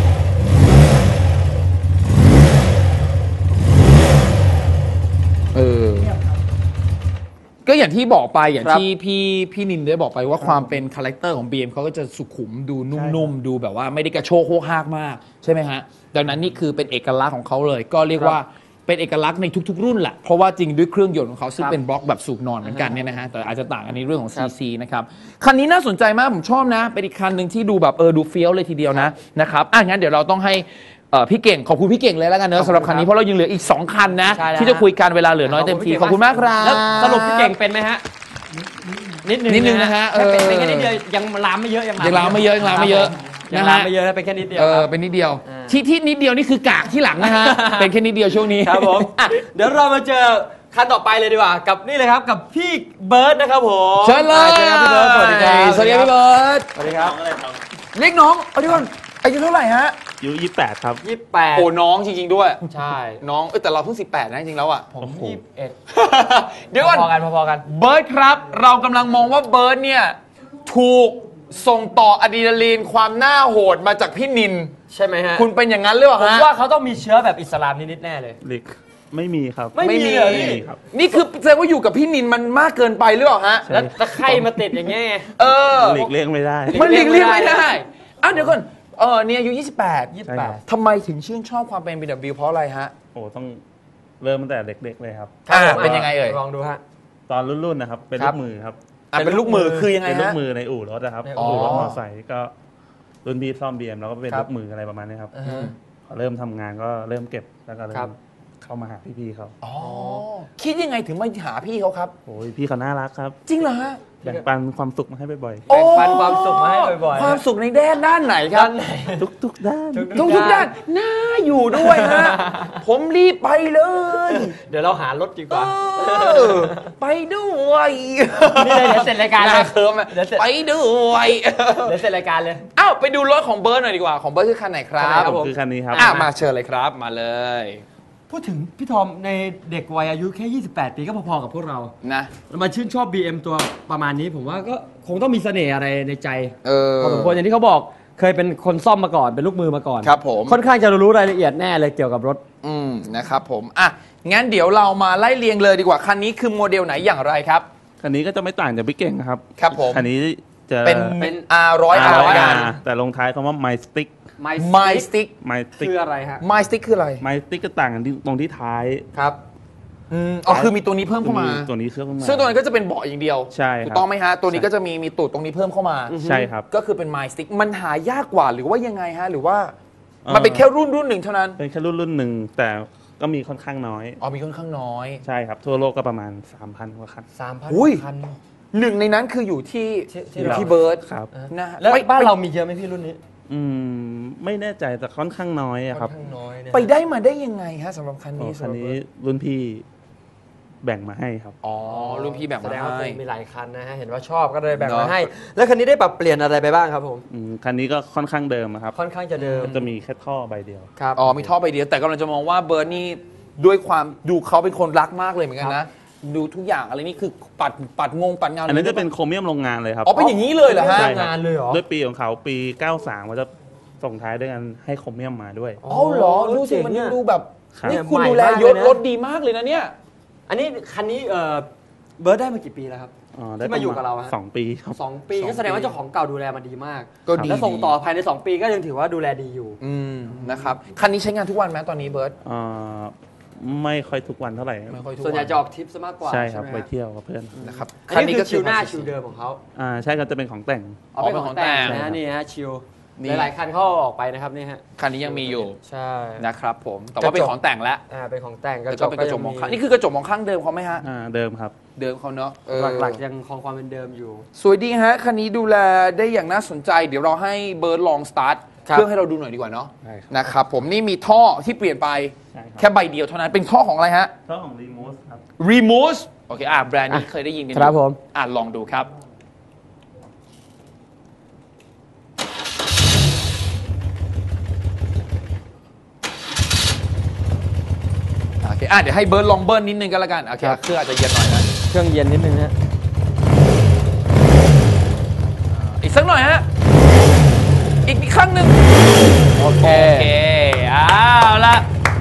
ก็อย่างที่บอกไปอย่างครับที่พี่นินได้บอกไปว่าความเป็นคาแรคเตอร์ของ BM เขาก็จะสุขุมดูนุ่มๆดูแบบว่าไม่ได้กระโชกโคกฮากมากใช่ไหมฮะดังนั้นนี่คือเป็นเอกลักษณ์ของเขาเลย ก็เรียกว่าเป็นเอกลักษณ์ในทุกๆรุ่นแหละเพราะว่าจริงด้วยเครื่องยนต์ของเขาซึ่งเป็นบล็อกแบบสูบนอนเหมือนกันเนี่ยนะฮะแต่อาจจะต่างกันในเรื่องของ CC นะครับคันนี้น่าสนใจมากผมชอบนะเป็นอีกคันหนึ่งที่ดูแบบดูเฟี้ยวเลยทีเดียวนะครับงั้นเดี๋ยวเราต้องให้พี่เก่งขอบคุณพี่เก่งเลยแล้วกันเนอะสำหรับคันนี้เพราะเรายังเหลืออีก2คันนะใช่แล้วที่จะคุยกันเวลาเหลือน้อยเต็มทีขอบคุณมากครับแล้วสรุปพี่เก่งเป็นไหมฮะนิดนึงนะฮะเป็นแค่นิดเดียวยังลามไม่เยอะยังลามไม่เยอะยังลามไม่เยอะยังลามไม่เยอะนะเป็นแค่นิดเดียวครับเป็นนิดเดียวอ่าที่นิดเดียวนี่คือกากที่หลังนะฮะ เป็นแค่นิดเดียวช่วงนี้ครับผมอ่ะเดี๋ยวเรามาเจอคันต่อไปเลยดีกว่ากับนี่เลยครับกับพี่เบิร์ดนะครับผมเชิญเลยเชิญครับพี่เบิร์ดสวัสดีครับสวัสดีครับพี่เบิร์ดสวัสดีครับเรียกน้องเอาดิก่อนอายุเท่าไหร่ฮะอายุ28 ครับ 28 โอ้น้องจริงๆด้วยใช่น้องแต่เราเพิ่ง18นะจริงๆแล้วอ่ะผม21 เดี๋ยวก่อนพอกันพอกันเบิร์ดครับ เรากำลังมองว่าเบิร์ดเนี่ยถูกส่งต่ออะดรีนาลีนความหน้าโหดมาจากพี่นินใช่ไหมฮะคุณเป็นอย่างนั้นหรือเปล่าผมฮะว่าเขาต้องมีเชื้อแบบอิสลามนิดๆแน่เลยไม่มีครับไม่มีเหรอพี่ครับนี่คือแสดงว่าอยู่กับพี่นินมันมากเกินไปหรือเปล่าฮะแล้วตะไคร่มาติดอย่างเงี้ยหลีกเลี่ยงไม่ได้มันหลีกเลี่ยงไม่ได้อ้าวเดี๋ยวก่อนเนี่ยอายุใช่ครับ 28ทำไมถึงชื่นชอบความเป็น BMW เพราะอะไรฮะโอ้ต้องเริ่มตั้งแต่เด็กๆเลยครับเป็นยังไงเอ่ยลองดูฮะตอนรุ่นๆนะครับ เป็นครัลูบกมือครับเป็นลูกมือคือยังไงเป็นลูฮะกมือในอู่รถนะครับในอู่รถอ๋อมอเตอร์ไซค์ก็รุ่นพี่ซ่อมบีเอ็มแล้วก็เป็นครับลูกมืออะไรประมาณนี้ครับอ่าฮะพอเริ่มทำงานก็เริ่มเก็บแล้วก็เริ่ครัมบเข้ามาหาพี่ๆเขาอ๋อคิดยังไงถึงมาหาพี่เขาครับโอ้ยพี่เขาน่ารักครับจริงเหรอฮะแบ่งปันความสุขมาให้บ่อยแบ่งปันความสุขมาให้บ่อยๆความสุขในด้านไหนครับด้านไหนๆ ทุกๆด้านทุกด้านน่าอยู่ด้วยฮะ ผมรีบไปเลยเดี๋ยวเราหารถดีกว่าไปด้วยนี่เลยเดี๋ยวเสร็จรายการหเลน้าย เคิร์มอะเดี๋ยวเสร็จไปด้วยเดี๋ยวเสร็จรายการเลยอ้าวไปดูรถของเบิร์ดหน่อยดีกว่าของเบิร์ดคือคันไหนครัคันไหนครับ บผมคือคันนี้ครับมาเชิญเลยครับมาเลยพูดถึงพี่ทอมในเด็กวัยอายุแค่ 28 ปีก็พอๆกับพวกเรานะมาชื่นชอบ BM ตัวประมาณนี้ผมว่าก็คงต้องมีเสน่ห์อะไรในใจเออพอสมควรอย่างที่เขาบอกเคยเป็นคนซ่อมมาก่อนเป็นลูกมือมาก่อนครับผมค่อนข้างจะรู้รายละเอียดแน่เลยเกี่ยวกับรถนะครับผมงั้นเดี๋ยวเรามาไล่เรียงเลยดีกว่าคันนี้คือโมเดลไหนอย่างไรครับคันนี้ก็จะไม่ต่างจากพี่เก่งนะครับครับผมคันนี้จะเป็น R100 R100 กันแต่ลงท้ายคำว่า My Stick My Stick ไม้สติ๊กคืออะไรฮะ My Stick คืออะไรไม้สติ๊กก็ต่างกันที่ตรงที่ท้ายครับอ๋อคือมีตัวนี้เพิ่มเข้ามาตัวนี้เครื่องเข้ามาซึ่งตัวนั้นก็จะเป็นเบาะอย่างเดียวใช่ครับถูกต้องไหมฮะ ตัวนี้ก็จะมีตูดตรงนี้เพิ่มเข้ามาใช่ครับก็คือเป็น My Stick มันหายากกว่าหรือว่ายังไงฮะ หรือว่ามันเป็นแค่รุ่นหนึ่งเท่านั้นเป็นแค่รุ่นหนึ่งแต่ก็มีค่อนข้างน้อยอ๋อมีค่อนข้างน้อยใช่ครับ ทั่วโลกก็ประมาณ 3,000 กว่าคัน 3,000 อุ้ยคันหนึ่งในนั้นคืออยู่ที่ที่อยู่เราที่เบิร์ดครับนะฮะแล้วไปบ้านไปเรามีเยอะไหมพี่รุ่นนี้ไม่แน่ใจแต่ค่อนข้างน้อยอะครับค่อนข้างน้อยนะไปได้มาได้ยังไงฮะสำหรับคันอ๋อนี้คันนี้รุ่นพี่แบ่งมาให้ครับอ๋อรุ่นพี่แบ่งแสมาดงว่าให้มีหลายคันนะฮะเห็นว่าชอบก็เลยแบ่งเนมาอะให้ แล้วคันนี้ได้ปรับเปลี่ยนอะไรไปบ้างครับผมคันนี้ก็ค่อนข้างเดิมอะครับค่อนข้างจะเดิมก็จะมีแค่ท่อใบเดียวครับอ๋อมีท่อใบเดียวแต่กำลังจะมองว่าเบิร์ดนี่ด้วยความดูเขาเป็นคนรักมากเลยเหมือนกันนะ ดูทุกอย่างอะไรนี่คือปัดงานอันนั้นจะเป็นโครเมียมโรงงานเลยครับอ๋อเป็นอย่างนี้เลยเหรอฮะใช่ครับงานเลยเหรอด้วยปีของเขาปี 93มันจะส่งท้ายด้วยกันให้โครเมียมมาด้วยอ๋อเหรอดูสิมันดูแบบครับนี่คุณใหม่ดูแลมากเลยยศนะรถดีมากเลยนะเนี่ยอันนี้คันนี้เบิร์ดได้มากี่ปีแล้วครับอ๋อได้ที่มาอยู่กับเราฮะ 2 ปีครับ 2 ปีก็แสดงว่าเจ้าของเก่าดูแลมาดีมากก็ดีแล้วส่งต่อภายใน 2 ปีก็ยังถือว่าดูแลดีอยู่นะครับคันนี้ใช้งานทุกวันไหมตอนนี้เบิร์ดเอ่อไม่ค่อยทุกวันเท่าไหร่ครับไม่ค่อยทุกส่วนใหญ่วันจะออกทริปซะมากกว่าใช่ครับไหมไปฮะเที่ยวกับเพื่อนนะครับอันนี้คือชิวหน้าชิวเดิมของเขาใช่ครับจะเป็นของแต่งเอาเป็นของแต่งอ๋อเป็นของแต่งนะฮะนี่ฮะชิวนี่หลายๆคันเขาเอาออกไปนะครับนี่ฮะคันนี้ยังมีอยู่ใช่นะครับผมแต่ว่าเป็นของแต่งแล้วเป็นของแต่งแล้วก็เป็นกระจกมองข้างนี่คือกระจกมองข้างเดิมเขาไหมฮะเดิมครับเดิมเขาเนอะเออหลักๆยังคงความเป็นเดิมอยู่สวยดีฮะ คันนี้ดูแลได้อย่างน่าสนใจ เดี๋ยวเราให้เบิร์ดลองสตาร์ทครับเครื่องให้เราดูหน่อยดีกว่าเนาะได้ครับนะครับผมนี่มีท่อที่เปลี่ยนไปใช่ครับแค่ใบเดียวเท่านั้นเป็นท่อของอะไรฮะท่อของรีมูสครับ Remove โอเคแบรนด์นี้เคยได้ยินกันอยู่ครับผมลองดูครับโอเคเดี๋ยวให้เบิร์ดลองเบิร์นนิดนึงกันละกันโอเคเครื่องอาจจะเย็นหน่อยนะเครื่องเย็นนิดนึงฮะอีกสักหน่อยฮะอีกครั้งหนึ่งโอเคเอาละ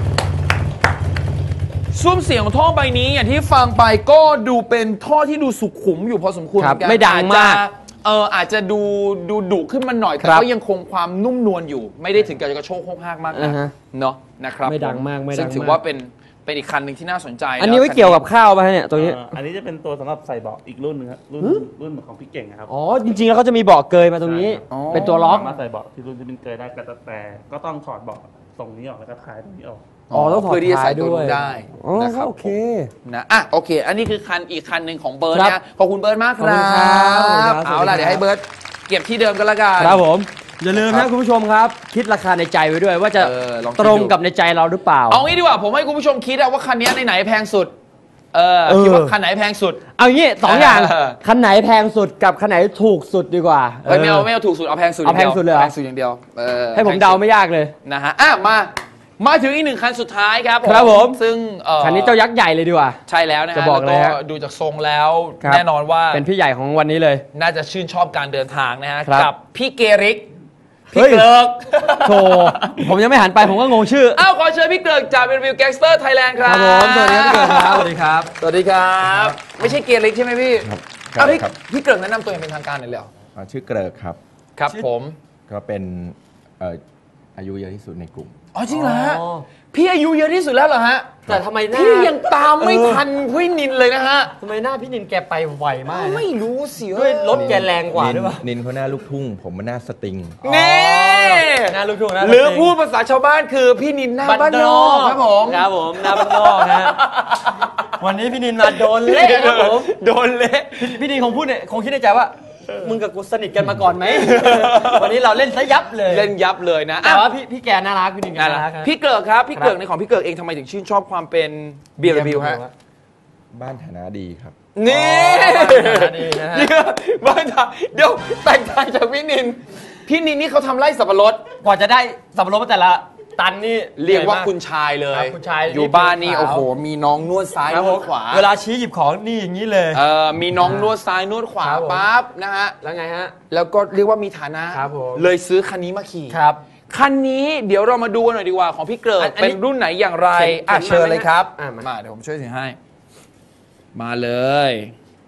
ซุ้มเสียงของท่อใบนี้อย่างที่ฟังไปก็ดูเป็นท่อที่ดูสุขุมอยู่พอสมควรครับเหอนกันไม่ดังมากอาจจะดูดุขึ้นมาหน่อย แต่ครับก็ยังคงความนุ่มนวลอยู่ ไม่ได้ถึงกับจะกระโชกโคกฮากมากนะอ่าฮะเนาะนะครับไม่ดังมากไม่ดังซึ่งถือมากว่าเป็นอีกคันหนึ่งที่น่าสนใจอันนี้ไว้เกี่ยวกับข้าวป่ะฮะเนี่ยตรงนี้อันนี้จะเป็นตัวสำหรับใส่เบาะอีกรุ่นหนึงครับรุ่นของพี่เก่งนะครับอ๋อ จริงๆ แล้วเขาจะมีเบาะเกยมาตรงนี้ใช่ครับเป็นตัวล็อกสามารถใส่เบาะที่รุ่นที่เป็นเกยได้แต่ก็ต้องถอดเบาะตรงนี้ออกแล้วก็คลายตรงนี้ออกอ๋อต้องถอดเพื่อที่จะใส่ท้ายตัวด้วยนู้นได้อ๋อนะครับโอเคนะโอเค อันนี้คืออีกคันหนึ่งของเบิร์ดครับนะขอบคุณเบิร์ดมากคขอบรัคุณครับบเอาล่ะสวัสดีครับเดี๋ยวให้เบิร์ดเก็บที่เดิมกันละกันครับผม อย่าลืมครันะบคุณผู้ชมครับ คิดราคาในใจไว้ด้วยว่าจะลองคิดตรงดูกับในใจเราหรือเปล่าเอางี้ดีกว่าผมให้คุณผู้ชมคิดว่าคันนี้ในไหนแพงสุดคิดว่าคันไหนแพงสุดเอางี้สองอย่างเออคันไหนแพงสุดกับคันไหนถูกสุดดีกว่าไม่เอาถูกสุดเอาแพงสุดเอาแพงสุดเลยเหรอแพงสุดอย่างเดียวให้ผมเดาไม่ยากเลยนะฮะมาถึงอีกหนึ่งคันสุดท้ายครับครับผมซึ่งคันนี้เจ้ายักษ์ใหญ่เลยดีกว่าใช่แล้วนะฮะจะบอกเลยแล้วฮะก็ดูจากทรงแล้วครับแน่นอนว่าเป็นพี่ใหญ่ของวันนี้เลยน่าจะชื่นชอบการเดินทางนะฮะครับกับพี่เกริกเฮ้พี่ยเกริกโธ่ผมยังไม่หันไปผมก็งงชื่อขอเชิญพี่เกริกจากเป็นวิวแก๊งสเตอร์ไทยแลนด์คครัรับ บผมสวัสดีครับพี่เกิดครับสวัสดีครับสวัสดีครับ ไม่ใช่เกริกใช่ไหมพี่ครับพี่เกริกแนะนำตัวเองเป็นทางการหน่อยเลยเหรอชื่อเกริกครับครับผมก็เป็นอายุเยอะที่สุดในกลุ่มอ๋อจริงเหรอฮะพี่อายุเยอะที่สุดแล้วเหรอฮะแต่ทำไมหน้าพี่ยังตามไม่ทันพี่นินเลยนะฮะทำไมหน้าพี่นินแกไปไวมากนะไม่รู้สิด้วยรถแกแรงกว่าด้วยปะนินเขาหน้าลูกทุ่ง ผมมันหน้าสตริงนี่หน้าลูกทุ่งนะหรือพูดภาษาชาวบ้านคือพี่นินหน้าบ้านนอกครับผมครับผมหน้าบ้านนอกฮะวันนี้พี่นินมาโดนเละครับผมโดนเละพี่นินคงพูดเนี่ยคงคิดในใจว่า มึงกับกูสนิทกันมาก่อนไหม วันนี้เราเล่นซะยับเลยเล่นยับเลยนะแต่ว่าพี่แกน่ารักพี่นินแกนั่นแหน่าละรักครับพี่เกิกครับพี่เกิกในของพี่เกิกเองทำไมถึงชื่นชอบความเป็น BMW ฮะบ้านฐานะดีครับนี่ดีนะฮะบ้านเดี๋ยวแตกต่างจากพี่นินนี่เขาทำไร่สับปะรดกว่าจะได้สับปะรดมาแต่ละตันนี่เรียกว่าหนื่อมคุณชายเลยครับคุณชายอยู่บ้านนี่ขาวโอ้โหมีน้องนวดซ้ายครับนผวมดขวาเวลาชี้หยิบของนี่อย่างนี้เลยมีน้องนวดซ้ายนวดขวาครับผมปั๊บนะฮะแล้วไงฮะแล้วก็เรียกว่ามีฐานะครับผมเลยซื้อคันนี้มาขี่ครับคันนี้เดี๋ยวเรามาดูกันหน่อยดีกว่าของพี่เกิดอันนี้เป็นรุ่นไหนอย่างไรเห็นเชิญเลยครับมาไหมมาเดี๋ยวผมช่วยถือให้ มาเลย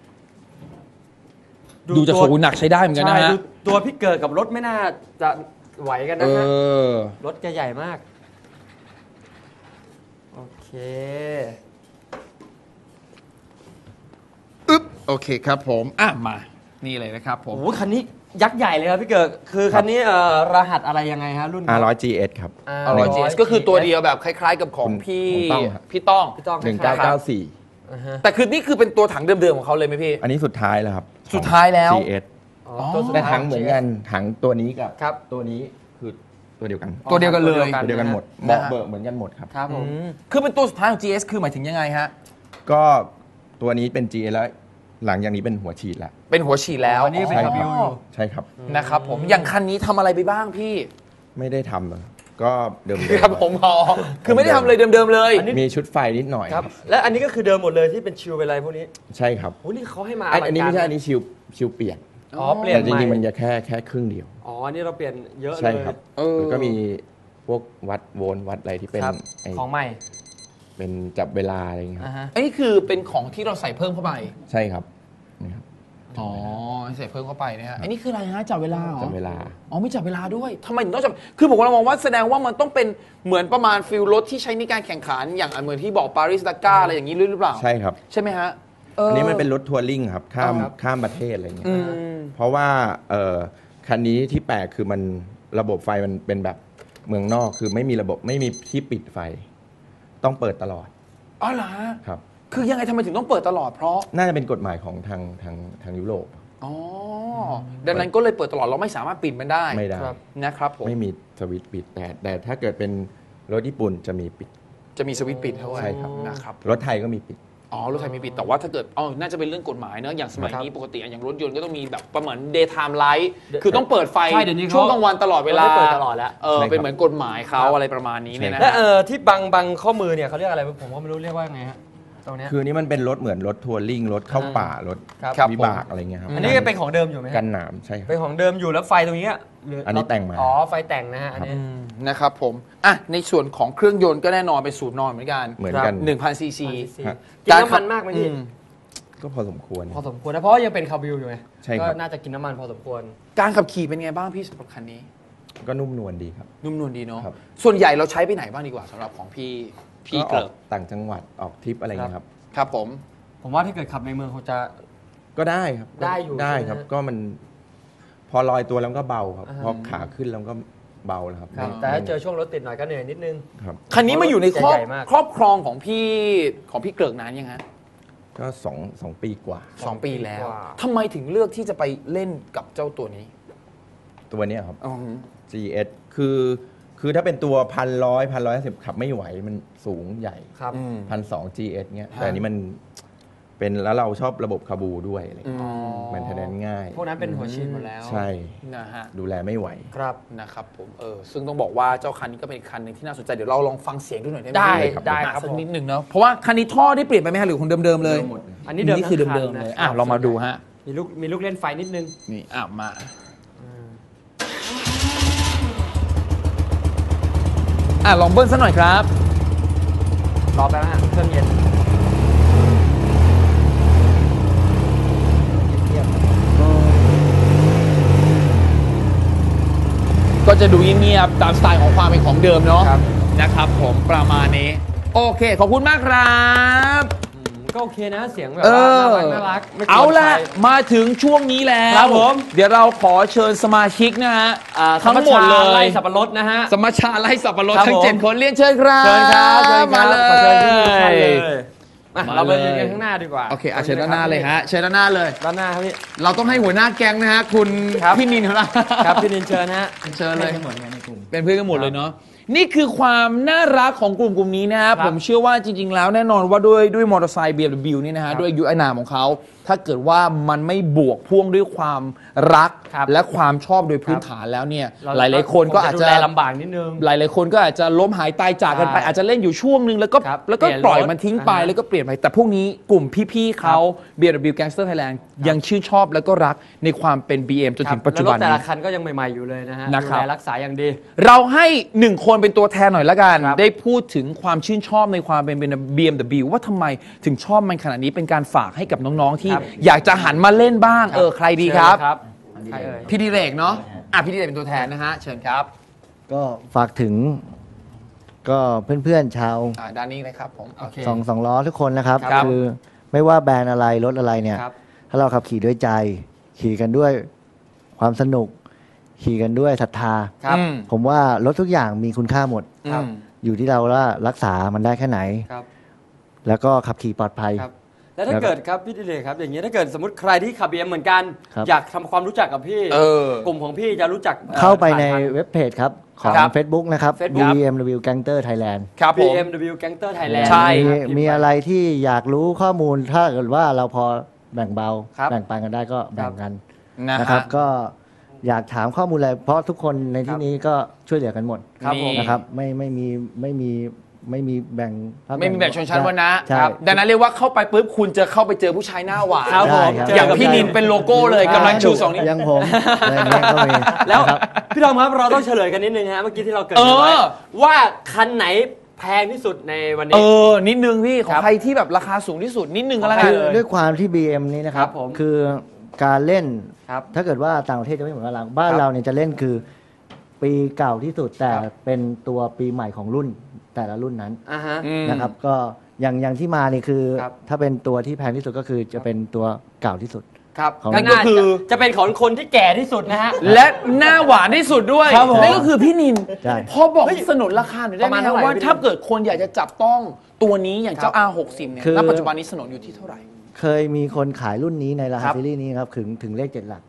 ดูจะโชว์หนักใช้ได้เหมือนกันนะใช่ฮะดูตัวพี่เกิดกับรถไม่น่าจะไหวกันนะฮะรถแกใหญ่มากโอเคโอเคครับผมมานี่เลยนะครับผมโอ้โหคันนี้ยักษ์ใหญ่เลยครับพี่เกิดคือคันนี้รหัสอะไรยังไงฮะรุ่น R100 GS ครับ GS ก็คือตัวเดียวแบบคล้ายๆกับของพี่ต้อง 1994 แต่คือนี่คือเป็นตัวถังเดิมๆของเขาเลยไหมพี่อันนี้สุดท้ายแล้วครับสุดท้ายแล้ว GS แต่ถังเหมือนกันถังตัวนี้กับครับตัวนี้คือตัวเดียวกันตัวเดียวกันเลยตัวเดียวกันหมดเบาะเบิกเหมือนกันหมดครับครับผมคือเป็นตัวสุดท้ายของ GS คือหมายถึงยังไงฮะก็ตัวนี้เป็น GS แล้วหลังจากนี้เป็นหัวฉีดแล้วเป็นหัวฉีดแล้วอันนี้เป็นใช่ครับ W อยู่ใช่ครับนะครับผมอย่างคันนี้ทำอะไรไปบ้างพี่ไม่ได้ทำเลยก็เดิมครับผมคือไม่ได้ทำเลยเดิมๆเลยมีชุดไฟนิดหน่อยครับและอันนี้ก็คือเดิมหมดเลยที่เป็นชิวเป็นอะไรพวกนี้ใช่ครับโอ้นี่เขาให้มาอันนี้ไม่ใช่ลัอังนการนี้ชิวเปลี่ยนอ๋อเปลี่ยนแต่จใหม่ริงๆมันจะแค่ครึ่งเดียวอ๋ออันนี้เราเปลี่ยนเยอะเลยใช่ครับแล้วก็มีพวกวัดโวลต์วัดอะไรที่เป็นครับไอ้ของใหม่เป็นจับเวลาอะไรอย่างเงี้ยครับอันนี้คือเป็นของที่เราใส่เพิ่มเข้าไปใช่ครับนี่ครับอ๋อใส่เพิ่มเข้าไปนะฮะอันนี้คืออะไรฮะจับเวลาเหรอจับเวลาอ๋อไม่จับเวลาด้วยทำไมถึงต้องจับคือผมกำลังมองว่าแสดงว่ามันต้องเป็นเหมือนประมาณฟิลรถที่ใช้ในการแข่งขันอย่างเหมือนที่บอกปารีสดาก้าอะไรอย่างนี้หรือเปล่าใช่ครับใช่ไหมฮะอันนี้มันเป็นรถทัวริงครับข้ามประเทศอะไรเงี้ยอืมเพราะว่าคันนี้ที่แปลกคือมันระบบไฟมันเป็นแบบเมืองนอกคือไม่มีระบบไม่มีที่ปิดไฟ ต้องเปิดตลอดอ๋อเหรอครับคือยังไงทำไมถึงต้องเปิดตลอดเพราะน่าจะเป็นกฎหมายของทางยุโรปอ๋อดังนั้นก็เลยเปิดตลอดเราไม่สามารถปิดมันได้ไม่ได้นะครับผมไม่มีสวิตช์ปิดแต่ถ้าเกิดเป็นรถญี่ปุ่นจะมีปิดจะมีสวิตช์ปิดด้วยใช่ครับนะครับรถไทยก็มีปิดอ๋อรถไทยมีปิดแต่ว่าถ้าเกิดน่าจะเป็นเรื่องกฎหมายเนอะอย่างสมัยนี้ปกติอย่างรถยนต์ก็ต้องมีแบบประมาณ daytime light คือต้องเปิดไฟใช่เดี๋ยวนี้เขาช่วงกลางวันตลอดเวลาไม่เปิดตลอดแล้วใช่ครับเป็นเหมือนกฎหมายเขาอะไรประมาณนี้เนี่ยนะและฮะที่บังข้อมือเนี่ยเขาเรียกอะไรผมก็ไม่รู้เรียกว่าไงฮะตรงเนี้ยคือนี่มันเป็นรถเหมือนรถทัวริงรถเข้าป่ารถครับวิบากอะไรเงี้ยครับอันนี้เป็นของเดิมอยู่ไหมฮะกันหนามใช่ครับเป็นของเดิมอยู่แล้วไฟตรงนี้หรือันนี้แต่งมาอ๋อไฟแต่งนะฮะอันนี้นะครับผมในส่วนของเครื่องยนต์ก็แน่นอนเป็นสูตรนอนเหมือนกันเหมือนกัน 1,000 ซีซีฮะกินน้ำมันมากไหมพี่ก็พอสมควรพอสมควรนะเพราะว่ายังเป็นคาร์บิวอยู่ไงใช่ครับก็น่าจะกินน้ำมันพอสมควรการขับขี่เป็นไงบ้างพี่สำหรับคันนี้ก็นุ่มนวลดีครับนุ่มนวลดีเนาะครับส่วนใหญ่เราใช้ไปไหนบ้างดีกว่าสำหรับของพี่ก็เกิดต่างจังหวัดออกทริปอะไรเงี้ยครับครับผมผมว่าถ้าเกิดขับในเมืองคงจะก็ได้ครับได้อยู่ได้ใช่ไหมครับฮะก็มันพอลอยตัวแล้วก็เบาครับอ่าฮะพอขาขึ้นแล้วก็เบาแล้วครับครับแต่ถ้าเจอช่วงรถติดหน่อยก็เหนื่อยนิดนึงครับคันนี้มาอยู่ในครอบใหญ่มากครอบครองของพี่เกิดนานยังฮะก็2 ปีกว่า 2 ปีแล้วกว่าทำไมถึงเลือกที่จะไปเล่นกับเจ้าตัวนี้ตัวเนี้ยครับอ๋อ GS คือถ้าเป็นตัว1,100 ขับไม่ไหวมันสูงใหญ่ครับ 1,200 GS เงี้ยแต่อันนี้มันเป็นแล้วเราชอบระบบคาบูด้วยอะไรเงี้ยมันทนนง่ายพวกนั้นเป็นหัวฉีดหมดแล้วใช่นะฮะดูแลไม่ไหวครับนะครับผมซึ่งต้องบอกว่าเจ้าคันนี้ก็เป็นคันหนึ่งที่น่าสนใจเดี๋ยวเราลองฟังเสียงดูหน่อยได้ไหมได้ครับได้ครับสักผมนิดหนึ่งเนาะเพราะว่าคันนี้ท่อได้เปลี่ยนไปไหมฮะหรือคงเดิมๆเลยอันนี้เดิมนี่คือทั้งคันเดิมๆนะเลยครับเรามาดูฮะมีลูกเล่นไฟนิดนึงนี่มาลองเบิ้ลซะหน่อยครับรอแป๊บนะฮะเครื่องเย็นก็จะดูเงียบๆตามสไตล์ของความเป็นของเดิมเนาะนะครับผมประมาณนี้ โอเคขอบคุณมากครับก็โอเคนะเสียงแบบว่าน่ารักไม่กวนเอาละใครมาถึงช่วงนี้แล้วครับผมเดี๋ยวเราขอเชิญสมาชิกนะฮะทั้งหมดเลไล่ยสับปะรดนะฮะสมชาไล่สับปะรดครับทั้งผม 7 คนเรียนเชิญครับเชิญครับเชิญคมารับเลขอเชิญที่ทุกท่านเลยยมามาเราไปเลยยืนกันข้างหน้าดีกว่าโอเคเชิญด้านหน้าเลยฮะเชิญด้านหน้าเลยด้านหน้าครับพี่เราต้องให้หัวหน้าแก๊งนะฮะคุณครับพี่นินของเราครับพี่นินเชิญนะฮะเชิญเลยหมดในกลุ่มเป็นเพื่อนกันหมดเลยเนาะนี่คือความน่ารักของกลุ่มนี้นะฮะผมเชื่อว่าจริงๆแล้วแน่นอนว่าด้วยมอเตอร์ไซค์ BMW นี่นะฮะด้วยอายุอานามของเขาถ้าเกิดว่ามันไม่บวกพ่วงด้วยความรักครับและความชอบโดยพื้นฐานแล้วเนี่ยเราหลายๆคนก็อาจจะดูแลลำบากนิดนึงหลายๆคนก็อาจจะล้มหายตายจากกันไปใช่อาจจะเล่นอยู่ช่วงนึงแล้วก็ครับแล้วก็เปลี่ยนปล่อยรถมันทิ้งไปอ่าฮะแล้วก็เปลี่ยนไปแต่พวกนี้กลุ่มพี่ๆเขา BMW Gangster Thailand ยังชื่นชอบแล้วก็รักในความเป็น BM จนถึงปัจจุบันแล้วรถแต่นี้ละคันก็ยังใหม่ๆอยู่เลยนะฮะนะครับดูแลรักษาอย่างดีเราให้1คนเป็นตัวแทนหน่อยละกันครับได้พูดถึงความชื่นชอบในความเป็น BMW ว่าทำไมถึงชอบมันขนาดนี้เป็นการฝากให้กับน้องๆที่ครับอยากจะหันมาเล่นบ้างใครดีครับเชิญเลยใครเอ่ยพี่ดิเรกเนาะพี่ดิเรกเป็นตัวแทนนะฮะเชิญครับก็ฝากถึงก็เพื่อนๆชาวด้านนี้เลยครับผมโอเคสองล้อทุกคนนะครับครับคือไม่ว่าแบรนด์อะไรรถอะไรเนี่ยครับถ้าเราขับขี่ด้วยใจ ขี่กันด้วยความสนุก ขี่กันด้วยศรัทธาครับผมว่ารถทุกอย่างมีคุณค่าหมดครับอยู่ที่เราว่ารักษามันได้แค่ไหนครับแล้วก็ขับขี่ปลอดภัยครับ แล้วถ้าเกิดครับพี่ดิเลกครับอย่างนี้ถ้าเกิดสมมติใครที่ขับ BM เหมือนกันครับอยากทำความรู้จักกับพี่ กลุ่มของพี่จะรู้จักเข้าไปในผ่ทงเว็บเพจครับของครับ Facebook นะครับ Facebook BMW Gangster Thailand ครับผม BMW Gangster Thailand ใช่มีอะไรที่อยากรู้ข้อมูลถ้าเกิดว่าเราพอแบ่งเบาครับแบ่งปันกันได้ก็แบ่งกันนะนะคครัรับบ ก็อยากถามข้อมูลอะไรเพราะทุกคนในที่นี้ก็ช่วยเหลือกันหมดครับผมนะครับไม่มีแบ่งพรรคไม่มีแบ่งชนชั้นวรรณะใช่ครับดังนั้นเรียกว่าเข้าไปปุ๊บคุณจะเข้าไปเจอผู้ชายหน้าหวานครับผมได้ครับอย่างพี่นินเป็นโลโก้เลยกำลังชูสองนิ้วยังผมอะไรอย่างเงี้ยก็มีแล้วนะครับพี่ทอมครับเราต้องเฉลยกันนิดนึงฮะเมื่อกี้ที่เราเกริดเออไว้ว่าคันไหนแพงที่สุดในวันนี้นิดนึงพี่ขอครังบใครที่แบบราคาสูงที่สุดนิดนึงก็แล้วกัคืนอด้วยความที่ BM นี้นะครับครับผมคือการเล่นครับถ้าเกิดว่าต่างประเทศจะไม่เหมือนกับเราบ้านเราเนี่ยจะเล่นคือปีเก่าที่สุดแต่เป็นตัวปีใหม่ของรุ่นแต่ละรุ่นนั้นอ่าฮะนะครับก็อย่างที่มานี่คือครับถ้าเป็นตัวที่แพงที่สุดก็คือจะเป็นตัวเก่าที่สุดครับของนั่นก็คือจะเป็นของคนที่แก่ที่สุดนะฮะและหน้าหวานที่สุดด้วยครับผมนั่นก็คือพี่นินใช่พอบอกสนุนราคาหน่อยได้ประไหมมาณคเท่ารับไหร่ว่าพี่นินถ้าเกิดคนอยากจะจับต้องตัวนี้อย่างเจ้าครับ R60 เนี่ยคือณปัจจุบันนี้สนุนอยู่ที่เท่าไหร่เคยมีคนขายรุ่นนี้ในรหัครัสบซีรีส์นี้ครับถึงเลข 7 หลัก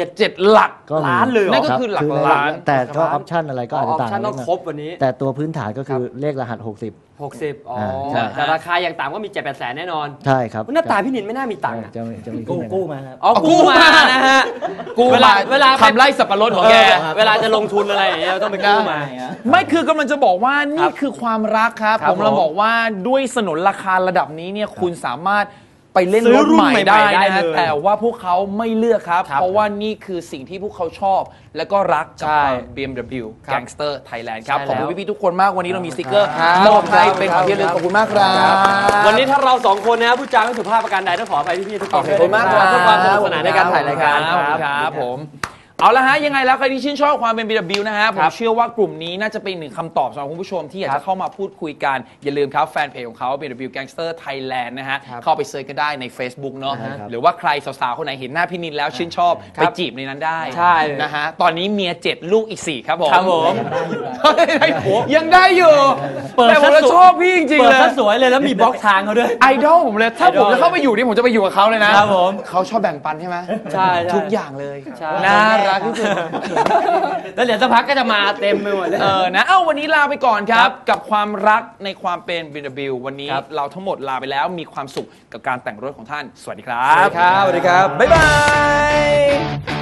7 หลักก็มีล้านเลยเหรอนั่นก็คือหลักในล้านแต่ก็ออปชั่นอะไรก็อาจอจะอปต่างชั่นกัต้องนครบวันนี้แต่ตัวพื้นฐานก็คือเลขรหัส 60 อ๋อใช่แต่ราคาอย่างต่ำก็มี 7-8 แสนแน่นอน 60 ใช่ครับหน้าตาพี่นินไม่น่ามีตังค์อะจะมีขึ้นไปกู้มาครับอ๋อกู้มานะฮะกูเวลามาเวลาทำไร่สับปะรดของแกเวลาจะลงทุนอะไรอย่างเงี้ยต้องไปกู้มาไม่คือกำลังจะบอกว่านี่คือความรักครับครับผมเราผมบอกว่าด้วยสนนราคาระดับนี้เนี่ยคุณสามารถไปเล่นซื้รอถรุ่นใหม่ใหม่ได้ได้นะฮะเลยแต่ว่าพวกเขาไม่เลือกครับครับเพราะว่านี่คือสิ่งที่พวกเขาชอบ และก็รักกับใช่ความ BMW ครับ Gangster Thailand ครับใช่ขอบคุณแล้วพี่ๆทุกคนมากวันนี้เรามีสติกเกอร์ครับมอบให้เป็นของครับที่ระลึกขอบคุณมากครับวันนี้ถ้าเราสองคนนะครับผู้จาไม่สุภาพประการใดต้องขออภัยพี่ๆทุกคนขอบคุณมากครับเพื่อความสนุกสนานในการถ่ายรายการครับผมเอาละฮะยังไงแล้วใครที่ชื่นชอบความเป็น BMW นะฮะผมเชื่อว่ากลุ่มนี้น่าจะเป็นหนึ่งคำตอบสำหรับคุณผู้ชมที่อยากจะเข้ามาพูดคุยกัน อย่าลืมครับแฟนเพจของเขา BMW Gangster Thailand นะฮะเข้าไปเซิร์ชก็ได้ใน Facebook เนาะหรือว่าใครสาวๆ คนไหนเห็นหน้าพี่นินแล้วชื่นชอบไปจีบในนั้นได้ใช่นะฮะตอนนี้เมีย 7 ลูกอีก 4 ครับผมครับผมยังได้อยู่แต่ผมชอบพี่จริงๆเปิดเลยซะสวยเลยแล้วมีบล็อกทางเขาด้วยไอดอลผมเลยถ้าผมจะเข้าไปอยู่นี่ผมจะไปอยู่กับเขาเลยนะครับผมเขาชอบแบ่งปันใช่ไหมใช่ใช่ทุกอย่างเลยใช่น่ารักที่สุดแล้วเดี๋ยวสักพักก็จะมาเต็มไปหมดเลยนะวันนี้ลาไปก่อนครับ กับความรักในความเป็น BMW วันนี้ครับเราทั้งหมดลาไปแล้วมีความสุขกับการแต่งรถของท่าน สวัสดีครับสวัสดีครับบ๊ายบาย